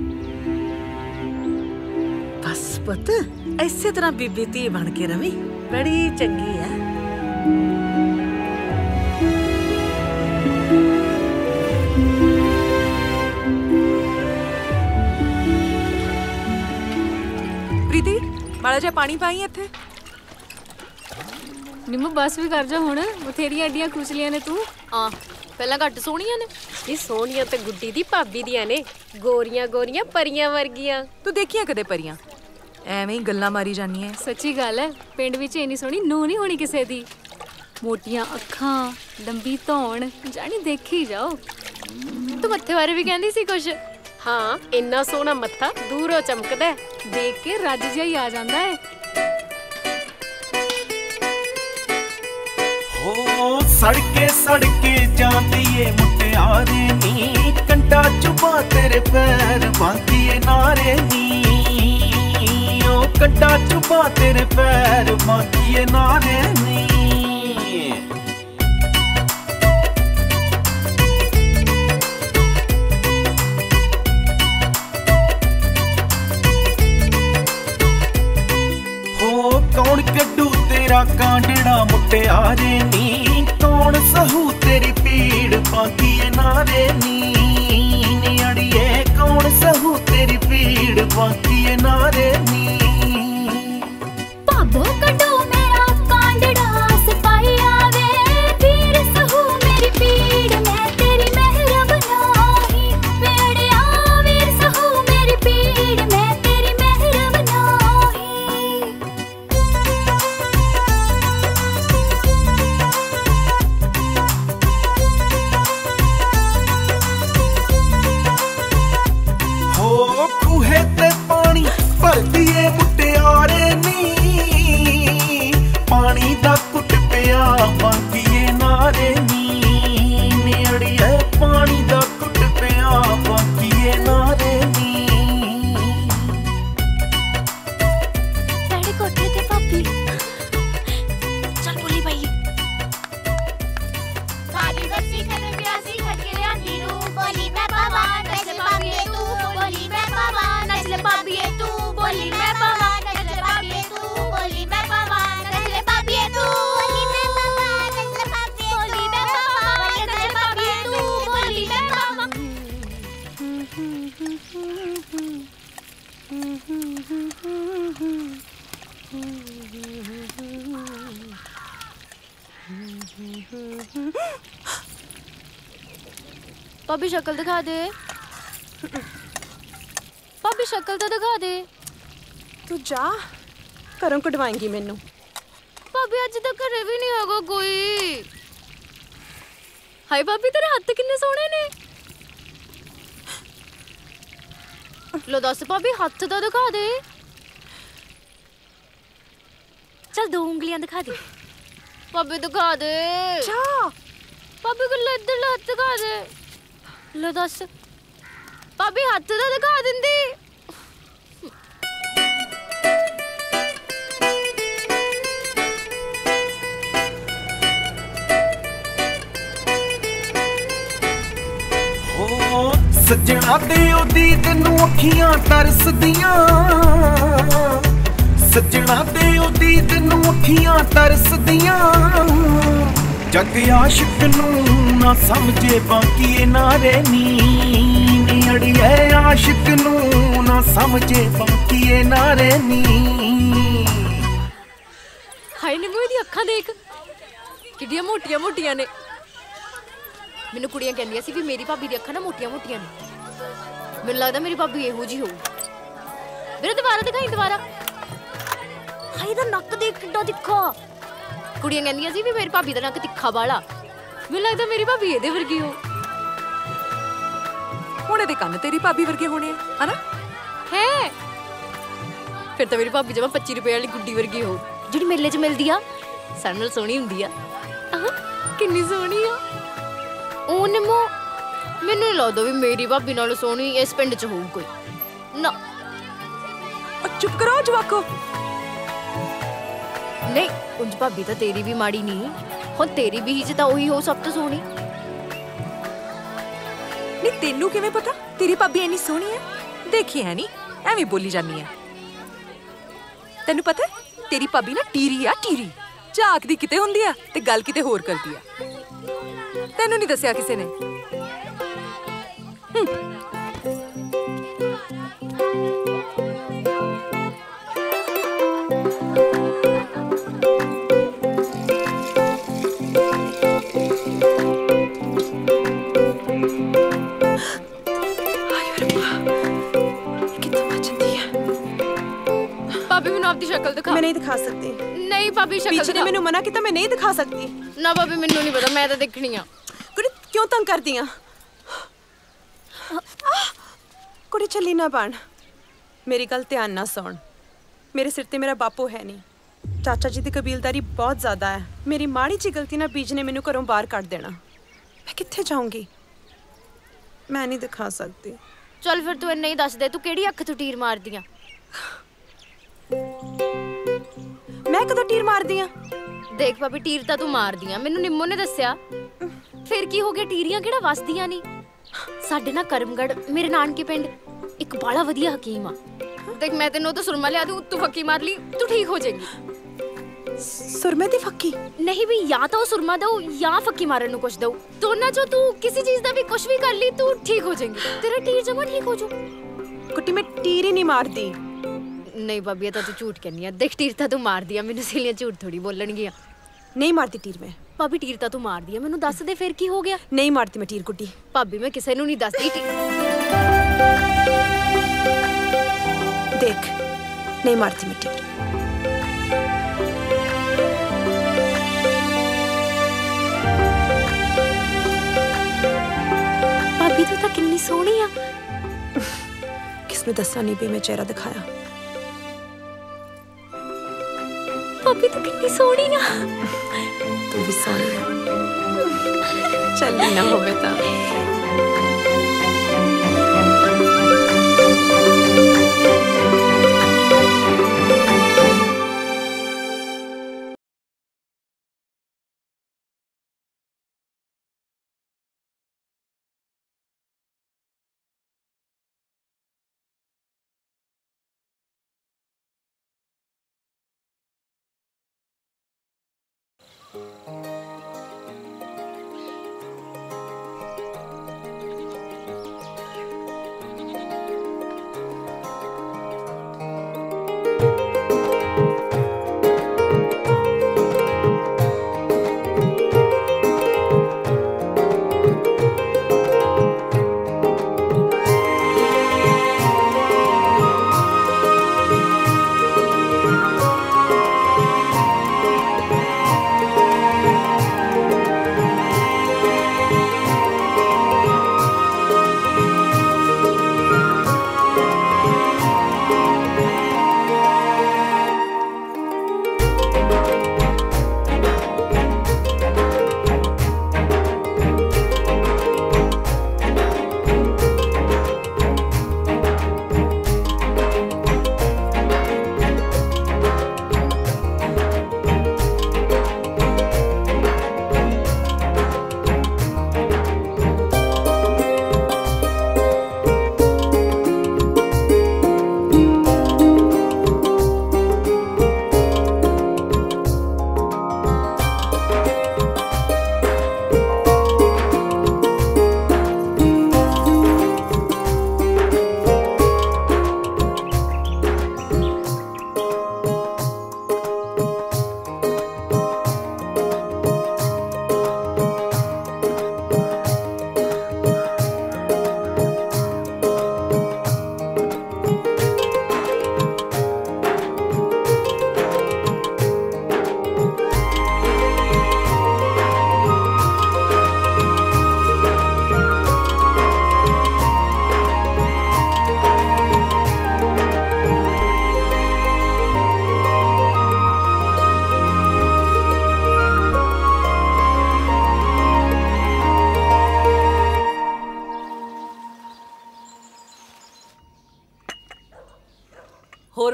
ਬਸ ਪੁੱਤ, ਇਸੇ ਤਰ੍ਹਾਂ ਬੀਬੀ ਧੀ ਬਣ ਕੇ ਰਵੀ, ਬੜੀ ਚੰਗੀ ਆ। ਪ੍ਰੀਤੀ, ਮਾੜਾ ਜਿਹਾ ਪਾਣੀ ਪਾਈ ਇੱਥੇ। ਨਿੰਮੂ ਬਸ ਵੀ ਕਰ ਜਾ ਹੁਣ, ਬਥੇਰੀਆਂ ਅੱਡੀਆਂ ਖੁਸਲੀਆਂ ਨੇ ਤੂੰ। ਆ ਪਹਿਲਾਂ ਘੱਟ ਸੋਹਣੀਆਂ ਨੇ। ਇਹ ਸੋਹਣੀਆਂ ਤੇ ਗੁੱਡੀ ਦੀ ਭਾਬੀ ਦੀਆਂ ਨੇ, ਗੋਰੀਆਂ ਗੋਰੀਆਂ ਪਰੀਆਂ ਵਰਗੀਆਂ। ਤੂੰ ਦੇਖੀਆਂ ਕਦੇ ਪਰੀਆਂ? ਐਵੇਂ ਹੀ ਗੱਲਾਂ ਮਾਰੀ ਜਾਨੀ ਐ। ਸੱਚੀ ਗੱਲ ਹੈ, ਪਿੰਡ ਵਿੱਚ ਇੰਨੀ ਸੋਹਣੀ ਨੂੰਹ ਨਹੀਂ ਹੋਣੀ ਕਿਸੇ ਦੀ। ਮੋਟੀਆਂ ਅੱਖਾਂ, ਲੰਬੀ ਧੌਣ, ਜਾਣੀ ਦੇਖੀ ਜਾਓ। ਤੂੰ ਮੱਥੇ ਬਾਰੇ ਵੀ ਕਹਿੰਦੀ ਸੀ ਕੁਛ? ਹਾਂ, ਇੰਨਾ ਸੋਹਣਾ ਮੱਥਾ ਦੂਰੋਂ ਚਮਕਦਾ, ਦੇਖ ਕੇ ਰੱਜ ਜਿਹਾ ਹੀ ਆ ਜਾਂਦਾ ਹੈ। ਹੋ ਸੜਕੇ ਸੜਕੇ ਜਾਂਦੀ ਏ ਮੁਟਿਆਰੇ ਨੀ, ਕੰਡਾ ਚੁਬਾ ਤੇਰੇ ਪੈਰ ਬਾਂਦੀ ਏ ਨਾਰੇ ਨੀ। ਓ ਕੰਡਾ ਚੁਬਾ ਤੇਰੇ ਪੈਰ ਬਾਂਦੀ ਏ ਨਾਰੇ ਨੀ। ਹੋ ਕੌਣ ਕੱਢੂ ਤੇਰਾ ਕਾਂਡੜਾ ਮੁਟਿਆਰੇ ਨੀ, ਕੌਣ ਸਹੂ ਤੇਰੀ ਪੀੜ ਬਾਂਦੀ ਏ ਨਾਰੇ ਨੀ। ਨੀ ਅੜੀਏ ਕੌਣ ਸਹੂ ਤੇਰੀ ਪੀੜ ਬਾਂਦੀ ਏ ਨਾਰੇ ਨੀ। ਭਾਬੋ ਕੱਢੋ ਮੇਰਾ ਕਾਂਡੜਾ ਸਿਪਾਹੀਆ ਵੇ, ਵੀਰ ਸਹੂ ਮੇਰੀ ਪੀੜ ਮੈਂ ਤੇਰੀ ਮਹਿਰਬ ਨਾਹੀ। ਵੇੜਿਆ ਵੀਰ ਸਹੂ ਮੇਰੀ ਪੀੜ ਮੈਂ ਤੇਰੀ ਮਹਿਰਬ ਨਾਹੀ। भाभी शक्ल दिखा दे। भाभी शक्ल तो दिखा दे। तू जा, घरों कढवाएंगी मैनू। भाभी अज तक घरे भी नहीं होगा कोई। हाय भाभी तेरे हाथ किन्ने सोहने ने। लो दस भाभी हाथ तो दिखा दे। चल दो उंगलियां दिखा दे। भाभी दिखा दे। जा भाभी को इधर हाथ दिखा दे। लो दस भाभी हाथ तो दिखा दिंदी। सजना दे ओदी तैनू अखियां तरसदियां। सजना दे ओदी तैनू अखियां तरसदियां। जग आशिक नू ना समझे बाकी नारे नी अड़िए। आशिक नू ना समझे बाकी नारे नी। हाय निम्मो दी अखां देख किड्डियां मोटियां मोटियां ने। मैनू कुड़ियां कहंदियां सी भी मेरी भाभी दी अखां ना मोटियां मोटियां ने। मैनू लगदा मेरी भाभी इहो जी होऊ। मेरे दोबारा दिखाई दोबारा। हाय दा नक देख किड्डा तिखा। कुड़ियां कहंदियां सी भी मेरी भाभी दा नक तिखा वाला। मैनू लगदा मेरी भाभी ਇਹਦੇ ਵਰਗੀ ਹੋ। ਹੁਣ ਇਹਦੇ ਕੰਨ ਤੇਰੀ ਭਾਬੀ ਵਰਗੇ ਹੋਣੇ ਆ ਹਨਾ। ਹੈ ਫਿਰ ਤਾਂ ਮੇਰੀ ਭਾਬੀ ਜਮਾ ਪੱਚੀ ਰੁਪਏ ਵਾਲੀ ਗੁੱਡੀ ਵਰਗੀ ਹੋ ਜਿਹੜੀ ਮੇਲੇ 'ਚ ਮਿਲਦੀ ਆ। ਸਾਡੇ ਨਾਲ ਸੋਹਣੀ ਹੁੰਦੀ ਆ। ਆਹ ਕਿੰਨੀ ਸੋਹਣੀ ਆ। ਉਹ ਨਿੰਮੋ ਮੈਨੂੰ ਨਹੀਂ ਲੱਗਦਾ ਵੀ ਮੇਰੀ ਭਾਬੀ ਨਾਲੋਂ ਸੋਹਣੀ ਇਸ ਪਿੰਡ 'ਚ ਹੋਊ ਕੋਈ ਨਾ। ਚੁੱਪ ਕਰੋ ਜਵਾਕੋ। ਨਹੀਂ ਉਂਝ ਭਾਬੀ ਤਾਂ ਤੇਰੀ ਵੀ ਮਾੜੀ ਨਹੀਂ। ਹੁਣ ਤੇਰੀ ਵੀ ਚ ਤਾਂ ਉਹੀ ਹੋ ਸਭ ਤੋਂ ਸੋਹਣੀ। ਨਹੀਂ ਤੈਨੂੰ ਕਿਵੇਂ ਪਤਾ ਤੇਰੀ ਭਾਬੀ ਇੰਨੀ ਸੋਹਣੀ ਹੈ। ਦੇਖੀ ਹੈ ਨਹੀਂ ਐਵੇਂ ਬੋਲੀ ਜਾਂਦੀ ਹੈ। ਤੈਨੂੰ ਪਤਾ ਤੇਰੀ ਭਾਬੀ ਨਾ ਟੀਰੀ ਆ ਟੀਰੀ। ਝਾਕਦੀ ਕਿਤੇ ਹੁੰਦੀ ਆ ਤੇ ਗੱਲ ਕਿਤੇ ਹੋਰ ਕਰਦੀ ਆ। ਤੈਨੂੰ ਨਹੀਂ ਦੱਸਿਆ ਕਿਸੇ ਨੇ। शक्ल दिखा। मैं नहीं दिखा सकती। नहीं भाभी शक्ल पीछे ने मैंने मना किया मैं नहीं दिखा सकती। ना भाभी मैनू नहीं पता मैं तो देखनी आ। कुड़ी क्यों तंग कर दिया। कुड़ी चली ना बन। मेरी गल ध्यान ना सुन। मेरे सिर ते मेरा बापू है नहीं। चाचा जी की कबीलदारी बहुत ज्यादा है। मेरी माड़ी जी गलती ना बीज ने मैनू घरों बाहर कट देना। मैं कित्थे जाऊंगी। मैं नहीं दिखा सकती। चल फिर तू नहीं दस दे तू केड़ी अख तू तीर मार दिया। मैं कदों तीर मार दिया। देख भाभी तीर तो तू मार दिया मैनू निम्मो ने दस्या। फिर की हो गया तीरियां केड़ा वसदियां नहीं। साडे ना करमगढ़ मेरे नानके पिंड एक बड़ा वधिया हकीम आ। देख मैं तेनों तो सुरमा लिया दूं तू फक्की मार ली तू ठीक हो जाएगी। सुरमे दी फक्की नहीं भी या तो सुरमा दो या फक्की मारन नु कुछ दो। दोनों जो तू किसी चीज दा भी कुछ भी कर ली तू ठीक हो जाएगी। तेरा तीर जमा ठीक हो जाऊ। कुटी मैं तीर ही नहीं मारती। नहीं भाभी ये तो तू झूठ कहनी है। देख तीर तू मार दिया मैनू सहेलियां झूठ थोड़ी बोलणगियां। नहीं मारती तीर मैं। भाभी तीर तू मार दिया मैनू दस दे फिर की हो गया। नहीं मारती मैं तीर कुटी। भाभी मैं किसी नू नहीं दसदी। देख नहीं मारती मैं तीर। भाभी तू तो कितनी सोहनी आ। किसने दसा नहीं भी मैं चेहरा दिखाया। भाभी तू कितनी सोहनी आ। तू भी सोहनी है। चल ना हो बेटा।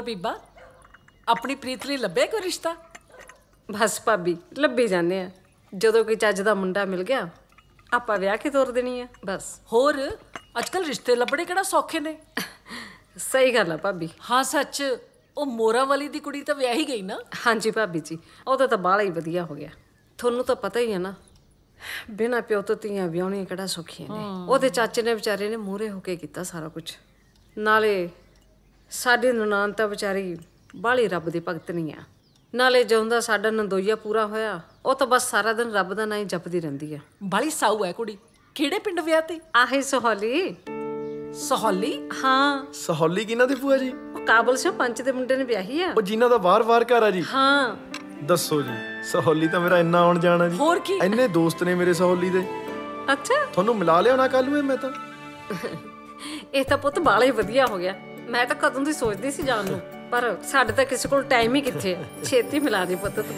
ਬੀਬਾ ਆਪਣੀ ਪ੍ਰੀਤ ਲਈ ਲੱਭਿਆ ਕੋਈ ਰਿਸ਼ਤਾ? ਬਸ ਭਾਬੀ ਲੱਭੀ ਜਾਂਦੇ ਆ, ਜਦੋਂ ਕੋਈ ਚੱਜ ਦਾ ਮੁੰਡਾ ਮਿਲ ਗਿਆ ਆਪਾਂ ਵਿਆਹ ਕੇ ਤੋਰ ਦੇਣੀ ਆ ਬਸ। ਹੋਰ ਅੱਜ ਕੱਲ ਰਿਸ਼ਤੇ ਲੱਭਣੇ ਕਿਹੜਾ ਸੌਖੇ ਨੇ। ਸਹੀ ਗੱਲ ਆ ਭਾਬੀ। ਹਾਂ ਸੱਚ, ਉਹ ਮੋਰਾ ਵਾਲੀ ਦੀ ਕੁੜੀ ਤਾਂ ਵਿਆਹੀ ਗਈ ਨਾ? ਹਾਂਜੀ ਭਾਬੀ ਜੀ, ਉਹਦਾ ਤਾਂ ਬਾਹਲਾ ਹੀ ਵਧੀਆ ਹੋ ਗਿਆ। ਤੁਹਾਨੂੰ ਤਾਂ ਪਤਾ ਹੀ ਹੈ ਨਾ, ਬਿਨਾਂ ਪਿਓ ਤੋਂ ਧੀਆਂ ਵਿਆਹੁਣੀਆਂ ਕਿਹੜਾ ਸੌਖੀਆਂ ਨੇ। ਉਹਦੇ ਚਾਚੇ ਨੇ ਵਿਚਾਰੇ ਨੇ ਮੂਹਰੇ ਹੋ ਕੇ ਕੀਤਾ ਸਾਰਾ ਕੁਝ। ਨਾਲੇ ਸਾਡੀ ਨਨਾਣ ਤਾਂ ਵਿਚਾਰੀ ਬਾਹਲੀ ਰੱਬ ਦੀ ਭਗਤ ਨਹੀਂ ਆ। ਨਾਲੇ ਜਿਉਂਦਾ ਸਾਡਾ ਨੰਦੋਈਆ ਪੂਰਾ ਹੋਇਆ, ਉਹ ਤਾਂ ਬਸ ਸਾਰਾ ਦਿਨ ਰੱਬ ਦਾ ਨਾਂ ਹੀ ਜਪਦੀ ਰਹਿੰਦੀ ਆ। ਬਾਹਲੀ ਸਾਊ ਹੈ ਕੁੜੀ। ਕਿਹੜੇ ਪਿੰਡ ਵਿਆਹ ਤੇ? ਆਹੀ ਸਹੌਲੀ। ਸਹੌਲੀ? ਹਾਂ। ਸਹੌਲੀ ਕਿਹਨਾਂ ਦੀ ਭੂਆ ਜੀ? ਉਹ ਕਾਬਲ ਸਿੰਘ ਪੰਚ ਦੇ ਮੁੰਡੇ ਨੇ ਵਿਆਹੀ ਆ। ਉਹ ਜਿਨ੍ਹਾਂ ਦਾ ਬਾਰ-ਬਾਰ ਘਰ ਆ ਜੀ? ਹਾਂ। ਦੱਸੋ ਜੀ, ਸਹੌਲੀ ਤਾਂ ਮੇਰਾ ਇੰਨਾ ਆਉਣ ਜਾਣਾ ਜੀ। ਹੋਰ ਕੀ? ਇੰਨੇ ਦੋਸਤ ਨੇ ਮੇਰੇ ਸਹੌਲੀ ਦੇ। ਅੱਛਾ। ਤੁਹਾਨੂੰ ਮਿਲਾ ਲਿਆ ਨਾ ਕੱਲ ਨੂੰ। ਮੈਂ ਤਾਂ ਇਹ ਤਾਂ ਪੁੱਤ ਬਾਹਲਾ ਹੀ ਵਧੀਆ ਹੋ ਗਿਆ। ਮੈਂ ਤਾਂ ਕਦੋਂ ਦੀ ਸੋਚਦੀ ਸੀ ਜਾਣ ਨੂੰ, ਪਰ ਸਾਡੇ ਤਾਂ ਕਿਸੇ ਕੋਲ ਟਾਈਮ ਹੀ ਕਿੱਥੇ। ਛੇਤੀ ਮਿਲਾ ਦੇ ਪੁੱਤ ਤੂੰ।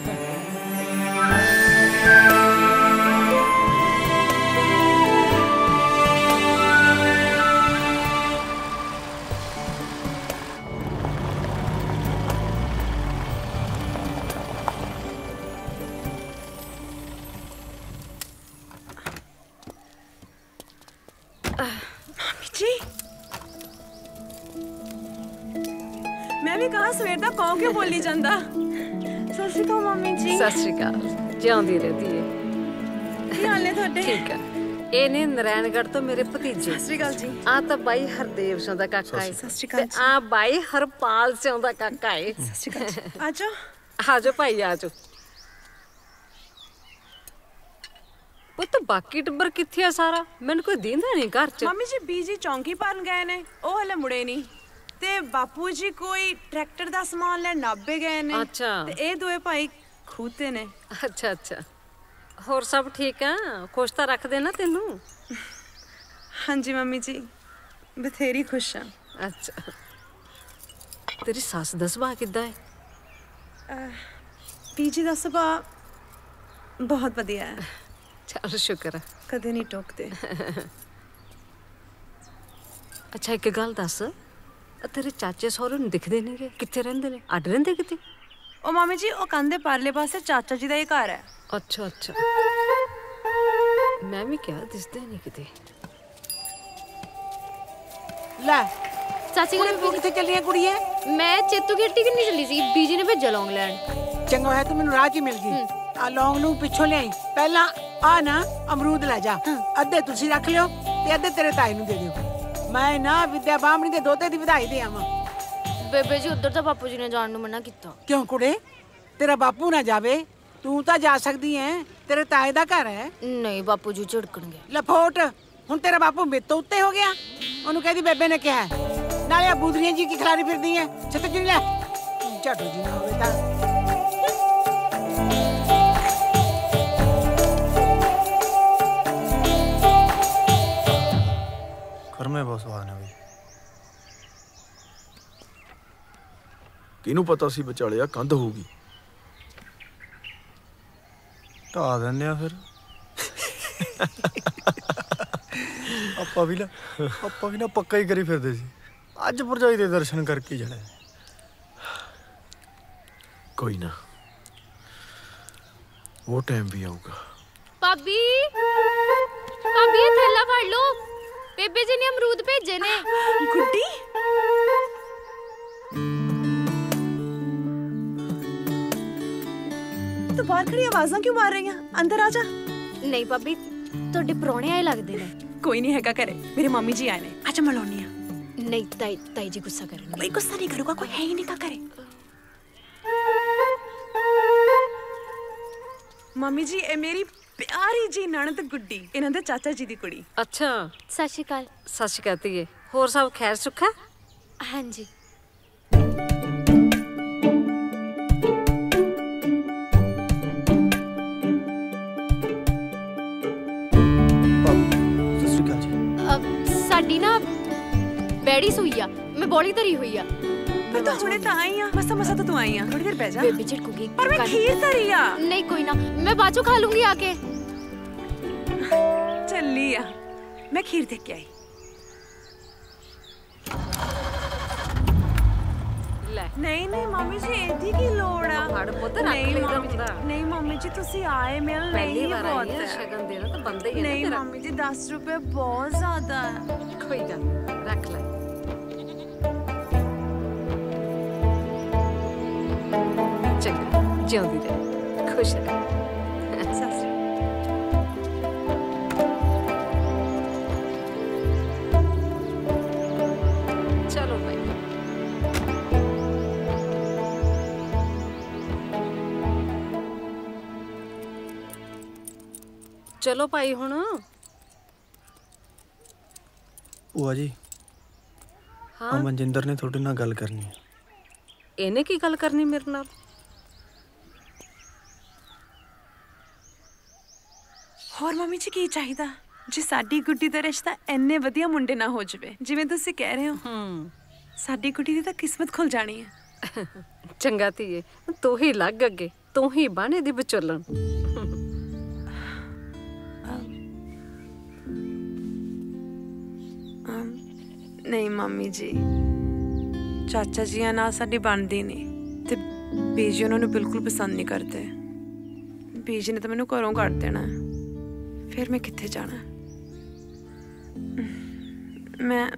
ਮਾਮੀ ਜੀ, मैं भी कहा सवेर दा कौ क्यों बोली जांदा। सत श्री अकाल मामी जी। सत श्री अकाल। जिਉਂਦੀ ਰਹਦੀ ਏ। ਕੀ ਹਾਲ ਨੇ ਤੁਹਾਡੇ? ਠੀਕ ਹੈ। ਇਹ ਨੇ ਨਰੈਣਗੜ੍ਹ ਤੋਂ ਮੇਰੇ ਭਤੀਜੇ। ਸਤ श्री अकाल जी। ਆ ਤਾਂ ਬਾਈ ਹਰਦੇਵ ਸਿੰਘ ਦਾ ਕਾਕਾ ਏ। ਸਤ श्री अकाल जी। ਆ ਬਾਈ ਹਰਪਾਲ ਸਿੰਘ ਦਾ ਕਾਕਾ ਏ। ਸਤ श्री अकाल जी। ਆਜੋ ਆਜੋ ਭਾਈ ਆਜੋ। ਪੁੱਤ ਬਾਕੀ ਟੱਬਰ ਕਿੱਥੇ ਆ ਸਾਰਾ? ਮੈਨੂੰ ਕੋਈ ਦੀਂਦਾ ਨਹੀਂ ਘਰ ਚ। ਮਾਮੀ ਜੀ ਬੀਜੀ ਚੌਂਕੀ ਭਰਨ ਗਏ ਨੇ, ਉਹ ਹਲੇ ਮੁੜੇ ਨਹੀਂ। ਤੇ ਬਾਪੂ ਜੀ ਕੋਈ ਟਰੈਕਟਰ ਦਾ ਸਮਾਨ ਲੈਣ ਨਾਭੇ ਗਏ ਨੇ। ਅੱਛਾ। ਤੇ ਇਹ ਦੋਏ ਭਾਈ ਖੂਤੇ ਨੇ। ਅੱਛਾ ਅੱਛਾ। ਹੋਰ ਸਭ ਠੀਕ ਆ? ਖੁਸ਼ ਤਾਂ ਰੱਖਦੇ ਨਾ ਤੈਨੂੰ? ਹਾਂਜੀ ਮੰਮੀ ਜੀ, ਬਥੇਰੀ ਖੁਸ਼ ਆ। ਅੱਛਾ। ਤੇਰੀ ਸੱਸ ਦਾ ਸੁਭਾਅ ਕਿੱਦਾਂ ਹੈ? ਬੀਜੀ ਦਾ ਸੁਭਾਅ ਬਹੁਤ ਵਧੀਆ ਹੈ। ਚੱਲ ਸ਼ੁਕਰ ਹੈ। ਕਦੇ ਨਹੀਂ ਟੋਕਦੇ। ਅੱਛਾ ਇੱਕ ਗੱਲ ਦੱਸ, ਤੇਰੇ ਚਾਚੇ ਸਹੁਰੇ ਨੂੰ ਦਿਖਦੇ ਨਹੀਂਗੇ, ਕਿੱਥੇ ਰਹਿੰਦੇ ਨੇ? ਅੱਡ ਰਹਿੰਦੇ ਕਿਤੇ? ਉਹ ਮਾਮੀ ਜੀ ਉਹ ਕੰਧ ਦੇ ਪਰਲੇ ਪਾਸੇ ਚਾਚਾ ਜੀ ਦਾ ਹੀ ਘਰ ਹੈ। ਅੱਛਾ ਅੱਛਾ। ਮੈਂ ਵੀ ਕਿਹਾ ਦਿਸਦੇ ਨਹੀਂ ਕਿਤੇ। ਲੈ ਚਾਚੀ ਕੁੜੇ ਤੂੰ ਕਿੱਥੇ ਚੱਲੀ ਹੈ ਕੁੜੀਏ? ਮੈਂ ਚੇਤੂ ਕੀ ਹੱਟੀ ਕਿੰਨੀ ਚੱਲੀ ਸੀ, ਬੀਜੀ ਨੇ ਭੇਜਿਆ ਲੌਂਗ ਲੈਣ। ਚੰਗਾ ਹੋਇਆ ਤੂੰ ਮੈਨੂੰ ਰਾਹ 'ਚ ਹੀ ਮਿਲ ਗਈ। ਆ ਲੌਂਗ ਨੂੰ ਪਿੱਛੋਂ ਲਿਆਈ। ਪਹਿਲਾਂ ਆ ਨਾ ਅਮਰੂਦ ਲੈ ਜਾ, ਅੱਧੇ ਤੁਸੀਂ ਰੱਖ ਲਿਓ ਤੇ ਅੱਧੇ ਤੇਰੇ ਤਾਏ ਨੂੰ ਦੇ ਦਿਓ। ਮੈਂ ਨਾ ਵਿਦਿਆ ਬਾਹਮਣੀ ਦੇ ਦੋਤੇ ਦੀ ਵਧਾਈ ਦੇ ਆਵਾਂ। ਬੇਬੇ ਜੀ ਉੱਧਰ ਤਾਂ ਬਾਪੂ ਜੀ ਨੇ ਜਾਣ ਨੂੰ ਮਨਾ ਕੀਤਾ। ਕਿਉਂ ਕੁੜੇ? ਤੇਰਾ ਬਾਪੂ ਨਾ ਜਾਵੇ, ਤੂੰ ਤਾਂ ਜਾ ਸਕਦੀ ਐ, ਤੇਰੇ ਤਾਏ ਦਾ ਘਰ ਹੈ। ਨਹੀਂ ਬਾਪੂ ਜੀ ਝਿੜਕਣਗੇ। ਲਫੋਟ, ਹੁਣ ਤੇਰਾ ਬਾਪੂ ਮੇਰੇ ਤੋਂ ਉੱਤੇ ਹੋ ਗਿਆ। ਉਹਨੂੰ ਕਹਿੰਦੀ ਬੇਬੇ ਨੇ ਕਿਹਾ। ਨਾਲੇ ਆ ਬੂਦਰੀਆਂ ਜੀ ਕੀ ਖਿਲਾਰੀ ਫਿਰਦੀ ਐ, ਛੱਤ ਜੀ ਲੈ ਝਾਟੂ ਜੀ ਨਾ ਹੋਵੇ ਤਾਂ। ਖਰਮੇ ਬਹੁਤ ਸਵਾਦ ਨੇ ਬਈ। ਕਿਹਨੂੰ ਪਤਾ ਸੀ ਵਿਚਾਲੇ ਆ ਕੰਧ ਹੋਊਗੀ। ਢਾ ਦਿੰਦੇ ਆ ਫਿਰ। ਆਪਾਂ ਵੀ ਨਾ ਆਪਾਂ ਵੀ ਨਾ ਪੱਕਾ ਹੀ ਕਰੀ ਫਿਰਦੇ ਸੀ। ਅੱਜ ਭਰਜਾਈ ਦੇ ਦਰਸ਼ਨ ਕਰਕੇ ਹੀ ਜਾਣਾ। ਕੋਈ ਨਾ, ਉਹ ਟਾਈਮ ਵੀ ਆਊਗਾ। ਭਾਬੀ ਭਾਬੀ ਇਹ ਥੈਲਾ ਫੜ ਲਓ, ਬੇਬੇ ਜੀ ਨੇ ਅਮਰੂਦ ਭੇਜੇ ਨੇ। ਗੁੱਡੀ ਤੂੰ ਬਾਹਰ ਖੜੀ ਆਵਾਜ਼ਾਂ ਕਿਉਂ ਮਾਰ ਰਹੀ ਆ? ਅੰਦਰ ਆ ਜਾ। ਨਹੀਂ ਭਾਬੀ, ਤੁਹਾਡੇ ਪ੍ਰਾਹੁਣੇ ਆਏ ਲੱਗਦੇ ਨੇ। ਕੋਈ ਨਹੀਂ ਹੈਗਾ ਘਰੇ, ਮੇਰੇ ਮੰਮੀ ਜੀ ਆਏ ਨੇ। ਅੱਛਾ ਮਲਾਉਣੀ ਆ। ਨਹੀਂ ਤਾਈ ਤਾਈ ਜੀ ਗੁੱਸਾ ਕਰਨਗੇ। ਕੋਈ ਗੁੱਸਾ ਨਹੀਂ ਕਰੂਗਾ, ਕੋਈ ਹੈ ਹੀ ਨਹੀਂ ਘਰੇ। ਮੰਮੀ ਜੀ ਇਹ ਮੇਰੀ ਪਿਆਰੀ ਜੀ ਨਣਦ ਗੁੱਡੀ, ਇਹਨਾਂ ਦੇ ਚਾਚਾ ਜੀ ਦੀ ਕੁੜੀ। ਅੱਛਾ। ਸਤਿ ਸ਼੍ਰੀ ਅਕਾਲ। ਸਤਿ ਸ਼੍ਰੀ ਅਕਾਲ ਧੀਏ। ਹੋਰ ਸਭ ਖੈਰ ਸੁੱਖਾ? ਹਾਂਜੀ। ਸਾਡੀ ਨਾ ਬੈੜੀ ਸੂਈ ਆ, ਮੈਂ ਬੋਲੀ ਧਰੀ ਹੋਈ ਆ। ਪਰ ਤੂੰ ਹੁਣੇ ਤਾਂ ਆਈ ਆ, ਮਸਾ ਮਸਾ ਤਾਂ ਤੂੰ ਆਈ ਆ। ਥੋੜੀ ਦੇਰ ਬਹਿ ਜਾ। ਬੇਬੀ ਝਟਕੂਗੀ। ਪਰ ਮੈਂ ਖੀਰ ਧਰੀ ਆ। ਨਹੀਂ ਕੋਈ ਨਾ, ਮੈਂ ਬਾਅਦ ਚੋਂ ਖਾ ਲੂੰਗੀ ਆ ਕੇ। ਚੱਲੀ ਆ, ਮੈਂ ਖੀਰ ਦੇਖ ਕੇ ਆਈ। ਨਹੀਂ ਨਹੀਂ ਮੰਮੀ ਜੀ ਇਹਦੀ ਕੀ ਲੋੜ ਆ ਫੜ ਪੁੱਤ ਰੱਖ ਨਹੀਂ ਲਈਦਾ ਮੰਮੀ ਜੀ, ਹੁੰਦਾ। ਨਹੀਂ ਮੰਮੀ ਜੀ ਤੁਸੀਂ ਆਏ ਮਿਲ ਪਹਿਲੀ ਨਹੀਂ ਵਾਰ ਬਹੁਤ ਆਈ ਆ, ਹੈ ਸ਼ਗਨ ਦੇਣਾ ਤਾਂ ਬੰਦਾ ਹੀ ਹੈ ਨਾ ਨਹੀਂ ਤੇਰਾ। ਮੰਮੀ ਜੀ ਦਸ ਰੁਪਏ ਬਹੁਤ ਜ਼ਿਆਦਾ ਹੈ ਕੋਈ ਗੱਲ ਨੀ, ਰੱਖ ਲੈ। ਚੰਗਾ ਜਿਉਂਦੀ ਰਹਿ, ਖੁਸ਼ ਰਹਿ। ਸਤਿ ਸ਼੍ਰੀ ਚਲੋ ਭਾਈ। ਚਲੋ ਭਾਈ ਹੁਣ। ਭੂਆ ਜੀ ਹਾਂ ਆ ਮਨਜਿੰਦਰ ਨੇ ਤੁਹਾਡੇ ਨਾਲ ਗੱਲ ਕਰਨੀ ਹੈ। ਇਹਨੇ ਕੀ ਗੱਲ ਕਰਨੀ ਮੇਰੇ ਨਾਲ? ਹੋਰ ਮੰਮੀ ਜੀ ਕੀ ਚਾਹੀਦਾ ਜੇ ਸਾਡੀ ਗੁੱਡੀ ਦਾ ਰਿਸ਼ਤਾ ਇੰਨੇ ਵਧੀਆ ਮੁੰਡੇ ਨਾਲ ਹੋ ਜਾਵੇ ਜਿਵੇਂ ਤੁਸੀਂ ਕਹਿ ਰਹੇ ਹੋ। ਹੂੰ ਸਾਡੀ ਗੁੱਡੀ ਦੀ ਤਾਂ ਕਿਸਮਤ ਖੁੱਲ ਜਾਣੀ ਹੈ। ਚੰਗਾ ਧੀਏ, ਤੂੰ ਹੀ ਲੱਗ ਅੱਗੇ, ਤੂੰ ਹੀ ਬਣ ਇਹਦੀ ਵਿਚੋਲਣ। ਨਹੀਂ ਮੰਮੀ ਜੀ, ਚਾਚਾ ਜੀਆਂ ਨਾਲ ਸਾਡੀ ਬਣਦੀ ਨਹੀਂ ਤੇ ਬੀਜੀ ਉਹਨਾਂ ਨੂੰ ਬਿਲਕੁਲ ਪਸੰਦ ਨਹੀਂ ਕਰਦੇ। ਬੀਜੀ ਨੇ ਤਾਂ ਮੈਨੂੰ ਘਰੋਂ ਕੱਢ ਦੇਣਾ, ਫਿਰ ਮੈਂ ਕਿੱਥੇ ਜਾਣਾ? ਮੈਂ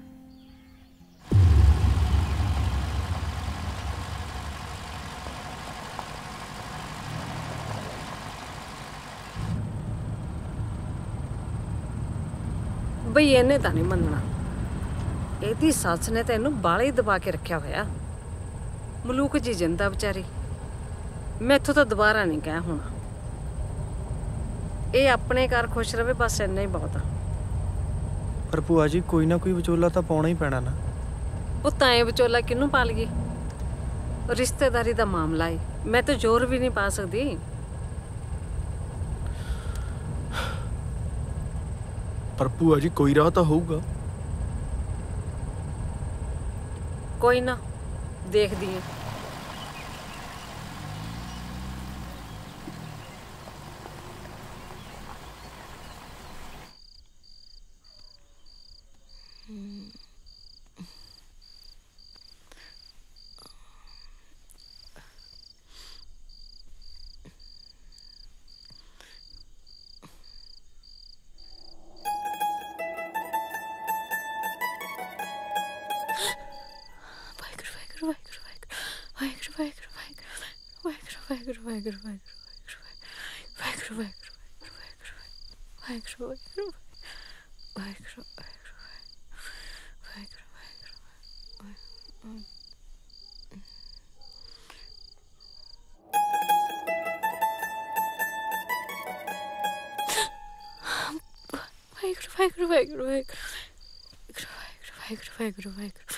ਬਈ ਇਹਨੇ ਤਾਂ ਨਹੀਂ ਮੰਨਣਾ। ਇਹਦੀ ਸੱਸ ਨੇ ਤਾਂ ਇਹਨੂੰ ਬਾਲੇ ਹੀ ਦਬਾ ਕੇ ਰੱਖਿਆ ਹੋਇਆ। ਮਲੂਕ ਜੀ ਜਿੰਦਾ ਵਿਚਾਰੀ, ਮੈਥੋਂ ਤਾਂ ਦੁਬਾਰਾ ਨਹੀਂ ਕਹਿ ਹੋਣਾ। ਇਹ ਆਪਣੇ ਘਰ ਖੁਸ਼ ਰਵੇ, ਬਸ ਇੰਨਾ ਹੀ ਬਹੁਤ ਆ। ਪਰ ਭੂਆ ਜੀ ਕੋਈ ਨਾ ਕੋਈ ਵਿਚੋਲਾ ਤਾਂ ਪਾਉਣਾ ਹੀ ਪੈਣਾ ਨਾ। ਉਹ ਤਾਂ ਇਹ ਵਿਚੋਲਾ ਕਿਹਨੂੰ ਪਾਲ ਗਈ? ਰਿਸ਼ਤੇਦਾਰੀ ਦਾ ਮਾਮਲਾ ਏ, ਮੈਂ ਤਾਂ ਜ਼ੋਰ ਵੀ ਨਹੀਂ ਪਾ ਸਕਦੀ। ਪਰ ਭੂਆ ਜੀ ਕੋਈ ਰਾਹ ਤਾਂ ਹੋਊਗਾ। ਕੋਈ ਨਾ, ਦੇਖਦੀ ਆਂ। ਵਾਹਿਗੁਰੂ ਵਾਹਿਗੁਰੂ ਵਾਹਿਗੁਰੂ ਵਾਹਿਗੁਰੂ ਵਾਹਿਗੁਰੂ ਵਾਹਿਗੁਰੂ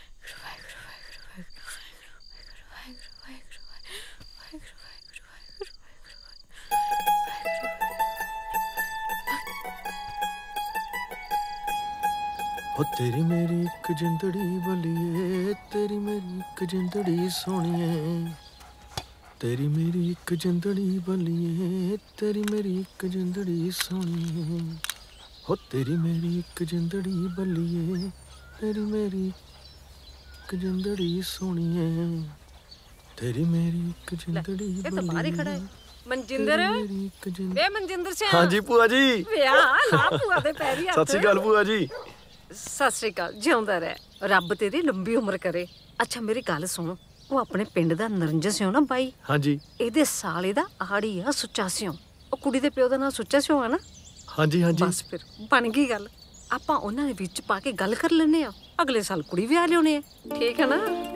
ਹੋ ਤੇਰੀ ਮੇਰੀ ਇੱਕ ਜਿੰਦੜੀ ਬਲੀਏ, ਤੇਰੀ ਮੇਰੀ ਇੱਕ ਜਿੰਦੜੀ ਸੋਹਣੀਏ, ਤੇਰੀ ਮੇਰੀ ਇੱਕ ਜਿੰਦੜੀ ਬਲੀਏ, ਤੇਰੀ ਮੇਰੀ ਇੱਕ ਜਿੰਦੜੀ ਸੋਹਣੀਏ। ਹੋ ਤੇਰੀ ਮੇਰੀ ਇੱਕ ਜਿੰਦੜੀ ਬਲੀਏ, ਤੇਰੀ ਮੇਰੀ ਇੱਕ ਜਿੰਦੜੀ ਸੋਹਣੀਏ, ਤੇਰੀ ਮੇਰੀ ਇੱਕ ਜਿੰਦੜੀ ਇਹ ਤਾਂ ਬਾਹਰ ਹੀ ਖੜਾ ਹੈ। ਮਨਜਿੰਦਰ, ਵੇ ਮਨਜਿੰਦਰ ਸਿੰਘ। ਹਾਂਜੀ ਭੂਆ ਜੀ। ਵੇ ਆ ਲਾ ਭੂਆ ਦੇ ਪੈਰੀ ਹੱਥ। ਸਤਿ ਸ਼੍ਰੀ ਅਕਾਲ ਭੂਆ ਜੀ। ਸਤਿ ਸ਼੍ਰੀ ਅਕਾਲ, ਜਿਉਂਦਾ ਰਹਿ, ਰੱਬ ਤੇਰੀ ਲੰਬੀ ਉਮਰ ਕਰੇ। ਅੱਛਾ ਮੇਰੀ ਗੱਲ ਸੁਣ, ਉਹ ਆਪਣੇ ਪਿੰਡ ਦਾ ਨਰਿੰਜਨ ਸਿਓ ਨਾ ਬਾਈ, ਹਾਂਜੀ ਇਹਦੇ ਸਾਲੇ ਦਾ ਆੜੀ ਆ ਸੁੱਚਾ ਸਿਓ। ਉਹ ਕੁੜੀ ਦੇ ਪਿਓ ਦਾ ਨਾਂ ਸੁੱਚਾ ਸਿਓ ਆ ਨਾ? ਹਾਂਜੀ ਹਾਂਜੀ। ਬਸ ਫਿਰ ਬਣ ਗਈ ਗੱਲ। ਆਪਾਂ ਉਹਨਾਂ ਦੇ ਵਿੱਚ ਪਾ ਕੇ ਗੱਲ ਕਰ ਲੈਨੇ ਆ, ਅਗਲੇ ਸਾਲ ਕੁੜੀ ਵਿਆਹ ਲਿਆਉਣੇ ਆ। ਠੀਕ ਹੈ ਨਾ?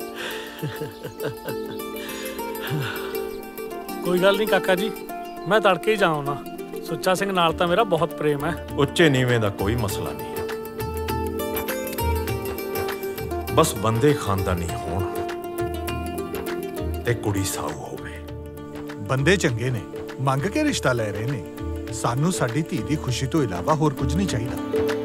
ਕੋਈ ਗੱਲ ਨਹੀਂ ਕਾਕਾ ਜੀ, ਮੈਂ ਤੜਕੇ ਹੀ ਜਾਉਣਾ। ਸੁੱਚਾ ਸਿੰਘ ਨਾਲ ਤਾਂ ਮੇਰਾ ਬਹੁਤ ਪ੍ਰੇਮ ਹੈ। ਉੱਚੇ ਨੀਵੇਂ ਦਾ ਕੋਈ ਮਸਲਾ ਨਹੀਂ ਹੈ, ਬਸ ਬੰਦੇ ਖਾਨਦਾਨੀ ਹੋਣ ਤੇ ਕੁੜੀ ਸਾਊ ਹੋਵੇ। ਬੰਦੇ ਚੰਗੇ ਨੇ, ਮੰਗ ਕੇ ਰਿਸ਼ਤਾ ਲੈ ਰਹੇ ਨੇ। ਸਾਨੂੰ ਸਾਡੀ ਧੀ ਦੀ ਖੁਸ਼ੀ ਤੋਂ ਇਲਾਵਾ ਹੋਰ ਕੁਝ ਨਹੀਂ ਚਾਹੀਦਾ।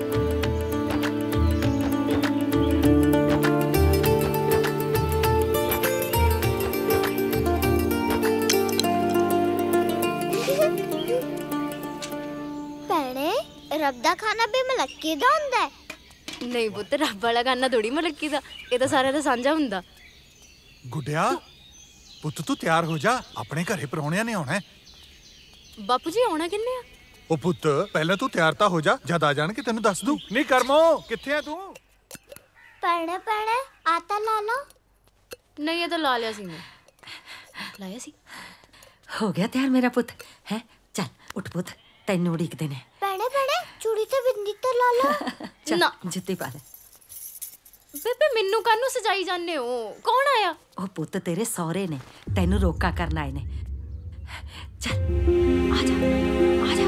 ਭੈਣੇ, ਰੱਬ ਦਾ ਖਾਣਾ ਵੀ ਮਲੱਕੀ ਦਾ ਹੁੰਦਾ ਹੈ? ਨਹੀਂ ਪੁੱਤ, ਰੱਬ ਵਾਲਾ ਖਾਣਾ ਥੋੜੀ ਮਲੱਕੀ ਦਾ, ਇਹ ਤਾਂ ਸਾਰਿਆਂ ਦਾ ਸਾਂਝਾ ਹੁੰਦਾ। गुड्डिया पुत्त तू तैयार हो जा, अपने घरे परौणियां ने आना है। बापू जी आना किन्ने आ? ओ पुत्त पहले तू तैयार ता हो जा, जद आ जाणगे तेनू दस दूं। नहीं करमो कित्थे है तू? पढ़ने पढ़ने आता ला लो। नहीं ये तो ला लिया सी मैं। लाया सी हो गया तैयार मेरा पुत है। चल उठ पुत, तेनू उड़ीकदे ने। पढ़ने पढ़ने चूड़ी ते बिंदी ते ला लो। चल जुत्ती पा ले। बेबे मेनू कानू सजाई जाने हो? कौन आया? ओ पुत तेरे सौरे ने तेनू रोका करना आए ने। चल आजा आजा।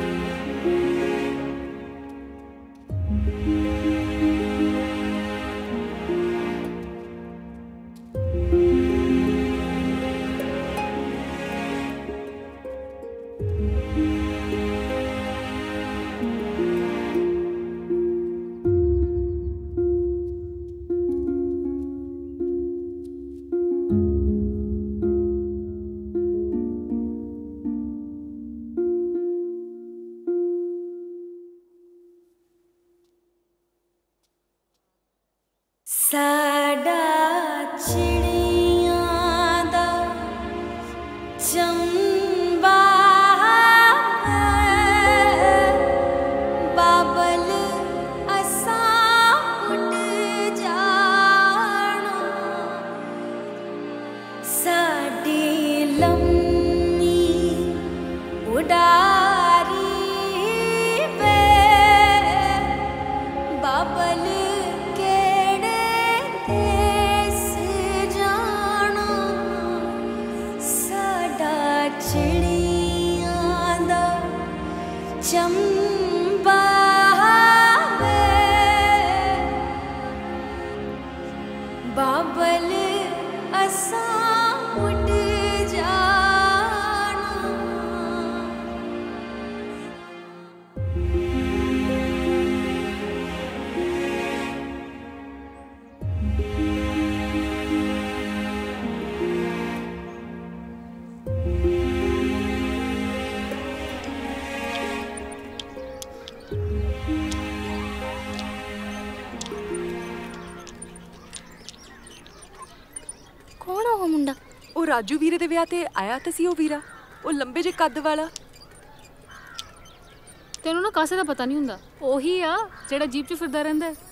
साडा चिड़ियां दा चंबा बाबल असा उड़ जाना साडी लम्मी उडारी वे बाबल चंबा बाबल असा उड़ जाना कौन आ वो मुंडा? ਉਹ ਰਾਜੂ ਵੀਰੇ ਦੇ ਵਿਆਹ ਤੇ ਆਇਆ ਤਾਂ ਸੀ ਉਹ ਵੀਰਾ, ਉਹ ਲੰਬੇ ਜੇ ਕੱਦ ਵਾਲਾ। ਤੈਨੂੰ ਨਾ ਕਾਸੇ ਦਾ ਪਤਾ ਨਹੀਂ ਹੁੰਦਾ। ਉਹੀ ਆ ਜਿਹੜਾ ਜੀਪ 'ਚ ਫਿਰਦਾ ਰਹਿੰਦਾ ਹੈ।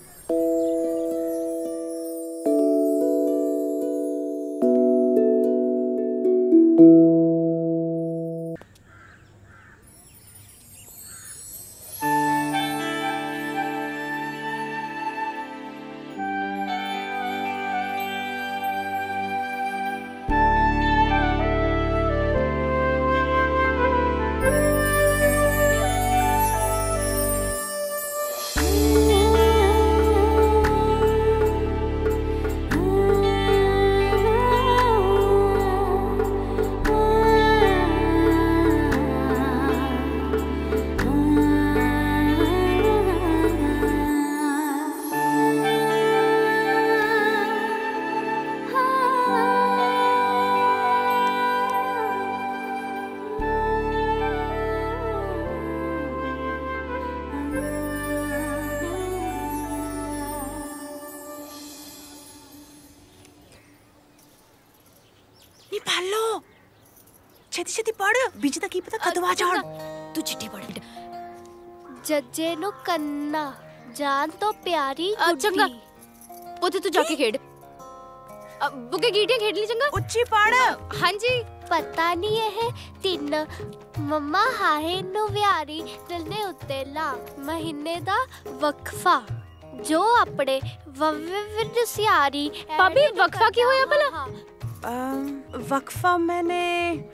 ਛੇਤੀ ਛੇਤੀ ਪੜ, ਬੀਜ ਦਾ ਕੀ ਪਤਾ ਕਦੋਂ ਆ ਜਾਣ। ਤੂੰ ਚਿੱਠੀ ਪੜ ਬੇਟਾ। ਜੱਜੇ ਨੂੰ ਕੰਨਾ ਜਾਨ ਤੋਂ ਪਿਆਰੀ ਚੰਗਾ ਪੁੱਤ ਤੂੰ ਜਾ ਕੇ ਖੇਡ। ਬੁੱਗੇ ਗੀਟੀਆਂ ਖੇਡ ਲਈ ਚੰਗਾ। ਉੱਚੀ ਪੜ। ਹਾਂਜੀ ਪਤਾ ਨਹੀਂ ਇਹ ਤਿੰਨ ਮੰਮਾ ਹਾਹੇ ਨੂੰ ਵਿਆਰੀ ਦਿਲ ਦੇ ਉੱਤੇ ਲਾ ਮਹੀਨੇ ਦਾ ਵਕਫਾ ਜੋ ਆਪਣੇ ਵਵਿਰ ਸਿਆਰੀ। ਭਾਬੀ ਵਕਫਾ ਕੀ ਹੋਇਆ ਭਲਾ? ਵਕਫਾ ਮੈਨੇ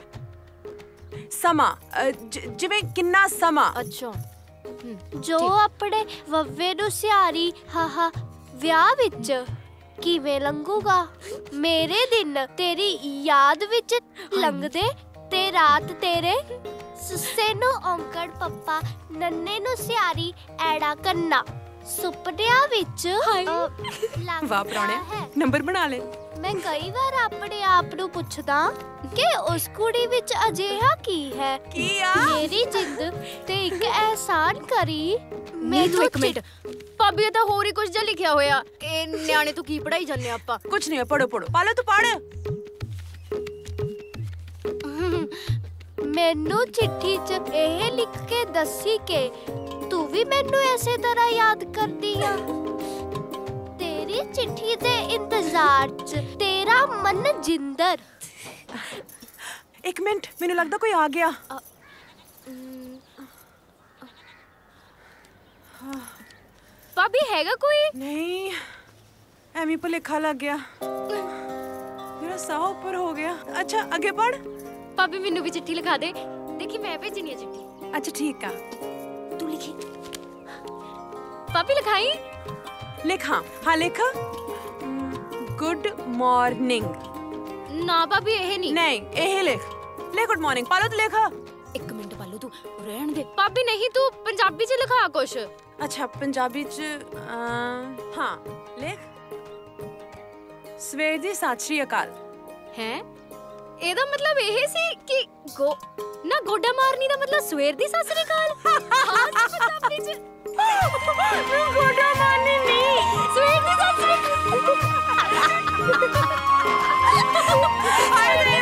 ਸਮਾਂ ਜਿਵੇਂ ਕਿੰਨਾ ਸਮਾਂ। ਅੱਛਾ ਜੋ ਆਪਣੇ ਵਵੇ ਨੂੰ ਸਿਆਰੀ ਹਾਹਾ ਵਿਆਹ ਵਿੱਚ ਕਿਵੇਂ ਲੰਘੂਗਾ। ਮੇਰੇ ਦਿਨ ਤੇਰੀ ਯਾਦ ਵਿੱਚ ਲੰਘਦੇ ਤੇ ਰਾਤ ਤੇਰੇ ਸੁੱਸੇ ਨੂੰ ਔਂਕੜ ਪੱਪਾ ਨੰਨੇ ਨੂੰ ਸਿਆਰੀ ਐੜਾ ਕੰਨਾ ਸੁਪਨਿਆਂ ਵਿੱਚ ਵਾਹ ਪ੍ਰਾਹੁਣਿਆ ਨੰਬਰ ਬਣਾ ਲੈ। ਮੈਂ ਕਈ ਵਾਰ ਆਪਣੇ ਆਪ ਨੂੰ ਪੁੱਛਦਾ ਕਿ ਉਸ ਕੁੜੀ ਵਿੱਚ ਅਜਿਹਾ ਕੀ ਹੈ। ਕੀ ਆ? ਮੇਰੀ ਜਿੱਦ ਤੇ ਇੱਕ ਅਹਿਸਾਨ ਕਰੀ ਨਹੀਂ ਤੂੰ ਇੱਕ ਮਿੰਟ ਭਾਬੀ ਇਹ ਤਾਂ ਹੋਰ ਹੀ ਕੁਝ ਜਿਹਾ ਲਿਖਿਆ ਹੋਇਆ ਇਹ ਨਿਆਣੇ ਤੋਂ ਕੀ ਪੜਾਈ ਜਾਂਦੇ ਆਪਾਂ ਕੁਝ ਨਹੀਂ ਪੜੋ ਪੜੋ ਪਾਲੋ ਤੂੰ ਪੜ ਮੈਨੂੰ ਚਿੱਠੀ 'ਚ ਇਹ ਲਿਖ ਕੇ ਦੱਸੀ ਕਿ ਤੂੰ ਵੀ ਮੈਨੂੰ ਐਸੇ ਤਰ੍ਹਾਂ ਯਾਦ ਕਰਦੀ ਆ ਤੇਰੀ ਚਿੱਠੀ ਦੇ ਇੰਤਜ਼ਾਰ 'ਚ ਤੇਰਾ ਮਨ ਜਿੰਦਰ ਇੱਕ ਮਿੰਟ ਮੈਨੂੰ ਲੱਗਦਾ ਕੋਈ ਆ ਗਿਆ ਭਾਬੀ ਹੈਗਾ ਕੋਈ ਨਹੀਂ ਐਵੇਂ ਭੁਲੇਖਾ ਲੱਗ ਗਿਆ ਮੇਰਾ ਸਾਹ ਉੱਪਰ ਹੋ ਗਿਆ ਅੱਛਾ ਅੱਗੇ ਪੜ ਭਾਬੀ ਮੈਨੂੰ ਵੀ ਚਿੱਠੀ ਲਿਖਾ ਦੇ ਦੇਖੀ ਮੈਂ ਭੇਜਣੀ ਹੈ ਚਿੱਠੀ ਅੱਛਾ ਠੀਕ ਆ ਤੂੰ ਲਿਖੀ ਭਾਬੀ ਲਿਖਾਈ ਲਿਖਾਂ ਹਾਂ ਲਿਖ ਗੁੱਡ ਮਾਰਨਿੰਗ ਨਾ ਭਾਬੀ ਇਹ ਨਹੀਂ ਨਹੀਂ ਇਹ ਲਿਖ ਲੈ ਗੁੱਡ ਮਾਰਨਿੰਗ ਪਾਲੋ ਤੂੰ ਲਿਖ ਇੱਕ ਮਿੰਟ ਪਾਲੋ ਤੂੰ ਰਹਿਣ ਦੇ ਭਾਬੀ ਨਹੀਂ ਤੂੰ ਪੰਜਾਬੀ 'ਚ ਲਿਖਾ ਕੁਛ ਅੱਛਾ ਪੰਜਾਬੀ 'ਚ ਹਾਂ ਲਿਖ ਸਵੇਰ ਦੀ ਸਤਿ ਸ਼੍ਰੀ ਅਕਾਲ ਹੈ ਇਹਦਾ ਮਤਲਬ ਇਹ ਸੀ ਕਿ ਗੋ ਨਾ ਗੋਡਾ ਮਾਰਨੀ ਦਾ ਮਤਲਬ ਸਵੇਰ ਦੀ ਸਤਿ ਸ਼੍ਰੀ ਅਕਾਲ ਪੰਜਾਬੀ 'ਚ ਗੋਡਾ ਮਾਰਨੀ ਨਹੀਂ ਸਵੇਰ ਦੀ ਸਤਿ ਸ਼੍ਰੀ ਅਕਾਲ ਆਏ ਨਹੀਂ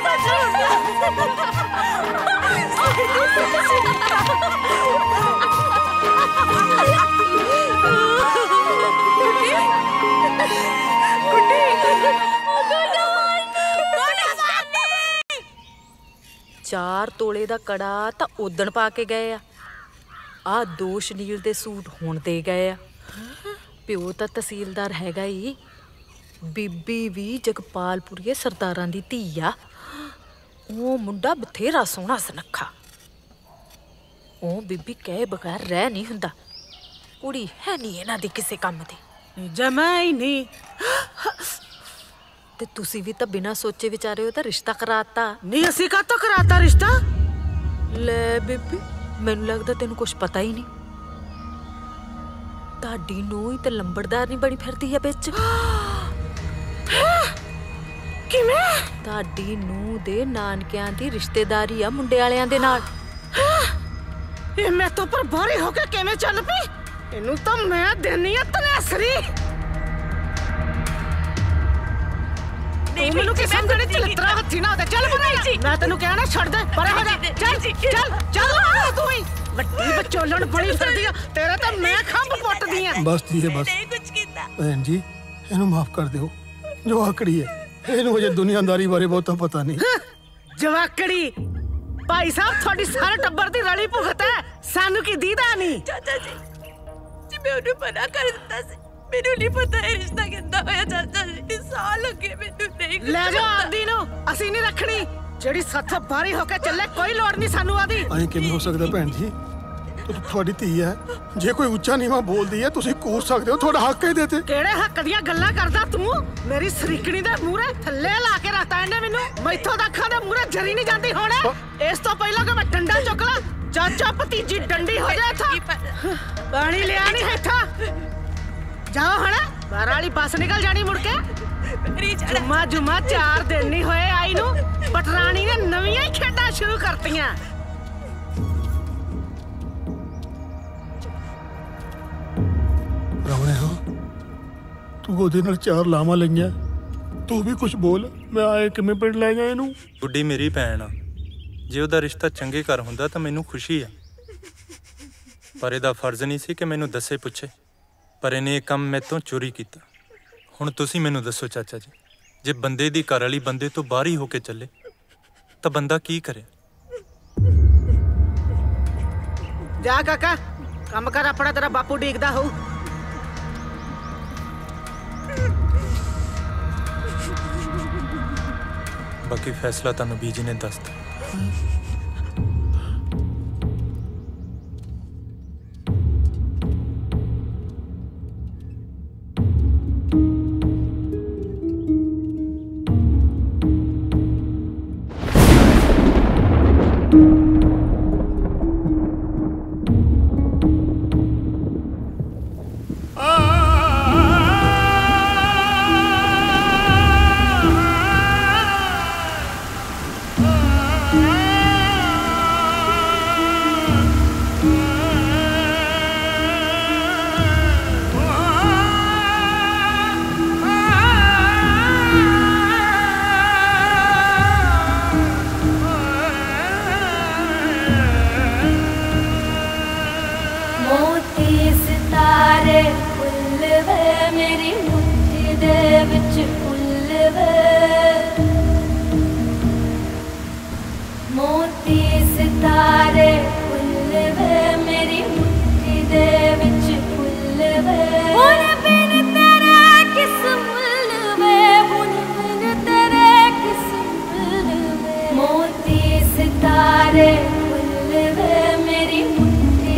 ਚਾਰ ਤੋਲੇ ਦਾ ਕੜਾ ਤਾਂ ਉਦਣ ਪਾ ਕੇ ਗਏ ਆ ਆ ਦੋ ਸ਼ਨੀਲ ਦੇ ਸੂਟ ਹੁਣ ਦੇ ਗਏ ਆ ਪਿਓ ਤਾਂ ਤਹਿਸੀਲਦਾਰ ਹੈਗਾ ਹੀ ਬੀਬੀ ਵੀ ਜਗਪਾਲਪੁਰੀਏ ਸਰਦਾਰਾਂ ਦੀ ਧੀ ਆ ਉਹ ਮੁੰਡਾ ਬਥੇਰਾ ਸੋਹਣਾ ਸੁਨੱਖਾ ਉਹ ਬੀਬੀ ਕਹੇ ਬਗੈਰ ਰਹਿ ਨਹੀਂ ਹੁੰਦਾ ਕੁੜੀ ਹੈ ਨਹੀਂ ਇਹਨਾਂ ਦੀ ਕਿਸੇ ਕੰਮ ਦੀ ਜਮਾ ਹੀ ਨਹੀਂ ਤੇ ਤੁਸੀਂ ਵੀ ਤਾਂ ਬਿਨਾਂ ਸੋਚੇ ਵਿਚਾਰੇ ਹੋ ਤਾਂ ਰਿਸ਼ਤਾ ਕਰਾਤਾ ਨਹੀਂ ਅਸੀਂ ਕਾਹਤੋਂ ਕਰਾਤਾ ਰਿਸ਼ਤਾ ਲੈ ਬੀਬੀ ਮੈਨੂੰ ਲੱਗਦਾ ਤੈਨੂੰ ਕੁਝ ਪਤਾ ਹੀ ਨਹੀਂ ਤੁਹਾਡੀ ਨੂੰ ਹੀ ਤੇ ਲੰਬੜਦਾਰ ਨਹੀਂ ਬਣੀ ਫਿਰਦੀ ਆ ਵਿੱਚ ਕਿਵੇਂ ਤੁਹਾਡੀ ਨੂੰ ਦੇ ਨਾਨਕਿਆਂ ਦੀ ਰਿਸ਼ਤੇਦਾਰੀ ਆ ਮੁੰਡੇ ਵਾਲਿਆਂ ਦੇ ਨਾਲ ਇਹ ਮੈਂ ਤੋਂ ਪਰ ਬਾਹਰੀ ਹੋ ਕੇ ਕਿਵੇਂ ਚੱਲ ਪਈ ਇਹਨੂੰ ਤਾਂ ਮੈਂ ਦੇਣੀ ਆ ਤਨੇਸਰੀ ਨਹੀਂ ਮੈਨੂੰ ਕਿਸੇ ਨੇ ਚਲਤਰਾ ਹੱਥੀ ਨਾ ਉਹਦੇ ਚੱਲ ਬਣਾਈ ਮੈਂ ਤੈਨੂੰ ਕਹਿਣਾ ਛੱਡ ਦੇ ਪਰ ਹੋ ਜਾ ਚੱਲ ਚੱਲ ਚੱਲ ਤੂੰ ਹੀ ਵੱਡੀ ਬਚੋਲਣ ਬੜੀ ਫਿਰਦੀ ਆ ਤੇਰੇ ਤਾਂ ਮੈਂ ਖੰਭ ਪੁੱਟਦੀ ਆ ਬਸ ਜੀ ਬਸ ਨਹੀਂ ਕੁਝ ਕੀਤਾ ਭੈਣ ਜੀ ਇਹਨੂੰ ਮਾਫ ਕਰ ਦਿਓ ਜੋ ਆਕੜੀ ਹੈ ਇਹਨੂੰ ਅਜੇ ਦੁਨੀਆਦਾਰੀ ਬਾਰੇ ਬਹੁਤਾ ਪਤਾ ਨਹੀਂ ਜਵਾਕੜੀ ਭਾਈ ਸਾਹਿਬ ਤੁਹਾਡੀ ਸਾਰੇ ਟੱਬਰ ਦੀ ਰਲੀ ਭੁਗਤ ਹੈ ਸਾਨੂੰ ਕੀ ਦੀਦਾ ਨਹੀਂ ਚਾਚਾ ਜੀ ਜੀ ਮੈਂ ਉਹਨੂੰ ਮਨਾ ਕਰ ਦਿੱਤਾ ਸੀ ਮੈਨੂੰ ਨਹੀਂ ਪਤਾ ਇਹ ਰਿਸ਼ਤਾ ਕਿੱਦਾਂ ਹੋਇਆ ਚਾਚਾ ਜੀ ਸਾਲ ਲੱਗੇ ਮੈਨੂੰ ਨਹੀਂ ਲੈ ਜਾ ਆਦੀ ਨੂੰ ਅਸੀਂ ਨਹੀਂ ਰੱਖਣੀ ਜਿਹੜੀ ਸੱਥ ਬਾਰੀ ਹੋ ਕੇ ਚੱਲੇ ਕੋਈ ਲੋੜ ਨਹੀਂ ਸਾਨੂੰ ਆਦੀ ਐਂ ਕਿਵੇਂ ਹੋ ਸਕਦਾ ਭੈਣ ਜੀ ਤੁਹਾਡੀ ਧੀ ਹੈ ਜੇ ਕੋਈ ਉੱਚਾ ਨੀਵਾਂ ਬੋਲਦੀ ਹੈ ਤੁਸੀਂ ਕੂਰ ਸਕਦੇ ਹੋ ਤੁਹਾਡਾ ਹੱਕ ਹੀ ਦੇਤੇ ਕਿਹੜੇ ਹੱਕ ਦੀਆਂ ਗੱਲਾਂ ਕਰਦਾ ਤੂੰ ਮੇਰੀ ਸਰੀਕਣੀ ਦੇ ਮੂਹਰੇ ਥੱਲੇ ਲਾ ਕੇ ਰੱਖਤਾ ਇਹਨੇ ਮੈਨੂੰ ਮੈਥੋਂ ਤਾਂ ਅੱਖਾਂ ਦੇ ਮੂਹਰੇ ਜਰੀ ਨਹੀਂ ਜਾਂਦੀ ਹੁਣ ਇਸ ਤੋਂ ਪਹਿਲਾਂ ਕਿ ਮੈਂ ਡੰਡਾ ਚੁੱਕ ਲਾਂ ਚਾਚਾ ਭਤੀਜੀ ਡੰਡੀ ਹੋ ਜਾ ਇੱਥੋਂ ਪਾਣੀ ਲਿਆ ਨਹੀਂ ਹੇਠਾਂ ਜਾਓ ਹੁਣ ਬਾਹਰ ਵਾਲੀ ਬੱਸ ਨਿਕਲ ਜਾਣੀ ਮੁੜ ਕੇ ਜੁਮਾ ਜੁਮਾ ਚਾਰ ਦਿਨ ਨਹੀਂ ਹੋਏ ਆਈ ਨੂੰ ਪਟਰਾਣੀ ਨੇ ਨਵੀਆਂ ਹੀ ਖੇਡਾਂ ਸ਼ੁਰੂ ਕਰਤੀਆਂ ਰਾਵਣੇ ਹਾਂ ਤੂੰ ਉਹਦੇ ਨਾਲ ਚਾਰ ਲਾਵਾਂ ਲਈਆਂ ਤੂੰ ਵੀ ਕੁਝ ਬੋਲ ਮੈਂ ਆਏ ਕਿਵੇਂ ਪਿੰਡ ਲੈ ਗਿਆ ਇਹਨੂੰ ਗੁੱਡੀ ਮੇਰੀ ਭੈਣ ਆ ਜੇ ਉਹਦਾ ਰਿਸ਼ਤਾ ਚੰਗੇ ਘਰ ਹੁੰਦਾ ਤਾਂ ਮੈਨੂੰ ਖੁਸ਼ੀ ਆ ਪਰ ਇਹਦਾ ਫਰਜ਼ ਨਹੀਂ ਸੀ ਕਿ ਮੈਨੂੰ ਦੱਸੇ ਪੁੱਛੇ ਪਰ ਇਹਨੇ ਇਹ ਕੰਮ ਮੈਥੋਂ ਚੋਰੀ ਕੀਤਾ ਹੁਣ ਤੁਸੀਂ ਮੈਨੂੰ ਦੱਸੋ ਚਾਚਾ ਜੀ ਜੇ ਬੰਦੇ ਦੀ ਘਰ ਵਾਲੀ ਬੰਦੇ ਤੋਂ ਬਾਹਰ ਹੀ ਹੋ ਕੇ ਚੱਲੇ ਤਾਂ ਬੰਦਾ ਕੀ ਕਰੇ ਜਾ ਕਾਕਾ ਕੰਮ ਕਰ ਆਪਣਾ ਤੇਰਾ ਬਾਪੂ ਡੀਕਦਾ ਹੋਊ ਬਾਕੀ ਫੈਸਲਾ ਤੁਹਾਨੂੰ ਬੀਜੀ ਨੇ ਦੱਸਤਾ Ah!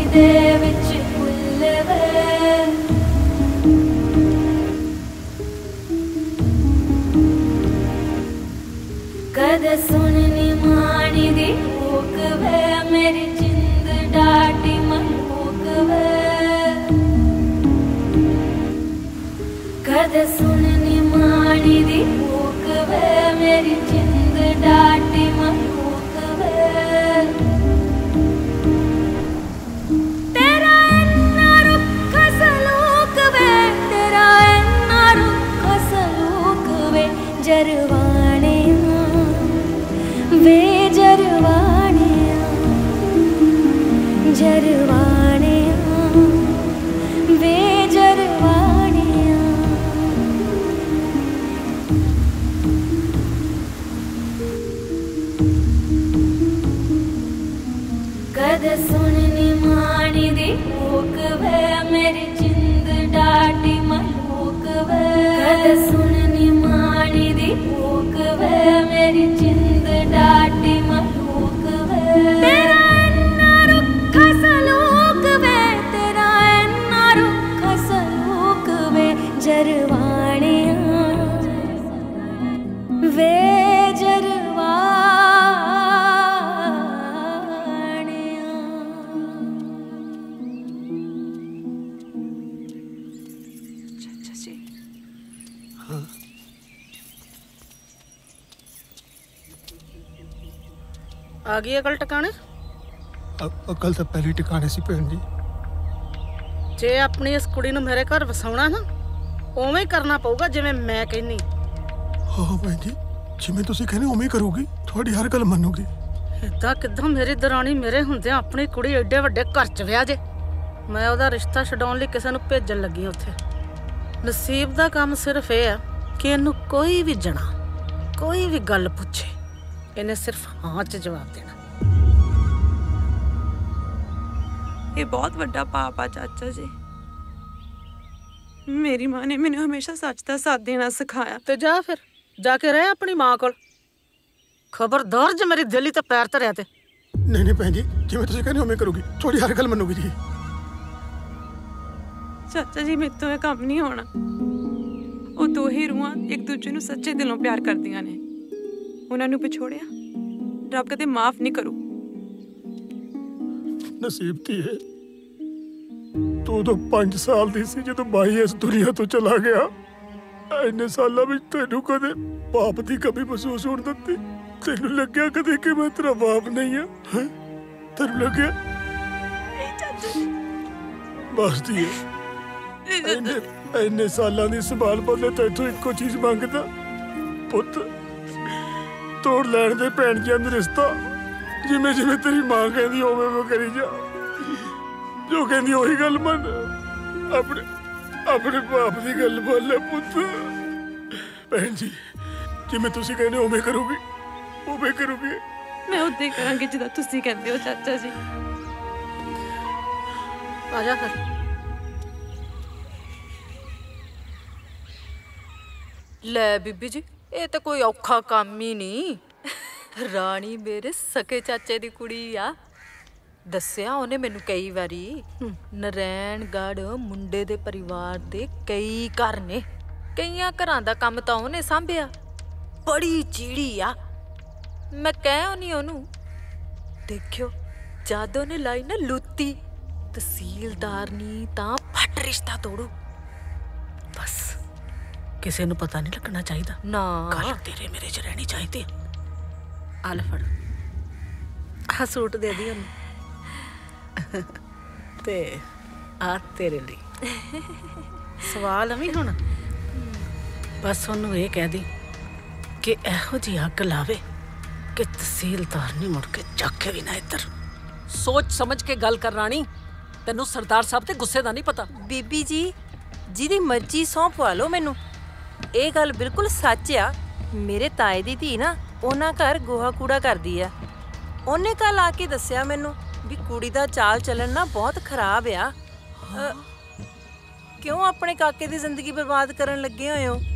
दे विच फुल वे कद सुननी मानी दी भूख वे मेरी जिंद डाटी मलूक वे कद सुननी मानी दी भूख वे मेरी जिंद डाटी मलूक वे तेरा इन्ना रुक्ख सलूक वे तेरा इन्ना रुक्ख सलूक वे जरवाने वे जरवाने जरवाने वे जरवाने कद सुननी मानी दी भूख वे मेरी जिंद डाटी मलूक वे कद सुननी मानी दी भूख वे मेरी जिंद डाटी मलूक वे तेरा इन्ना रुक्ख सलूक वे तेरा इन्ना रुक्ख सलूक वे जरवाने वे जरवा आ गई अकल टकाने अकल तो पहले टिकाने सी भैन जी जे अपनी इस कुड़ी नूं मेरे घर वसाउणा ना उवें ही करना पऊगा जिवें मैं कहनी हाँ भैन जी जिवें तुसीं कहने उवें ही करूगी थोड़ी हर गल मनूगी इदां किदां मेरी दरानी मेरे हुंदे अपनी कुड़ी एडे वड्डे घर च विआह जे मैं ओहदा रिश्ता छडाउण लई किसे नूं भेजण लगी उत्थे नसीब दा काम सिर्फ ये है कि इहनूं कोई भी जना कोई भी गल पुछे इन्हें सिर्फ हाँ च जवाब देना ये बहुत बड़ा पाप आ चाचा जी मेरी माँ ने मैंने हमेशा सच का साथ देना सिखाया तो जा फिर जाके रह अपनी माँ को खबरदार जो मेरी दिली ते पैर धरिया ते नहीं नहीं भैन जी जिवें तुसीं कहने उवें करूगी थोड़ी हर गल मनूगी जी चाचा जी मेरे तो यह काम नहीं होना वो दो ही रूहां एक दूजे नूं सच्चे दिलों प्यार करदियां ने उन्होंने पिछोड़िया रब कदे माफ नहीं करू नसीब थी है तू तो पांच साल दी सी जदों बाई इस दुनिया तो चला गया इन्ने सालां विच तैनूं कदे बाप दी कमी महसूस होण दित्ती तैनूं लग्या कदे कि मैं तेरा बाप नहीं हां तैनूं लग्या बस दी इन्ने इन्ने सालां दी संभाल बदले तैथों इक्को चीज मंगदा पुੱਤ तोड़ लैण दे भैन जी दा रिश्ता जिवें जिवें तेरी मां कहंदी उवें उवें करी जा जो कहंदी ओही गल मन अपने अपने बाप दी गल बोल ले पुੱਤ भैन जी जिवें तुसीं कहंदे उवें करूगी उवें करूगी मैं उद्दे ही करांगी जिदा तुसीं कहंदे हो चाचा जी आ जा फिर ले बीबी जी ये तो कोई औखा काम ही नहीं रानी मेरे सके चाचे दी कुड़ी आ दस्सिया उन्हें मैनू कई वारी नरैणगढ़ मुंडे दे परिवार दे कई घर ने कईयां घरां दा काम तां उन्हें सांभिया बड़ी चीड़ी आ मैं कह नहीं ओनू देखियो जद उन्हें लाई ना लुत्ती तहसीलदार नी तां फट रिश्ता तोड़ो बस किसी नूं पता नहीं लगना चाहिए ना गल तेरे मेरे च रहनी चाहिए आ ले फड़ आ सूट दे दी उन्हें ते आ तेरे लिए सवाल अमी हुण बस उन्होंने ये कह दी कि एहो जी अग लावे कि तहसीलदार नहीं मुड़ के जाके भी ना इधर सोच समझ के गल कर रानी तेनू सरदार साहब ते गुस्से दा नहीं पता बीबी जी जिदी मर्जी सौंप पवा लो मैनू ਇਹ ਗੱਲ ਬਿਲਕੁਲ ਸੱਚ ਆ ਮੇਰੇ ਤਾਏ ਦੀ ਧੀ ਨਾ ਉਹਨਾਂ ਘਰ ਗੋਹਾ ਕੂੜਾ ਕਰਦੀ ਆ ਉਹਨੇ ਕੱਲ ਆ ਕੇ ਦੱਸਿਆ ਮੈਨੂੰ ਵੀ ਕੁੜੀ ਦਾ ਚਾਲ ਚੱਲਣ ਨਾ ਬਹੁਤ ਖਰਾਬ ਆ ਕਿਉਂ ਆਪਣੇ ਕਾਕੇ ਦੀ ਜ਼ਿੰਦਗੀ ਬਰਬਾਦ ਕਰਨ ਲੱਗੇ ਹੋਏ ਹੋ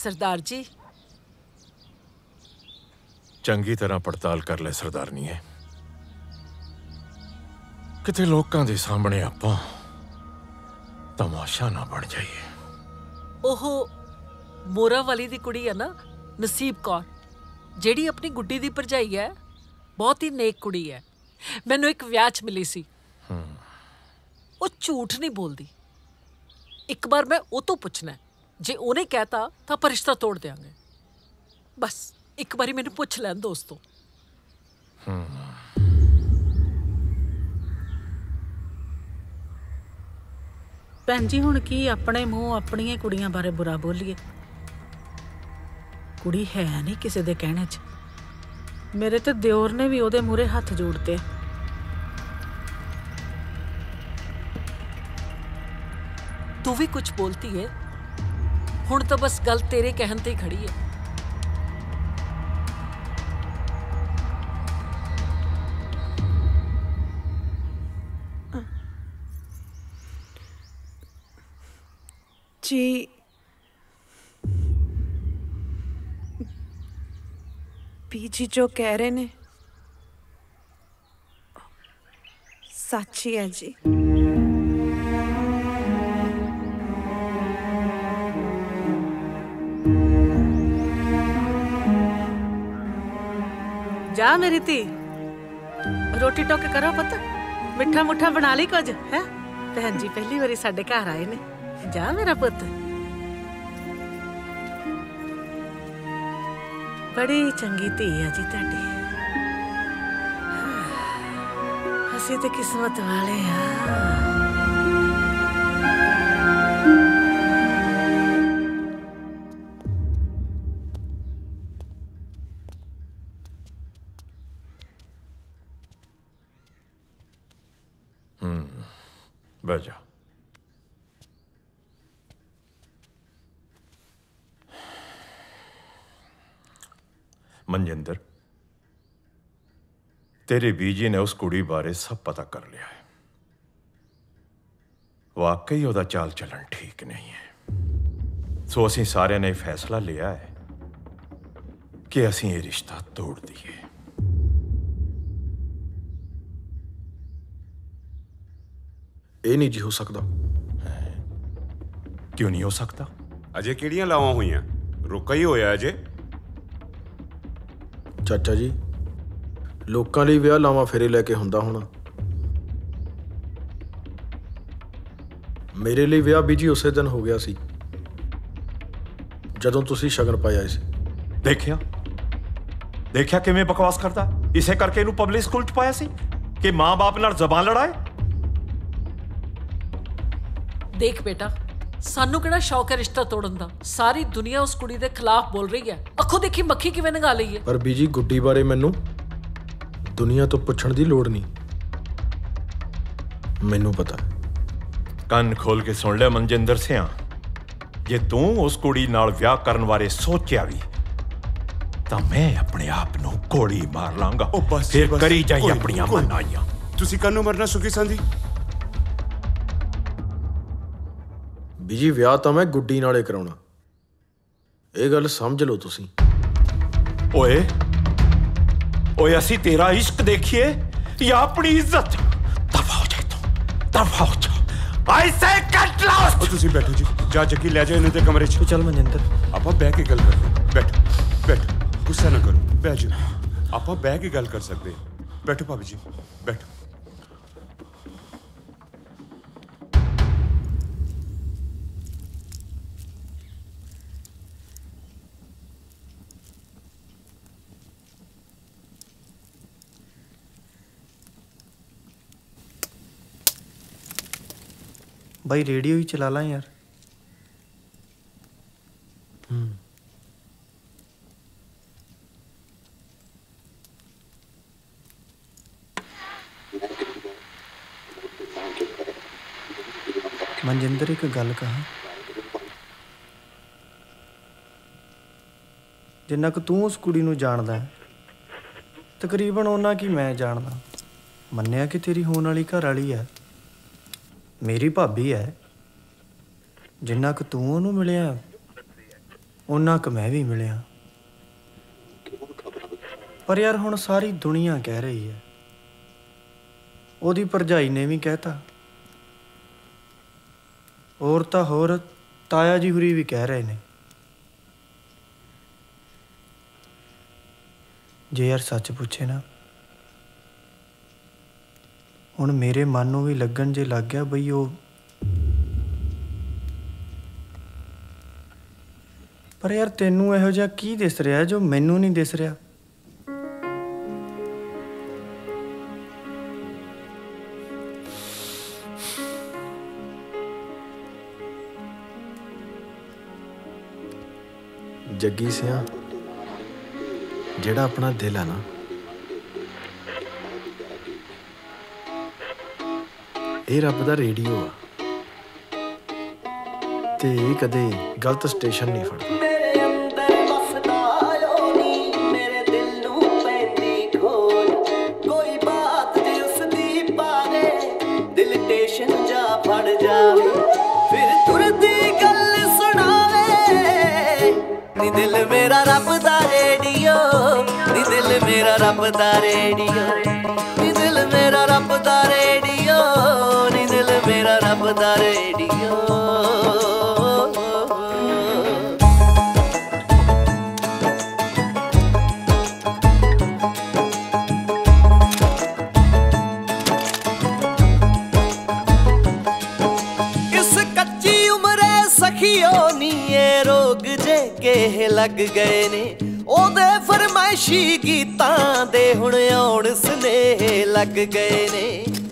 सरदार जी चंगी तरह पड़ताल कर ले सरदारनीए, किते लोकां दे सामने आपां तमाशा ना बन जाइए। ओह मोरा वाली दी कुड़ी है ना नसीब कौर, जेड़ी अपनी गुड्डी दी भरजाई है, बहुत ही नेक कुड़ी है। मैनू एक विआह च मिली सी। वो झूठ नहीं बोलती। एक बार मैं वो तो पुछना है, जे उन्हें कहता तो आप रिश्ता तोड़ देंगे। बस एक बारी मैंने पुछ लैन दोस्तों। भैन जी हुण की अपने मूँह अपनियां कुड़ियां बारे बुरा बोलीए? कुड़ी है नहीं किसी दे कहने च। मेरे ते दियोर ने भी ओदे मूहरे हथ जोड़ते। तू भी कुछ बोलती है? हुण तो बस गल तेरे कहन ते ही खड़ी है। जी बीजी जो कह रहे ने सच ही है जी। जा मेरी धी, रोटी टोके करो पुत, मिठा मुठा बना ली कुछ है। भैन जी पहली बारी साडे घर आए ने। जा मेरा पुत, बड़ी चंगी धी है जी तुहाडी। असीं ते किस्मत वाले हाँ। बैठ जा। मनजिंदर, तेरे बीजी ने उस कुड़ी बारे सब पता कर लिया है। वाकई ओदा चाल चलन ठीक नहीं है। सो असीं सारे ने फैसला लिया है कि असीं ये रिश्ता तोड़ दिए। ਇਹ नहीं जी हो सकता। क्यों नहीं हो सकता? अजे किहड़ियां लावां होईयां, रुका ही होया अजे। चाचा जी लोकां ਲਈ ਵਿਆਹ ਲਾਵਾਂ ਫੇਰੇ ਲੈ ਕੇ ਹੁੰਦਾ ਹੋਣਾ, ਮੇਰੇ ਲਈ ਵਿਆਹ ਵੀ ਜੀ ਉਸੇ ਦਿਨ ਹੋ ਗਿਆ ਸੀ ਜਦੋਂ ਤੁਸੀਂ ਸ਼ਗਨ ਪਾਇਆ ਸੀ। ਦੇਖਿਆ ਦੇਖਿਆ ਕਿਵੇਂ ਬਕਵਾਸ ਕਰਦਾ। ਇਸੇ ਕਰਕੇ ਇਹਨੂੰ ਪਬਲਿਕ ਸਕੂਲ ਚ ਪਾਇਆ ਸੀ ਕਿ ਮਾਂ-ਬਾਪ ਨਾਲ ਜ਼ਬਾਨ ਲੜਾਏ। देख बेटा, सानू किहड़ा शौक है रिश्ता तोड़न दा। सारी दुनिया उस कुड़ी दे खिलाफ बोल रही है। अखो देखी मक्खी किवें नगा लई है। पर बीजी गुड्डी बारे मैनू दुनिया तो पुछण दी लोड़ नहीं, मैनू पता। ਕੰਨ ਖੋਲ ਕੇ ਸੁਣ ਲੈ ਮਨਜਿੰਦਰ ਸਿਆਂ, ਜੇ ਤੂੰ ਉਸ ਕੁੜੀ ਨਾਲ ਵਿਆਹ ਕਰਨ ਬਾਰੇ ਸੋਚਿਆ ਵੀ ਤਾਂ ਮੈਂ ਆਪਣੇ ਆਪ ਨੂੰ ਗੋਲੀ ਮਾਰ ਲਾਂਗਾ। ਉਹ ਬਸ ਫਿਰ ਕਰੀ ਜਾਈ ਆਪਣੀਆਂ ਮਨਾਈਆਂ। ਤੁਸੀਂ ਕਾਹਨੂੰ ਮਰਨਾ ਸੁਖੀ ਸੰਦੀ? बीजी ਵਿਆਹ ਤਾਂ ਮੈਂ ਗੁੱਡੀ ਨਾਲੇ ਕਰਾਉਣਾ, ਇਹ ਗੱਲ ਸਮਝ ਲਓ ਤੁਸੀਂ। ਓਏ ਓਏ ਅਸੀਂ ਤੇਰਾ ਇਸ਼ਕ ਦੇਖੀਏ ਜਾਂ ਆਪਣੀ ਇੱਜ਼ਤ? ਦਫਾ ਹੋ ਜਾ ਤੂੰ, ਦਫਾ ਹੋ ਜਾ। ਆਈ ਸੇ ਕੱਟ ਲਾਸਟ। ਉਹ ਤੁਸੀਂ ਬੈਠੋ ਜੀ, ਜਾ ਜੱਗੀ ਲੈ ਜਾ ਇਹਨੂੰ ਤੇ ਕਮਰੇ 'ਚ। ਚੱਲ ਮਨਿੰਦਰ ਆਪਾਂ ਬਹਿ ਕੇ ਗੱਲ ਕਰਦੇ। ਬੈਠੋ ਬੈਠੋ, ਗੁੱਸਾ ਨਾ ਕਰੋ, ਬਹਿ ਜਾਓ। ਆਪਾਂ ਬਹਿ ਕੇ ਗੱਲ ਕਰ ਸਕਦੇ। ਬੈਠੋ ਭਾਬੀ ਜੀ, ਬੈਠੋ। भाई रेडियो ही चला ला यार। मनजिंदर एक गल कहा, जिन्ना कि तू उस कुड़ी नूं जानदा है, तकरीबन उन्ना कि मैं जानदा। मन्निया कि तेरी होने वाली घर वाली है, मेरी भाभी है। जिन्ना कि तू उहनूं मिलिया ਉਹਨਾਂ ਕੁ ਮੈਂ ਵੀ ਮਿਲਿਆ। ਪਰ ਯਾਰ ਹੁਣ ਸਾਰੀ ਦੁਨੀਆ ਕਹਿ ਰਹੀ ਹੈ, ਉਹਦੀ ਭਰਜਾਈ ਨੇ ਵੀ ਕਹਿਤਾ, ਹੋਰ ਤਾਂ ਹੋਰ ਤਾਇਆ ਜੀ ਹੁਰੀ ਵੀ ਕਹਿ ਰਹੇ ਨੇ। ਜੇ ਯਾਰ ਸੱਚ ਪੁੱਛੇ ਨਾ, ਹੁਣ ਮੇਰੇ ਮਨ ਨੂੰ ਵੀ ਲੱਗਣ ਜੇ ਲੱਗ ਗਿਆ ਬਈ ਉਹ, ਪਰ ਯਾਰ ਤੈਨੂੰ ਇਹੋ ਜਿਹਾ ਕੀ ਦਿਸ ਰਿਹਾ ਜੋ ਮੈਨੂੰ ਨਹੀਂ ਦਿਸ ਰਿਹਾ? ਜੱਗੀ ਸਿਆ, ਜਿਹੜਾ ਆਪਣਾ ਦਿਲ ਹੈ ਨਾ, ਇਹ ਰੱਬ ਦਾ ਰੇਡੀਓ ਆ ਤੇ ਇਹ ਕਦੇ ਗਲਤ ਸਟੇਸ਼ਨ ਨਹੀਂ ਫੜਦਾ। ਮੇਰੇ ਅੰਦਰ ਵਸਦਾ ਓ ਨੀ, ਮੇਰੇ ਦਿਲ ਨੂੰ ਪੈਂਦੀ ਖੋਜ, ਕੋਈ ਬਾਤ ਜੇ ਉਸਦੀ ਪਾਵੇ, ਦਿਲ ਟੇਸ਼ਨ ਜਾ ਫੜ ਜਾਵੇ, ਫਿਰ ਤੁਰਦੀ ਗੱਲ ਸੁਣਾਵੇ। ਨੀ ਦਿਲ ਮੇਰਾ ਰੱਬ ਦਾ ਰੇਡੀਓ, ਨੀ ਦਿਲ ਮੇਰਾ ਰੱਬ ਦਾ ਰੇਡੀਓ, ਨੀ ਦਿਲ ਮੇਰਾ ਰੱਬ ਦਾ ਰੇਡੀਓ, ਨੀ ਦਿਲ ਮੇਰਾ ਰੱਬ ਦਾ ਰੇਡੀਓ। ਇਸ ਕੱਚੀ ਉਮਰੇ ਸਖੀਓ ਨੀ ਇਹ ਰੋਗ ਜੇ ਕੇ ਲੱਗ ਗਏ ਨੇ, ਉਹਦੇ ਫਰਮਾਇਸ਼ੀ ਗੀਤਾਂ ਦੇ ਹੁਣ ਆਉਣ ਸੁਨੇਹੇ ਲੱਗ ਗਏ ਨੇ।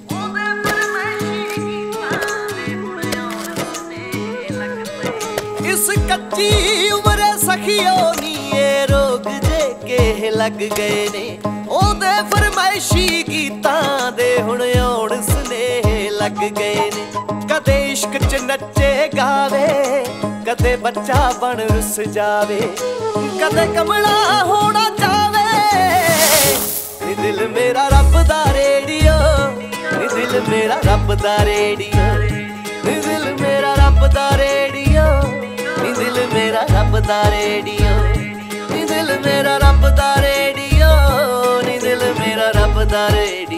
ਇਸ ਕੱਚੀ ਉਮਰੇ ਸਖੀਓ ਨੀ ਇਹ ਰੋਗ ਜੇ ਕੇ ਲੱਗ ਗਏ ਨੇ, ਉਹਦੇ ਫਰਮਾਇਸ਼ੀ ਗੀਤਾਂ ਦੇ ਹੁਣ ਆਉਣ ਸੁਨੇਹੇ ਲੱਗ ਗਏ ਨੇ। ਕਦੇ ਇਸ਼ਕ ਚ ਨੱਚੇ ਗਾਵੇ, ਕਦੇ ਬੱਚਾ ਬਣ ਰੁੱਸ ਜਾਵੇ, ਕਦੇ ਕਮਲਾ ਹੋਣਾ ਚਾਵੇ। ਨੀ ਦਿਲ ਮੇਰਾ ਰੱਬ ਦਾ ਰੇਡੀਓ, ਨੀ ਦਿਲ ਮੇਰਾ ਰੱਬ ਦਾ ਰੇਡੀਓ, ਨੀ ਦਿਲ ਮੇਰਾ ਰੱਬ ਦਾ ਰੇਡੀਓ, ਨੀ ਦਿਲ ਮੇਰਾ ਰੱਬ ਦਾ ਰੇਡੀਓ, ਨੀ ਦਿਲ ਮੇਰਾ ਰੱਬ ਦਾ ਰੇਡੀਓ, ਨੀ ਦਿਲ ਮੇਰਾ ਰੱਬ ਦਾ ਰੇਡੀਓ।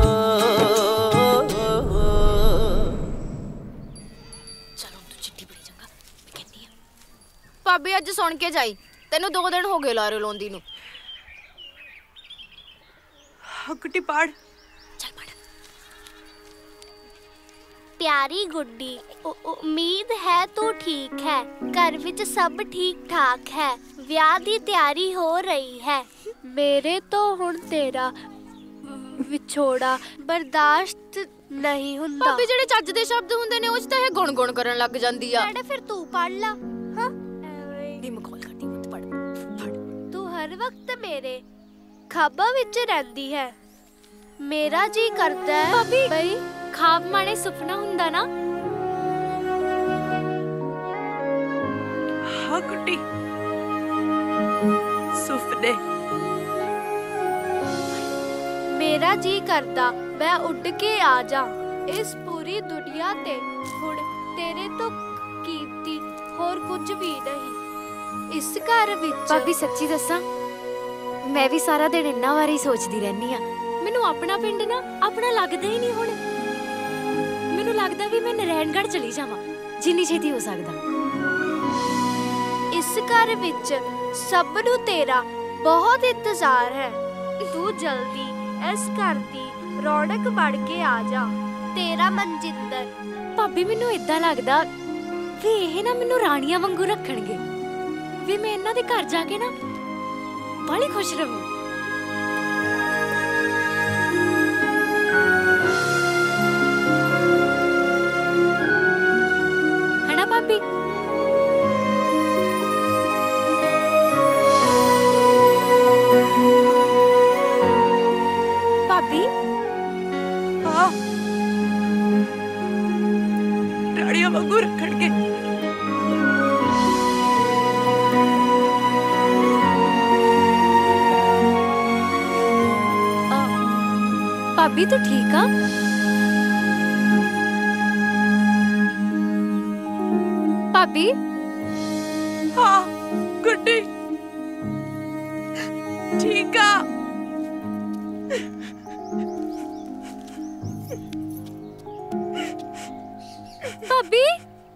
ਭਾਬੀ ਅੱਜ ਸੁਣ ਕੇ ਜਾਈ, ਤੈਨੂੰ ਦੋ ਦਿਨ ਹੋ ਗਏ ਲਾਰੇ ਲਾਉਂਦੀ ਨੂੰ। ਗੁੱਡੀ ਪੜ। ਚੱਲ ਪੜ। प्यारी गुड्डी, उम्मीद है तू ठीक है, घर विच सब ठीक ठाक है, विआह दी तैयारी हो रही है, मेरे तो हुण तेरा विछोड़ा बर्दाश्त नहीं हुंदा। ਭਾਬੀ ਜਿਹੜੇ ਚੱਜ ਦੇ ਸ਼ਬਦ ਹੁੰਦੇ ਨੇ ਉਹ ਚ ਤਾਂ ਇਹ ਗੁਣ ਗੁਣ ਕਰਨ ਲੱਗ ਜਾਂਦੀ ਆ। मैडम फिर तू पढ़ ला। हां ਨੀ ਮਖੌਲ ਕਰਦੀ ਮਤ ਪੜ। तू हर वक्त मेरे ख्वाबां विच रहंदी है, मेरा जी करदा है ਭਾਬੀ बई ਖਾਬ ਮਾਣੇ ਸੁਪਨਾ ਹੁੰਦਾ ਨਾ। ਹਾਂ ਗੁੱਡੀ, ਸੁਪਨੇ। मेरा जी करदा मैं उड़ के आ जा इस पूरी दुनिया ते, हुण तेरे तो कीमती होर कुछ भी नहीं इस घर विच। ਭਾਬੀ ਸੱਚੀ ਦੱਸਾਂ, ਮੈਂ ਵੀ ਸਾਰਾ ਦਿਨ ਇੰਨਾ ਵਾਰੀ ਸੋਚਦੀ ਰਹਿੰਦੀ ਆ, ਮੈਨੂੰ ਆਪਣਾ ਪਿੰਡ ਨਾ ਆਪਣਾ ਲੱਗਦਾ ਹੀ ਨਹੀਂ। ਹੁਣ ਮੈਨੂੰ ਲੱਗਦਾ ਵੀ ਮੈਂ ਨਰੈਣਗੜ੍ਹ ਚਲੀ ਜਾਵਾਂ ਜਿੰਨੀ ਛੇਤੀ ਹੋ ਸਕਦਾ। इस घर विच सब नू तेरा बहुत इंतजार है, तू जल्दी इस घर दी रौनक बन के आ जा। तेरा मनजिंदर। ਭਾਬੀ ਮੈਨੂੰ ਇਦਾਂ ਲੱਗਦਾ ਵੀ ਇਹ ਨਾ ਮੈਨੂੰ ਰਾਣੀਆਂ ਵਾਂਗੂ ਰੱਖਣਗੇ, ਵੀ ਮੈਂ ਇਹਨਾਂ ਦੇ ਘਰ ਜਾ ਕੇ ਨਾ ਬੜੀ ਖੁਸ਼ ਰਹੂੰ। ਹਨਾ ਭਾਬੀ? ਭਾਬੀ ਹਾਂ, ਰਾਣੀਆਂ ਵਾਂਗੂ ਰੱਖਣਗੇ। ਭਾਬੀ ਤੂੰ ਠੀਕ ਆ? ਭਾਬੀ ਹਾਂ ਗੁੱਡੀ ਠੀਕ ਆ। ਭਾਬੀ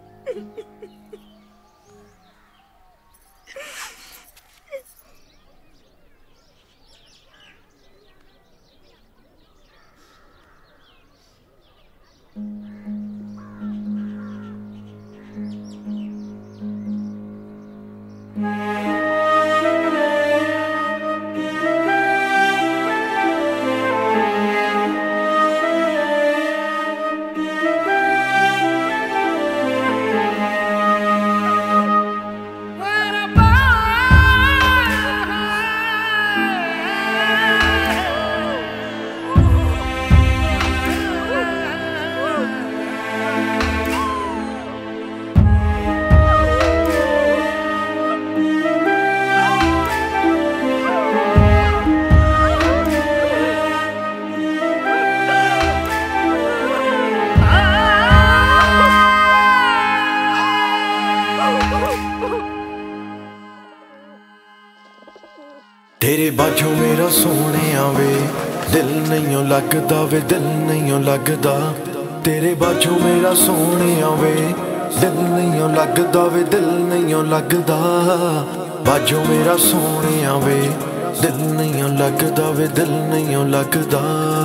तेरे बाझों मेरा सोने वे दिल नहीं लगदा वे दिल नहीं लगदा। तेरे बाझों मेरा सोने वे दिल नहीं लगदा वे दिल नहीं लगदा। बाझों मेरा सोने वे दिल नहीं लगदा वे दिल नहीं लगदा।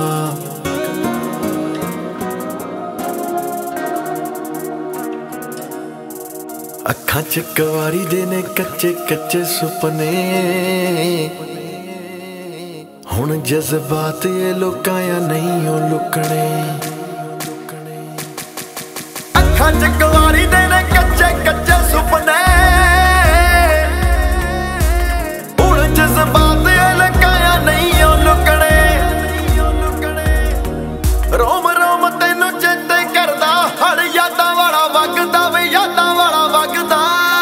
अखां च कवारी दे ने कच्चे कच्चे सुपने हुण जज्बात ये लोकां या नहीं ओ लुकने। अखां च कवारी दे ने कच्चे कच्चे सुपने हुण जज्बात ये लोकां या नहीं ओ लुकने। रोम रोम तैनू चेते करदा हर यादां वाला वगदा वे यादां वाला वगदा।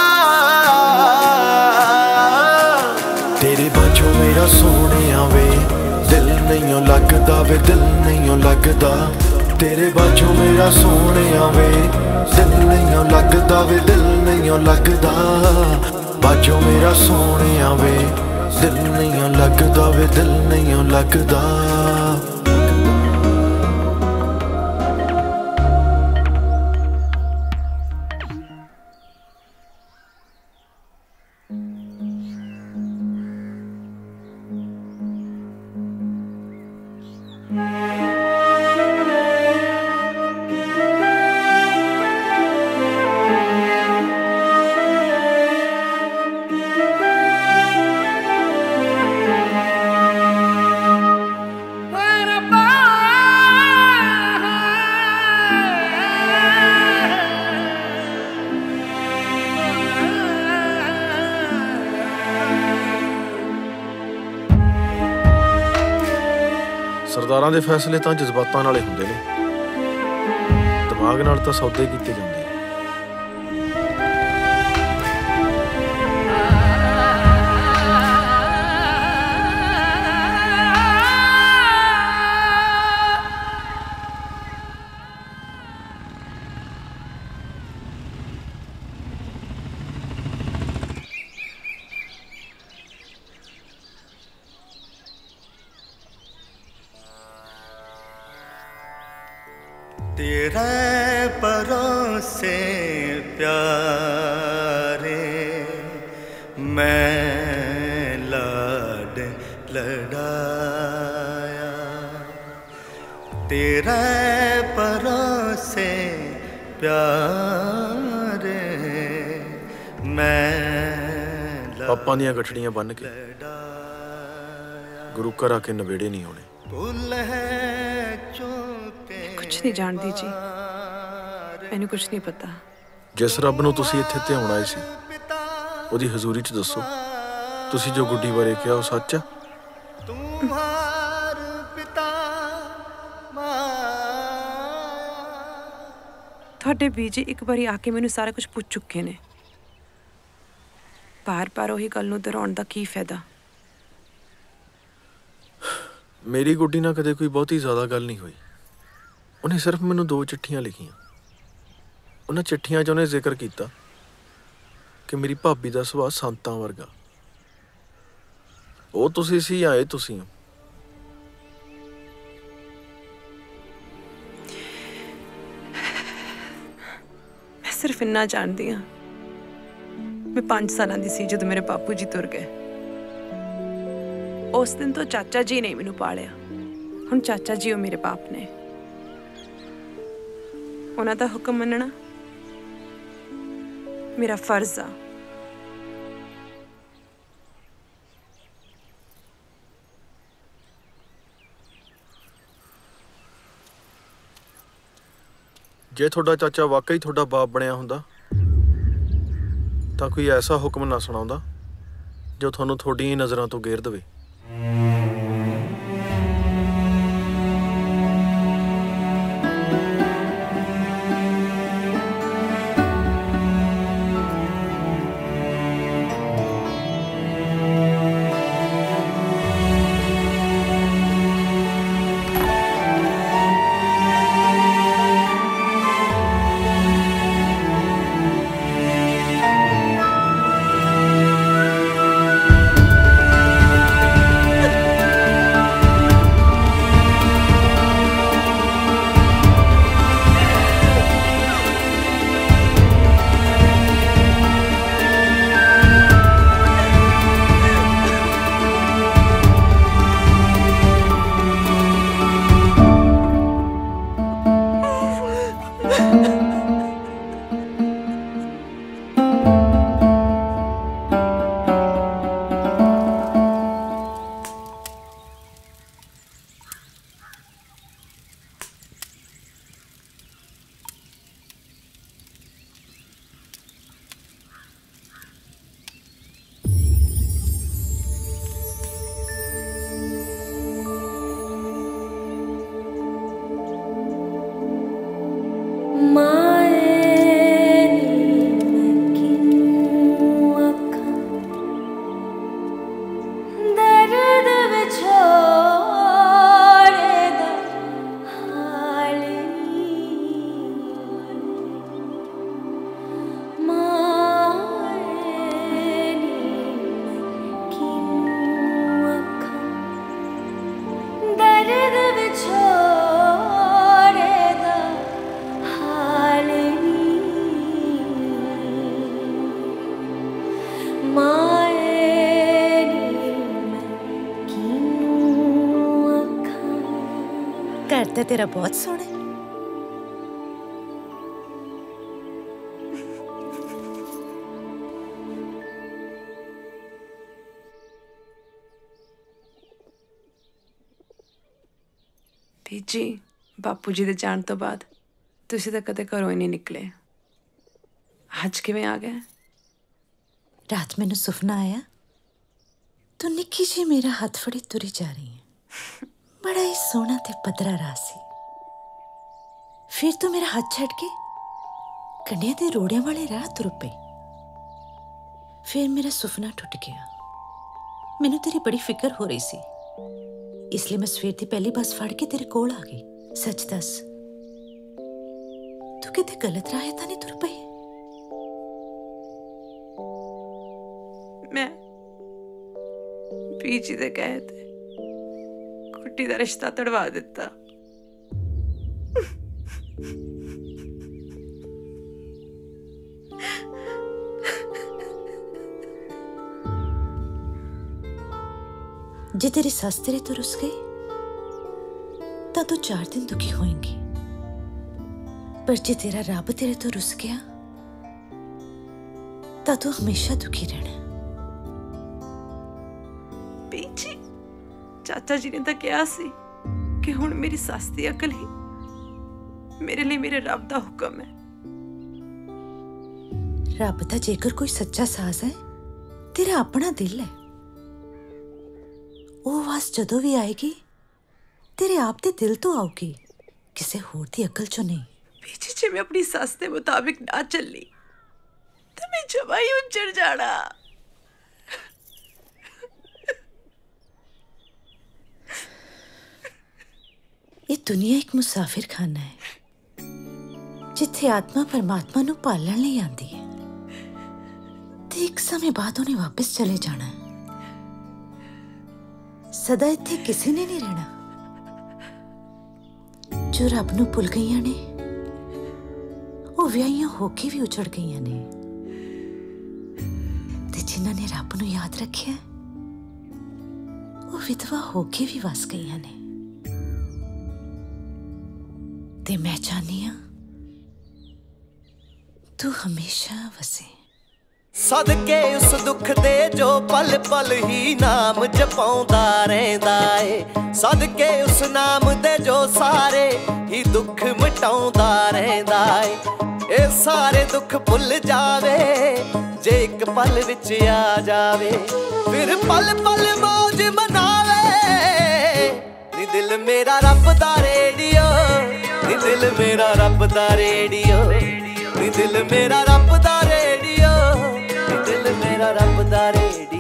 तेरे बाझों मेरा सोने वे दिल नहीं लगदा वे दिल नहीं लगदा। तेरे बाझों मेरा सोने वे दिल नहीं लगदा वे दिल नहीं लगदा। बाझों मेरा सोने वे दिल नहीं लगदा वे दिल नहीं लगदा। ਸਰਦਾਰਾਂ ਦੇ ਫੈਸਲੇ ਤਾਂ ਜਜ਼ਬਾਤਾਂ ਨਾਲੇ ਹੁੰਦੇ ਨੇ, ਦਿਮਾਗ ਨਾਲ ਤਾਂ ਸੌਦੇ ਕੀਤੇ ਜਾਂਦੇ। तेरे परोसे प्यारे मैं लाड लड़ाया। तेरे परोसे प्यारे मैं ਪਾਪਾਂ ਦੀਆਂ ਗੱਠੜੀਆਂ ਬੰਨ ਕੇ ਗੁਰੂ ਘਰ ਆ ਕੇ ਨਵੇੜੇ ਨਹੀਂ ਹੋਣੇ। कुछ नहीं जानती जी, मैंने कुछ नहीं पता। जिस रब ਨੂੰ ਤੁਸੀਂ ਇੱਥੇ ਧਿਆਉਣ ਆਏ ਸੀ ਉਹਦੀ ਹਜ਼ੂਰੀ 'ਚ ਦੱਸੋ, ਤੁਸੀਂ ਜੋ ਗੁੱਡੀ ਬਾਰੇ ਕਿਹਾ ਉਹ ਸੱਚ ਆ? ਤੁਹਾਡੇ ਬੀਜੀ ਇੱਕ ਵਾਰੀ ਆ ਕੇ ਮੈਨੂੰ ਸਾਰਾ ਕੁਝ ਪੁੱਛ ਚੁੱਕੇ ਨੇ। ਬਾਰ-ਬਾਰ ਉਹੀ ਗੱਲ ਨੂੰ ਦੁਹਰਾਉਣ ਦਾ ਕੀ ਫਾਇਦਾ? ਮੇਰੀ ਗੁੱਡੀ ਨਾਲ ਕਦੇ ਕੋਈ ਬਹੁਤੀ ਜ਼ਿਆਦਾ ਗੱਲ ਨਹੀਂ ਹੋਈ। ਉਹਨੇ ਸਿਰਫ ਮੈਨੂੰ ਦੋ ਚਿੱਠੀਆਂ ਲਿਖੀਆਂ। ਉਹਨਾਂ ਚਿੱਠੀਆਂ 'ਚ ਉਹਨੇ ਜ਼ਿਕਰ ਕੀਤਾ कि मेरी भाभी का सुभाव संतां वर्गा। वो तुसी सी या ये तुसी हो? मैं सिर्फ इन्ना जानती हाँ, मैं पांच साल दी सी जदों मेरे बापू जी तुर गए। उस दिन तो चाचा जी ने मैनू पालिया, हुण चाचा जी हो मेरे बाप ने। उन्हां दा हुक्म मनना मेरा फर्ज आ। जे थोड़ा चाचा वाकई थोड़ा बाप बनया हुंदा तां कोई ऐसा हुक्म ना सुणाउंदा जो थोनू थोड़ी नज़रां तो घेर देवे। घर तो तेरा बहुत सोहना। बीजी बापू जी दे जाण तो बाद तुसी तो कदे घरों ही नहीं निकले, अज किवें आ गए? रात मैनू सुपना आया तू निक्की जी मेरा हाथ फड़ी तुरी जा रही है, बड़ा ही सोहना ते पदरा राह सी। फिर तू मेरा हाथ छड़ के कंडियां ते रोड़ियां वाले राह तुर पई। फिर मेरा सुपना टूट गया। मैनू तेरी बड़ी फिक्र हो रही सी, इसलिए मैं सवेर दी पहली बस फड़ के तेरे कोल आ गई। सच दस, तू किते गलत राह तां नहीं तुर पई? मैं बीजी दे कहे ते कुट्टी दा रिश्ता तड़वा दिता। जे तेरी सस तेरे तो रुस गई तो तू चार दिन दुखी होएंगी, पर जे तेरा रब तेरे तो रुस गया तो तू हमेशा दुखी रहना। बीजी चाचा जी ने तो कहा सी कि हुण मेरी सस दी अकल ही मेरे लिए मेरे रब दा हुक्म है। रब दा जेकर कोई सच्चा साज है, तेरा अपना दिल है। वो आवाज जदों भी आएगी तेरे आप दे दिल तो आऊगी, किसे होर दी अकल चो नहीं। बीजी जे मैं अपनी सस दे मुताबिक ना चली तो मैं जमा ही उजड़ जाना। ये दुनिया एक मुसाफिर खाना है जिथे आत्मा परमात्मा नू पालण लई आंदी है, ਤੇ ਇੱਕ ਸਮੇਂ ਬਾਅਦ ਉਹਨੇ ਵਾਪਸ ਚਲੇ ਜਾਣਾ ਹੈ। ਸਦਾ ਇੱਥੇ ਕਿਸੇ ਨੇ ਨਹੀਂ ਰਹਿਣਾ। ਜੋ ਰੱਬ ਨੂੰ ਭੁੱਲ ਗਈਆਂ ਨੇ ਉਹ ਵਿਆਹੀਆਂ ਹੋ ਕੇ ਵੀ ਉਜੜ ਗਈਆਂ ਨੇ, ਤੇ ਜਿਨ੍ਹਾਂ ਨੇ ਰੱਬ ਨੂੰ ਯਾਦ ਰੱਖਿਆ ਉਹ ਵਿਧਵਾ ਹੋ ਕੇ ਵੀ ਵਸ ਗਈਆਂ ਨੇ। ਤੇ ਮੈਂ ਚਾਹਨੀ ਹਾਂ ਤੂੰ ਹਮੇਸ਼ਾ ਵਸੇ। ਸਦਕੇ ਉਸ ਦੁੱਖ ਦੇ ਜੋ ਪਲ ਪਲ ਹੀ ਨਾਮ ਜਪਾਉਂਦਾ ਰਹਿੰਦਾ ਏ। ਸਦਕੇ ਉਸ ਨਾਮ ਦੇ ਜੋ ਸਾਰੇ ਹੀ ਦੁੱਖ ਮਿਟਾਉਂਦਾ ਰਹਿੰਦਾ ਏ। ਇਹ ਸਾਰੇ ਦੁੱਖ ਭੁੱਲ ਜਾਵੇ ਜੇ ਇੱਕ ਪਲ ਵਿੱਚ ਆ ਜਾਵੇ, ਫਿਰ ਪਲ ਪਲ ਮੌਜ ਮਨਾਵੇ। ਨੀ ਦਿਲ ਮੇਰਾ ਰੱਬ ਦਾ ਰੇਡੀਓ, ਨੀ ਦਿਲ ਮੇਰਾ ਰੱਬ ਦਾ ਰੇਡੀਓ, ਨੀ ਦਿਲ ਮੇਰਾ ਰੱਬ ਦਾ ਰੇਡੀਓ, ਨੀ ਦਿਲ ਮੇਰਾ ਰੱਬ ਦਾ ਰੇਡੀਓ।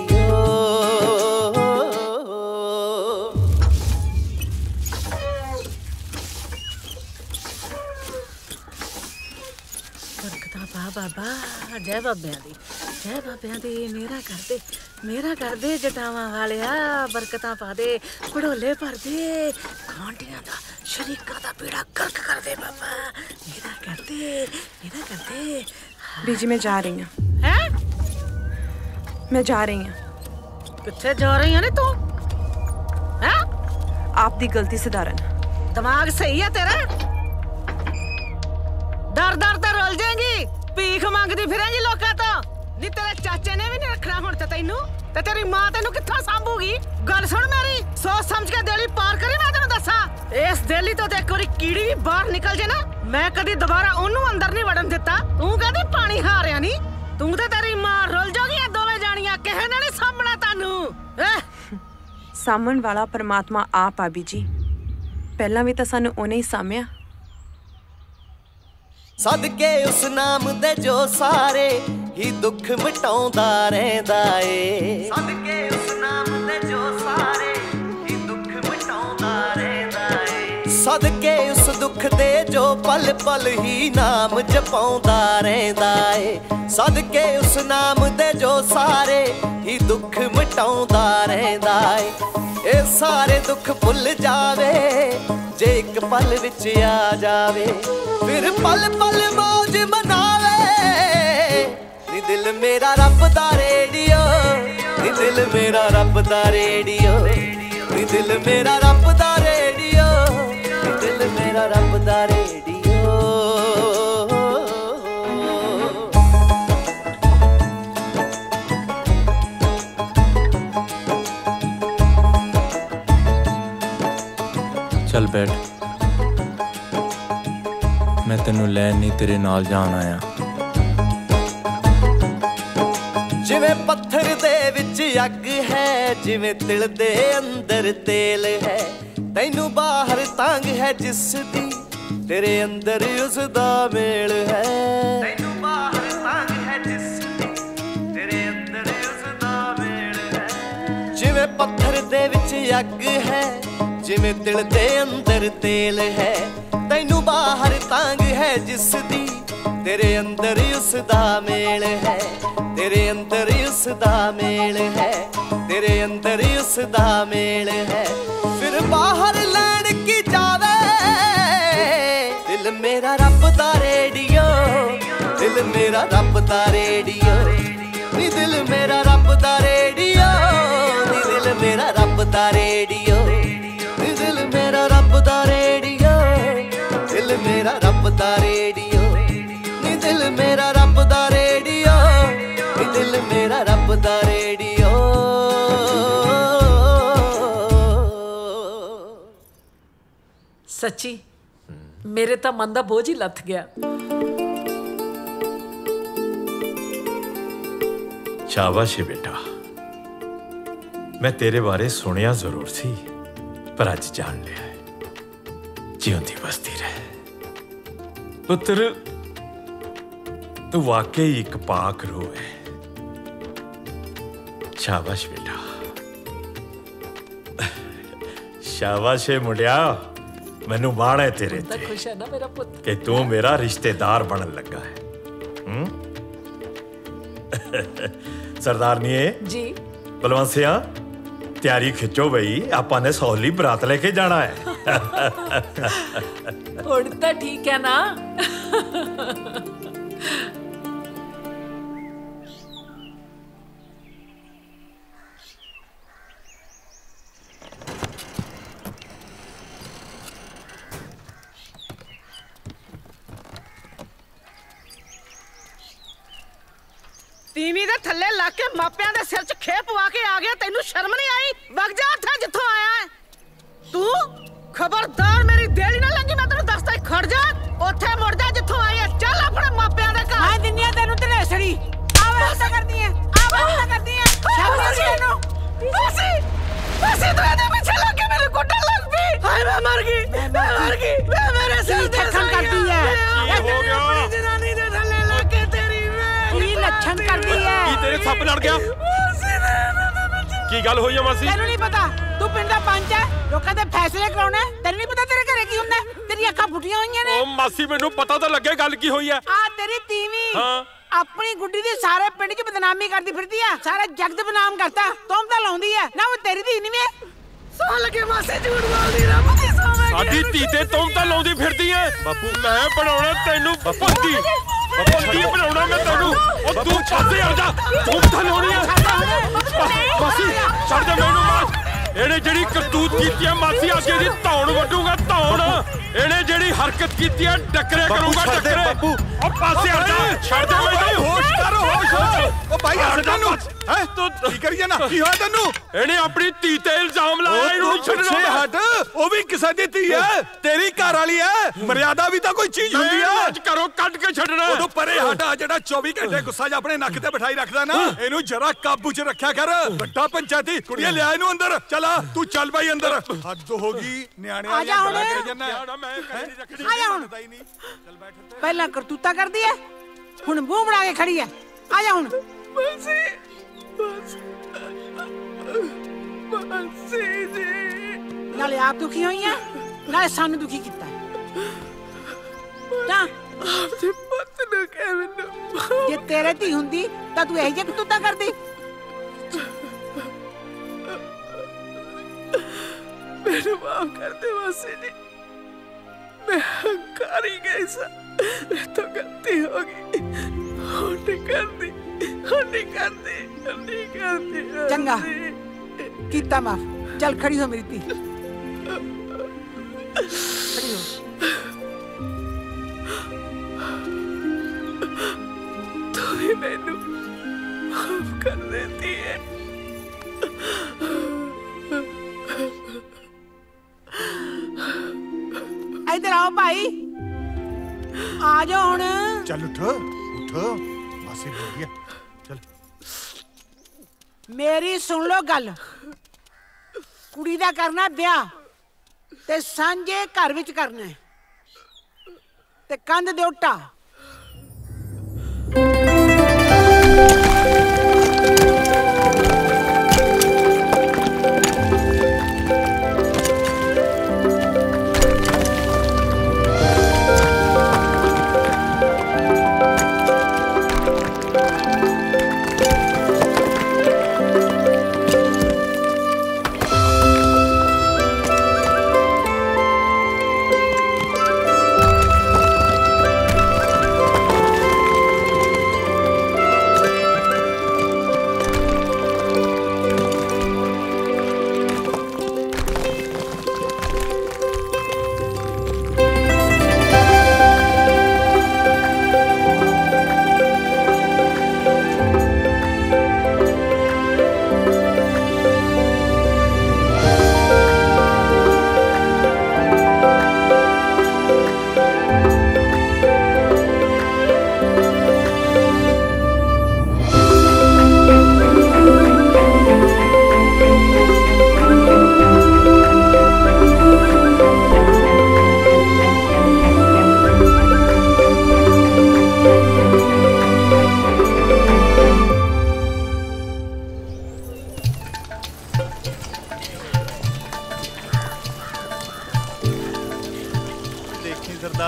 ਬਰਕਤਾਂ ਪਾ ਬਾਬਾ, ਜੈ ਬਾਬਿਆਂ ਦੀ, ਜੈ ਬਾਬਿਆਂ ਦੀ। ਮੇਰਾ ਕਰਦੇ, ਮੇਰਾ ਕਰਦੇ ਜਟਾਵਾਂ ਵਾਲਿਆ, ਬਰਕਤਾਂ ਪਾ ਦੇ, ਪੜੋਲੇ ਭਰ ਦੇ, ਗਾਂਢੀਆਂ ਦਾ ਸ਼ਰੀਕਾਂ ਦਾ ਬੇੜਾ ਗਰਕ ਕਰ ਦੇ ਬਾਬਾ। ਮੇਰਾ ਕਰਦੇ, ਮੇਰਾ ਕਰਦੇ। ਬੀਜੀ ਮੈਂ ਜਾ ਰਹੀ ਹਾਂ। ਹੈ ਮੈਂ ਜਾ ਰਹੀ ਹਾਂ। ਕਿੱਥੇ ਜਾ ਰਹੀ ਹੈ ਤੂੰ? ਹੈ ਆਪ ਦੀ ਗਲਤੀ ਸੁਧਾਰਨ। ਦਿਮਾਗ ਸਹੀ ਹੈ ਤੇਰਾ? ਡਰ ਡਰ ਤੇ ਰੁੱਲ ਜਾਏਗੀ, ਭੀਖ ਮੰਗਦੀ ਫਿਰੇਂਗੀ ਲੋਕਾਂ ਤੋਂ। ਨੀ ਤੇਰੇ ਚਾਚੇ ਨੇ ਵੀ ਨਹੀਂ ਰੱਖਣਾ ਹੁਣ ਤੇ ਤੈਨੂੰ, ਤੇ ਤੇਰੀ ਮਾਂ ਤੈਨੂੰ ਕਿੱਥੋਂ ਸਾਂਭੂਗੀ? ਗੱਲ ਸੁਣ ਮੇਰੀ, ਸੋਚ ਸਮਝ ਕੇ ਦੇਲੀ ਪਾਰ ਕਰੀ। ਮੈਂ ਤੈਨੂੰ ਦੱਸਾਂ, ਇਸ ਦੇਲੀ ਤੋਂ ਤੇ ਇੱਕ ਵਾਰੀ ਕੀੜੀ ਵੀ ਬਾਹਰ ਨਿਕਲ ਜੇ ਨਾ, ਮੈਂ ਕਦੀ ਦੁਬਾਰਾ ਉਹਨੂੰ ਅੰਦਰ ਨਹੀਂ ਵੜਨ ਦਿੱਤਾ। ਤੂੰ ਕਦੀ ਪਾਣੀ ਹਾਰਿਆ ਨਹੀਂ, ਤੂੰ ਤੇ ਤੇਰੀ ਮਾਂ ਰੁੱਲ ਜਾਓਗੀਆਂ ਦੋਵੇਂ ਜਾਣੀਆਂ, ਕਿਸੇ ਨੇ ਨਹੀਂ ਸਾਂਭਣਾ ਤੈਨੂੰ। ਸਾਂਭਣ ਵਾਲਾ ਪਰਮਾਤਮਾ ਆਪ ਆ ਬੀਜੀ, ਪਹਿਲਾਂ ਵੀ ਤਾਂ ਸਾਨੂੰ ਉਹਨੇ ਹੀ ਸਾਂਭਿਆ। ਸਦਕੇ ਉਸ ਨਾਮ ਦੇ ਜੋ ਸਾਰੇ ਹੀ ਦੁੱਖ ਮਿਟਾਉਂਦਾ ਰਹਿੰਦਾ ਏ। ਸਦਕੇ ਉਸ ਨਾਮ ਦੇ ਜੋ ਸਾਰੇ ਹੀ ਦੁੱਖ ਮਿਟਾਉਂਦਾ ਰਹਿੰਦਾ ਏ। ਸਦਕੇ ਉਸ ਦੁੱਖ ਦੇ ਜੋ ਪਲ ਪਲ ਹੀ ਨਾਮ ਜਪਾਉਂਦਾ ਰਹਿੰਦਾ ਏ। ਸਦਕੇ ਉਸ ਨਾਮ ਦੇ ਜੋ ਸਾਰੇ ਹੀ ਦੁੱਖ ਮਿਟਾਉਂਦਾ ਰਹਿੰਦਾ ਏ। ਇਹ ਸਾਰੇ ਦੁੱਖ ਭੁੱਲ ਜਾਵੇ ਜੇ ਇੱਕ ਪਲ ਵਿੱਚ ਆ ਜਾਵੇ, ਫਿਰ ਪਲ ਪਲ ਮੌਜ ਮਨਾਵੇ। ਨੀ ਦਿਲ ਮੇਰਾ ਰੱਬ ਦਾ ਰੇਡੀਓ, ਨੀ ਦਿਲ ਮੇਰਾ ਰੱਬ ਦਾ ਰੇਡੀਓ, ਨੀ ਦਿਲ ਮੇਰਾ ਰੱਬ ਦਾ ਰੇਡੀਓ, ਨੀ ਦਿਲ ਮੇਰਾ ਰੱਬ ਦਾ ਰੇਡੀਓ। ਚੱਲ ਬੈਠ, ਮੈਂ ਤੈਨੂੰ ਲੈਣ ਨਹੀਂ ਤੇਰੇ ਨਾਲ ਜਾਣ ਆਇਆ। ਜਿਵੇਂ ਪੱਥਰ ਦੇ ਵਿੱਚ ਅੱਗ ਹੈ, ਜਿਵੇਂ ਤਿਲ ਦੇ ਅੰਦਰ ਤੇਲ ਹੈ। ਤੈਨੂੰ ਬਾਹਰ ਤੰਗ ਹੈ ਜਿਸ ਦੀ, ਤੇਰੇ ਅੰਦਰ ਉਸ ਦਾ ਮੇਲ ਹੈ। ਤੈਨੂੰ ਬਾਹਰ ਤੰਗ ਹੈ ਜਿਸ ਦੀ, ਤੇਰੇ ਅੰਦਰ ਉਸ ਦਾ ਮੇਲ ਹੈ। ਜਿਵੇਂ ਪੱਥਰ ਦੇ ਵਿੱਚ ਅੱਗ ਹੈ, ਜਿਵੇਂ ਦਿਲ ਦੇ ਅੰਦਰ ਤੇਲ ਹੈ। ਤੈਨੂੰ ਬਾਹਰ ਤੰਗ ਹੈ ਜਿਸ ਦੀ, ਤੇਰੇ ਅੰਦਰ ਉਸ ਦਾ ਮੇਲ ਹੈ। ਤੇਰੇ ਅੰਦਰ ਉਸ ਦਾ ਮੇਲ ਹੈ, ਤੇਰੇ ਅੰਦਰ ਉਸ ਦਾ ਮੇਲ ਹੈ। ਫਿਰ ਬਾਹਰ ਲੈਣ ਕੀ ਜਾਵੇ, ਦਿਲ ਮੇਰਾ ਰੱਬ ਦਾ ਰੇਡੀਓ, ਦਿਲ ਮੇਰਾ ਰੱਬ ਦਾ ਰੇਡੀਓ, ਨੀ ਦਿਲ ਮੇਰਾ ਰੱਬ ਦਾ ਰੇਡੀਓ, ਨੀ ਦਿਲ ਮੇਰਾ ਰੱਬ ਦਾ ਰੇਡੀਓ, ਨੀ ਦਿਲ ਮੇਰਾ ਰੱਬ ਦਾ ਰੇਡੀਓ, ਦਿਲ ਮੇਰਾ ਰੱਬ ਦਾ ਰੇਡੀਓ, ਨੀ ਦਿਲ ਮੇਰਾ ਰੱਬ ਦਾ ਰੇਡੀਓ, ਨੀ ਦਿਲ ਮੇਰਾ ਰੱਬ ਦਾ ਰੇਡੀਓ। ਸੱਚੀ ਮੇਰੇ ਤਾਂ ਮਨ ਦਾ ਬੋਝ ਹੀ ਲੱਥ ਗਿਆ। ਸ਼ਾਬਾਸ਼ ਏ ਬੇਟਾ, ਮੈਂ ਤੇਰੇ ਬਾਰੇ ਸੁਣਿਆ ਜ਼ਰੂਰ ਸੀ, ਪਰ ਅੱਜ ਜਾਣ ਲਿਆ ਹੈ। ਜਿਉਂਦੀ ਵਸਦੀ ਰਹਿ ਪੁੱਤਰ, ਤੂੰ ਵਾਕਈ ਇੱਕ ਪਾਕ ਰੂਹ ਹੈ। ਸ਼ਾਬਾਸ਼ ਬੇਟਾ, ਸ਼ਾਬਾਸ਼ ਏ ਮੁੰਡਿਆ, ਮੈਨੂੰ ਮਾਣ ਹੈ ਤੇਰੇ ਤਾਂ ਤੇ ਖੁਸ਼ ਹੈ ਨਾ ਮੇਰਾ ਪੁੱਤ? ਕਿ ਤੂੰ ਮੇਰਾ ਰਿਸ਼ਤੇਦਾਰ ਬਣਨ ਲੱਗਾ ਹੈ। ਹੂੰ सरदारनीए जी बलवंत सिंह तैयारी खिंचो बई, आपां ने सौली बरात लेके जाना है। हुण तां ठीक है ना? ਤੀਵੀਂ ਦੇ ਥੱਲੇ ਲਾ ਕੇ ਮਾਪਿਆਂ ਦੇ ਸਿਰ 'ਚ ਖੇਪ ਪਵਾ ਕੇ ਆ ਗਿਆ, ਤੈਨੂੰ ਸ਼ਰਮ ਨਹੀਂ ਆਈ? ਵਗ ਜਾ ਉੱਥੇ ਜਿੱਥੋਂ ਆਇਆ ਹੈ ਤੂੰ। ਖਬਰਦਾਰ ਮੇਰੀ ਦੇਲੀ ਨਾ ਲੱਗੀ, ਮੈਂ ਤੈਨੂੰ ਦੱਸਦਾ। ਖੜ ਜਾ, ਉੱਥੇ ਮੁੜ ਜਾ ਜਿੱਥੋਂ ਆਈ ਹੈ। ਚੱਲ ਆਪਣੇ ਮਾਪਿਆਂ ਦੇ ਘਰ। ਮੈਂ ਦਿੰਨੀ ਆ ਤੈਨੂੰ ਧਨੇਸੜੀ। ਆਵੇ ਹੱਸਾ ਕਰਦੀ ਹੈ, ਆਵੇ ਹੱਸਾ ਕਰਦੀ ਹੈ। ਸ਼ਰਮ ਨਹੀਂ ਤੈਨੂੰ? ਬਸੀ ਬਸੀ ਤੂੰ ਇਹਦੇ ਪਿੱਛੇ ਲੱਗ ਕੇ ਮੈਨੂੰ ਕੁੱਟਣ ਲੱਗ ਪਈ। ਹਾਏ ਮੈਂ ਮਰ ਗਈ, ਮੈਂ ਮਰ ਗਈ। ਮੈਂ ਮੇਰੇ ਸਿਰ ਤੇ ਖਮ ਕਰਦੀ ਹੈ। ਕੀ ਹੋ ਗਿਆ? ਜਨਾਨੀ ਦੇ ਥੱਲੇ ਲਾ ਕੇ ਤੇਰੀ ਕੀ ਲੱਛਣ ਕਰਦੀ ਹੈ? ਕੀ ਤੇਰੇ ਸੱਪ ਲੜ ਗਿਆ? ਕੀ ਗੱਲ ਹੋਈ ਹੈ ਮਾਸੀ? ਤੈਨੂੰ ਨਹੀਂ ਪਤਾ? ਤੂੰ ਪਿੰਡ ਦਾ ਪੰਚ ਹੈ, ਲੋਕਾਂ ਦੇ ਫੈਸਲੇ ਕਰਾਉਣਾ। ਤੈਨੂੰ ਨਹੀਂ ਪਤਾ ਤੇਰੇ ਘਰੇ ਕੀ ਹੁੰਦਾ? ਤੇਰੀ ਅੱਖਾਂ ਫੁੱਟੀਆਂ ਹੋਈਆਂ ਨੇ। ਓ ਮਾਸੀ ਮੈਨੂੰ ਪਤਾ ਤਾਂ ਲੱਗੇ ਗੱਲ ਕੀ ਹੋਈ ਹੈ। ਆ ਤੇਰੀ ਤੀਵੀਂ ਹਾਂ ਆਪਣੀ ਗੁੱਡੀ ਦੀ ਸਾਰੇ ਪਿੰਡ 'ਚ ਬਦਨਾਮੀ ਕਰਦੀ ਫਿਰਦੀ ਆ। ਸਾਰਾ ਜਗਤ ਬਦਨਾਮ ਕਰਤਾ। ਤੁਮ ਤਾਂ ਲਾਉਂਦੀ ਹੈ ਨਾ, ਉਹ ਤੇਰੀ ਧੀ ਨਹੀਂ ਵੇ। ਸੌ ਲੱਗੇ ਮਾਸੇ ਝੂਠ ਬੋਲਦੀ, ਰੱਬ ਦੀ ਸੌ ਮੈਂ ਸਾਡੀ ਧੀ ਤੇ ਤੁਮ ਤਾਂ ਲਾਉਂਦੀ ਫਿਰਦੀ ਐ। ਬਾਪੂ ਮੈਂ ਬਣਾਉਣਾ ਤੈਨੂੰ ਬੰਦੀ, ਬੰਦੀ ਬਣਾਉਣਾ ਮੈਂ ਤੈਨੂੰ। ਉਹ ਤੂੰ ਪਾਸੇ ਹਟ ਜਾ, ਤੂੰ ਤਾਂ ਲਾਉਣੀ ਐ। ਮਾਸੀ ਛੱਡ ਦੇ ਮੈਨੂੰ। ਮਾਰ ਇਹਨੇ ਜਿਹੜੀ ਕਰਤੂਤ ਕੀਤੀ ਐ ਮਾਸੀ, ਅੱਜ ਇਹਦੀ ਧੌਣ ਵੱਢੂਗਾ ਧੌਣ। ਇਹਨੇ ਜਿਹੜੀ ਹਰਕਤ ਕੀਤੀ ਐ ਡੱਕਰੇ ਕਰੂੰਗਾ ਡੱਕਰੇ। ਉਹ ਪਾਸੇ ਹਟ ਜਾ, ਛੱਡ ਦੇ ਮੈਨੂੰ। ਹੋਸ਼ ਕਰ, ਹੋਸ਼। ਉਹ ਭਾਈ ਹਟ ਜਾ ਨੂੰ। ਹੈ ਤੂੰ ਕੀ ਕਰੀ ਜਾਣਾ? ਕੀ ਹੋਇਆ ਤੈਨੂੰ? ਇਹਨੇ ਆਪਣੀ ਧੀ ਤੇ ਇਲਜ਼ਾਮ ਲਾਇਆ, ਇਹਨੂੰ ਛੱਡਣਾ। ਹਟ, ਉਹ ਵੀ ਕਿਸੇ ਦੀ ਧੀ ਐ, ਤੇਰੀ ਘਰ ਵਾਲੀ ਐ। ਮਰਿਆਦਾ ਵੀ ਤਾਂ ਕੋਈ ਚੀਜ਼ ਹੁੰਦੀ ਐ। ਅੱਜ ਘਰੋਂ ਕੱਢ ਕੇ ਛੱਡਣਾ। ਉਦੋਂ ਪਰੇ ਹਟ। ਜਿਹੜਾ ਚੌਵੀ ਘੰਟੇ ਗੁੱਸਾ ਜਿਹਾ ਆਪਣੇ ਨੱਕ ਤੇ ਬਿਠਾਈ ਰੱਖਦਾ ਨਾ, ਇਹਨੂੰ ਜਰਾ ਕਾਬੂ 'ਚ ਰੱਖਿਆ ਕਰ। ਵੱਡਾ ਪੰਚਾਇਤੀ ਕੁੜੀਏ ਲਿਆ ਇਹਨੂੰ ਅੰਦਰ। ਚਲਾ ਤੂੰ ਚੱਲ ਬਾਈ ਅੰਦਰ। ਹੱਦ ਹੋ ਗਈ ਨਿਆਣਿਆਂ ਦੀ ਗੱਲ ਕਰੀ ਜਾਂਦਾ। ਆ ਜਾ ਹੁਣ। ਪਹਿਲਾਂ ਕਰਤੂਤਾ ਕਰਦੀ ਐ, ਹੁਣ ਮੂੰਹ ਬਣਾ ਕੇ ਖੜੀ ਐ। ਆ ਜਾ ਹੁਣ। ਮਾਸੀ ਮਾਸੀ ਜੀ, ਨਾਲੇ ਆਪ ਦੁਖੀ ਹੋਈ ਐ, ਨਾਲੇ ਸਾਨੂੰ ਦੁਖੀ ਕੀਤਾ। ਤਾਂ ਆਪਦੇ ਪੁੱਤ ਨੂੰ ਕਹਿ ਮੈਨੂੰ, ਜੇ ਤੇਰੇ ਧੀ ਹੁੰਦੀ ਤਾਂ ਤੂੰ ਇਹੋ ਜਿਹਾ ਕਰਤੂਤਾ ਕਰਦੀ? ਮੈਨੂੰ ਮਾਫ ਕਰ ਦੇ ਮਾਸੀ ਜੀ, मैं हंकार ही गई सा, तो गलती होगी। होने कर दी, होने कर दी, होने कर दी। चंगा कीता माफ। चल खड़ी हो मेरी धी, खड़ी हो। तू भी मैनू माफ कर देती है। इधर आओ भाई, आ जाओ हुण। चल उठ उठ, मासी बोल गया। चल मेरी सुन लो गल। कुड़ी दा करना ब्याह ते सांझे घर विच करना है ते कंध दे उट्टा।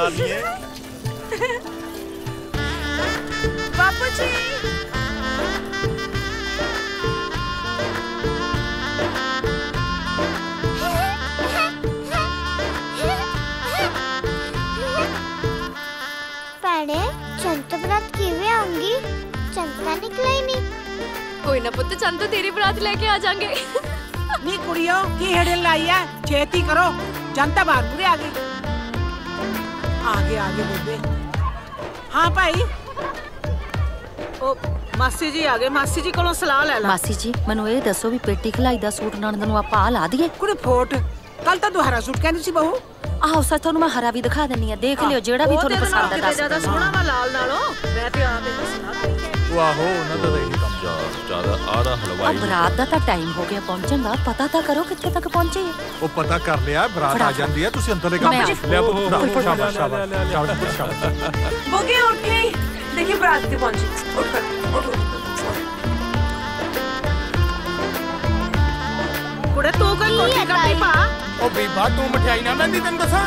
बापू जी कोई ना पुत्त, चंद तो तेरी बरात लेके आ जाएंगे। नी कुड़ियों की हेडल लाई है, छेती करो, जनता बाहर पूरे आ गई। आगे आगे बेबे। हाँ भाई, ओ मासी जी आ गए, मासी जी कोलों सलाह ले ला। मासी जी ਮੈਨੂੰ ਇਹ ਦੱਸੋ ਵੀ ਪੇਟੀ ਖਲਾਈ ਦਾ ਸੂਟ ਨਣਦ ਨੂੰ ਆਪਾਂ ਆ ਲਾ ਦਈਏ? ਕੁੜੇ ਫੋਟ, ਕੱਲ ਤਾਂ ਤੂੰ ਹਰਾ ਸੂਟ ਕਹਿੰਦੀ ਸੀ ਬਹੂ। ਆਹੋ ਸੱਚ, ਤੁਹਾਨੂੰ ਮੈਂ ਹਰਾ ਵੀ ਦਿਖਾ ਦਿੰਨੀ ਆ, ਦੇਖ ਲਿਓ ਜਿਹੜਾ ਵੀ ਤੁਹਾਨੂੰ ਪਸੰਦ ਹੈ ਦੱਸ ਜਿਆਦਾ ਸੋਹਣਾ ਵਾ ਲਾਲ ਨਾਲੋਂ। ਮੈਂ ਤੇ ਆਪ ਇਹਨੂੰ ਸਲਾਹ ਦਿੱਤੀ। ਉਹ ਆਹੋ ਉਹਨਾਂ ਦਾ ਇਹੀ ਕੰਮ ਜਾ ਜਿਆਦਾ ਆੜਾ ਹਲਵਾਈ। ਬਰਾਤ ਦਾ ਤਾਂ ਟਾਈਮ ਹੋ ਗਿਆ ਪਹੁੰਚਣ ਦਾ, ਪਤਾ ਤਾਂ ਕਰੋ ਕਿੱਥੇ ਤੱਕ ਪਹੁੰਚੇ। ਉਹ ਪਤਾ ਕਰ ਲਿਆ, ਬਰਾਤ ਆ ਜਾਂਦੀ ਹੈ, ਤੁਸੀਂ ਅੰਦਰ ਲੈ ਕੇ ਲਿਆ ਪੁੱਤ। ਸ਼ਾਬਾਸ਼ ਸ਼ਾਬਾਸ਼ ਸ਼ਾਬਾਸ਼। ਬੋਗੇ ਉੱਠ ਗਈ, ਦੇਖੀ ਬਰਾਤ ਤੇ ਪਹੁੰਚੀ। ਉੱਠ ਕੁੜੇ ਤੂੰ ਕੋਈ ਕੋਟੀ ਕੱਪੀ ਪਾ। ਉਹ ਬੀਬਾ ਤੂੰ ਮਠਿਆਈ ਨਾ ਲੈਂਦੀ, ਤੈਨੂੰ ਦੱਸਾਂ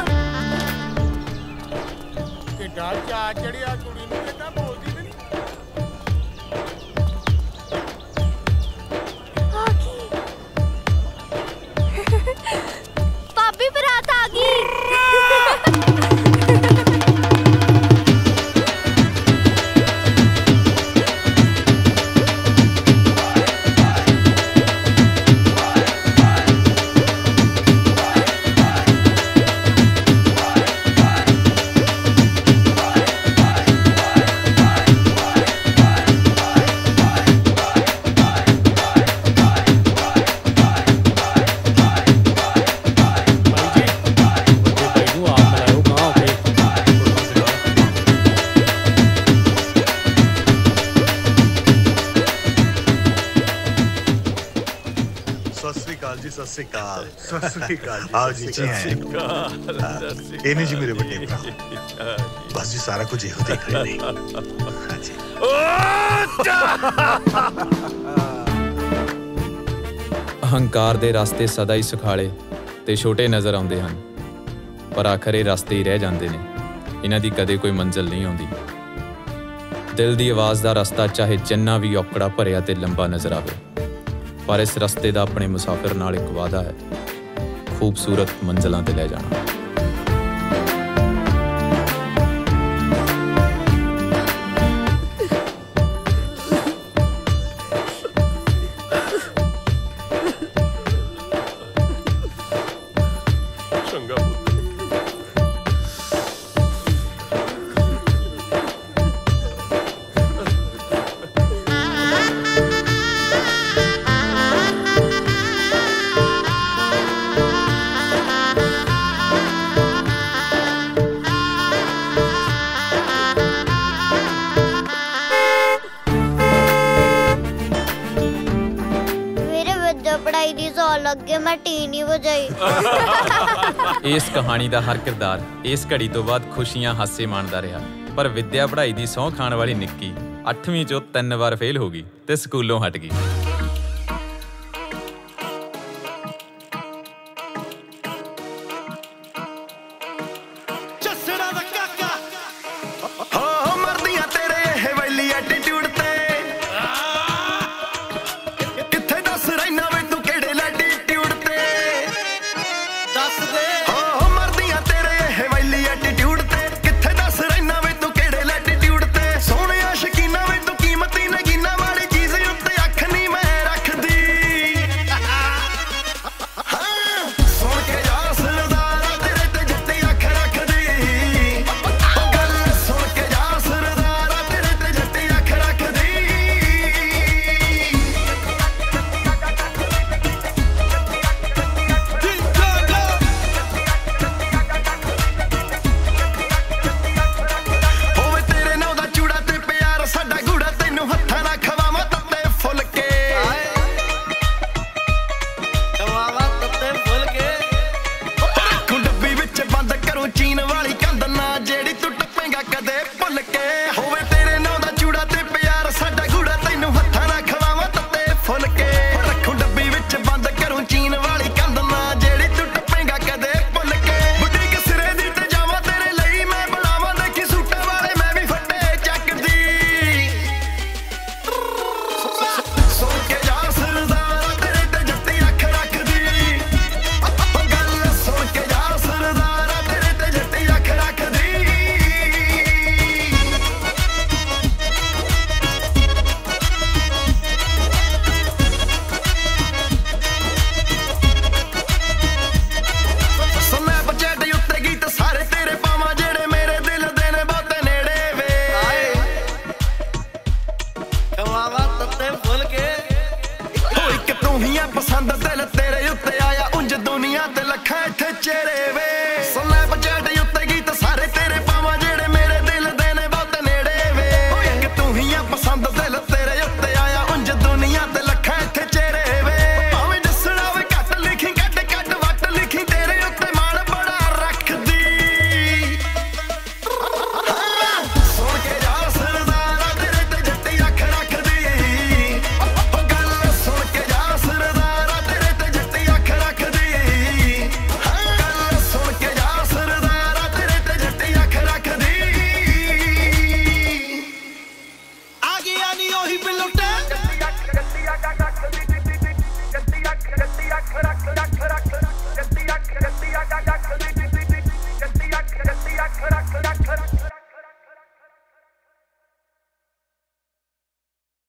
ਕਿੱਡਾ ਚਾ ਚੜਿਆ ਕੁੜੀ ਨੂੰ, ਕਿੱਦਾਂ ਬੋਲਦੀ ਤੇ ਭਾਬੀ ਬਰਾਤ ਆ ਗਈ। सत श्री अकाल। सत श्री अकाल। आओ जी जी हैं। इन्हें जी मेरे बड़े भरा। बस जी सारा कुछ यही देख रहे हैं। हाँ जी। ਅਹੰਕਾਰ ਦੇ ਰਸਤੇ ਸਦਾ ਹੀ ਸੁਖਾਲੇ ਤੇ ਛੋਟੇ ਨਜ਼ਰ ਆਉਂਦੇ ਹਨ, ਪਰ ਆਖਰ ਇਹ ਰਸਤੇ ਹੀ ਰਹਿ ਜਾਂਦੇ ਨੇ। ਇਹਨਾਂ ਦੀ ਕਦੇ ਕੋਈ ਮੰਜ਼ਿਲ ਨਹੀਂ ਆਉਂਦੀ। ਦਿਲ ਦੀ ਆਵਾਜ਼ ਦਾ ਰਸਤਾ ਚਾਹੇ ਜਿੰਨਾ ਵੀ ਔਕੜਾ ਭਰਿਆ ਤੇ ਲੰਬਾ ਨਜ਼ਰ ਆਵੇ, ਪਰ ਇਸ ਰਸਤੇ ਦਾ ਆਪਣੇ ਮੁਸਾਫਿਰ ਨਾਲ ਇੱਕ ਵਾਅਦਾ ਹੈ, ਖੂਬਸੂਰਤ ਮੰਜ਼ਿਲਾਂ ਤੇ ਲੈ ਜਾਣਾ। ਇਸ ਕਹਾਣੀ ਦਾ ਹਰ ਕਿਰਦਾਰ ਇਸ ਘੜੀ ਤੋਂ ਬਾਅਦ ਖੁਸ਼ੀਆਂ ਹਾਸੇ ਮਾਣਦਾ ਰਿਹਾ, ਪਰ ਵਿੱਦਿਆ ਪੜ੍ਹਾਈ ਦੀ ਸਹੁੰ ਖਾਣ ਵਾਲੀ ਨਿੱਕੀ ਅੱਠਵੀਂ ਚੋਂ ਤਿੰਨ ਵਾਰ ਫੇਲ ਹੋ ਗਈ ਤੇ ਸਕੂਲੋਂ ਹਟ ਗਈ। ਤੂੰ ਹੀ ਆ ਪਸੰਦ ਦਿਲ ਤੇਰੇ ਉੱਤੇ ਆਇਆ ਉਂਝ ਦੁਨੀਆ ਤੇ ਲੱਖਾਂ ਇੱਥੇ ਚਿਹਰੇ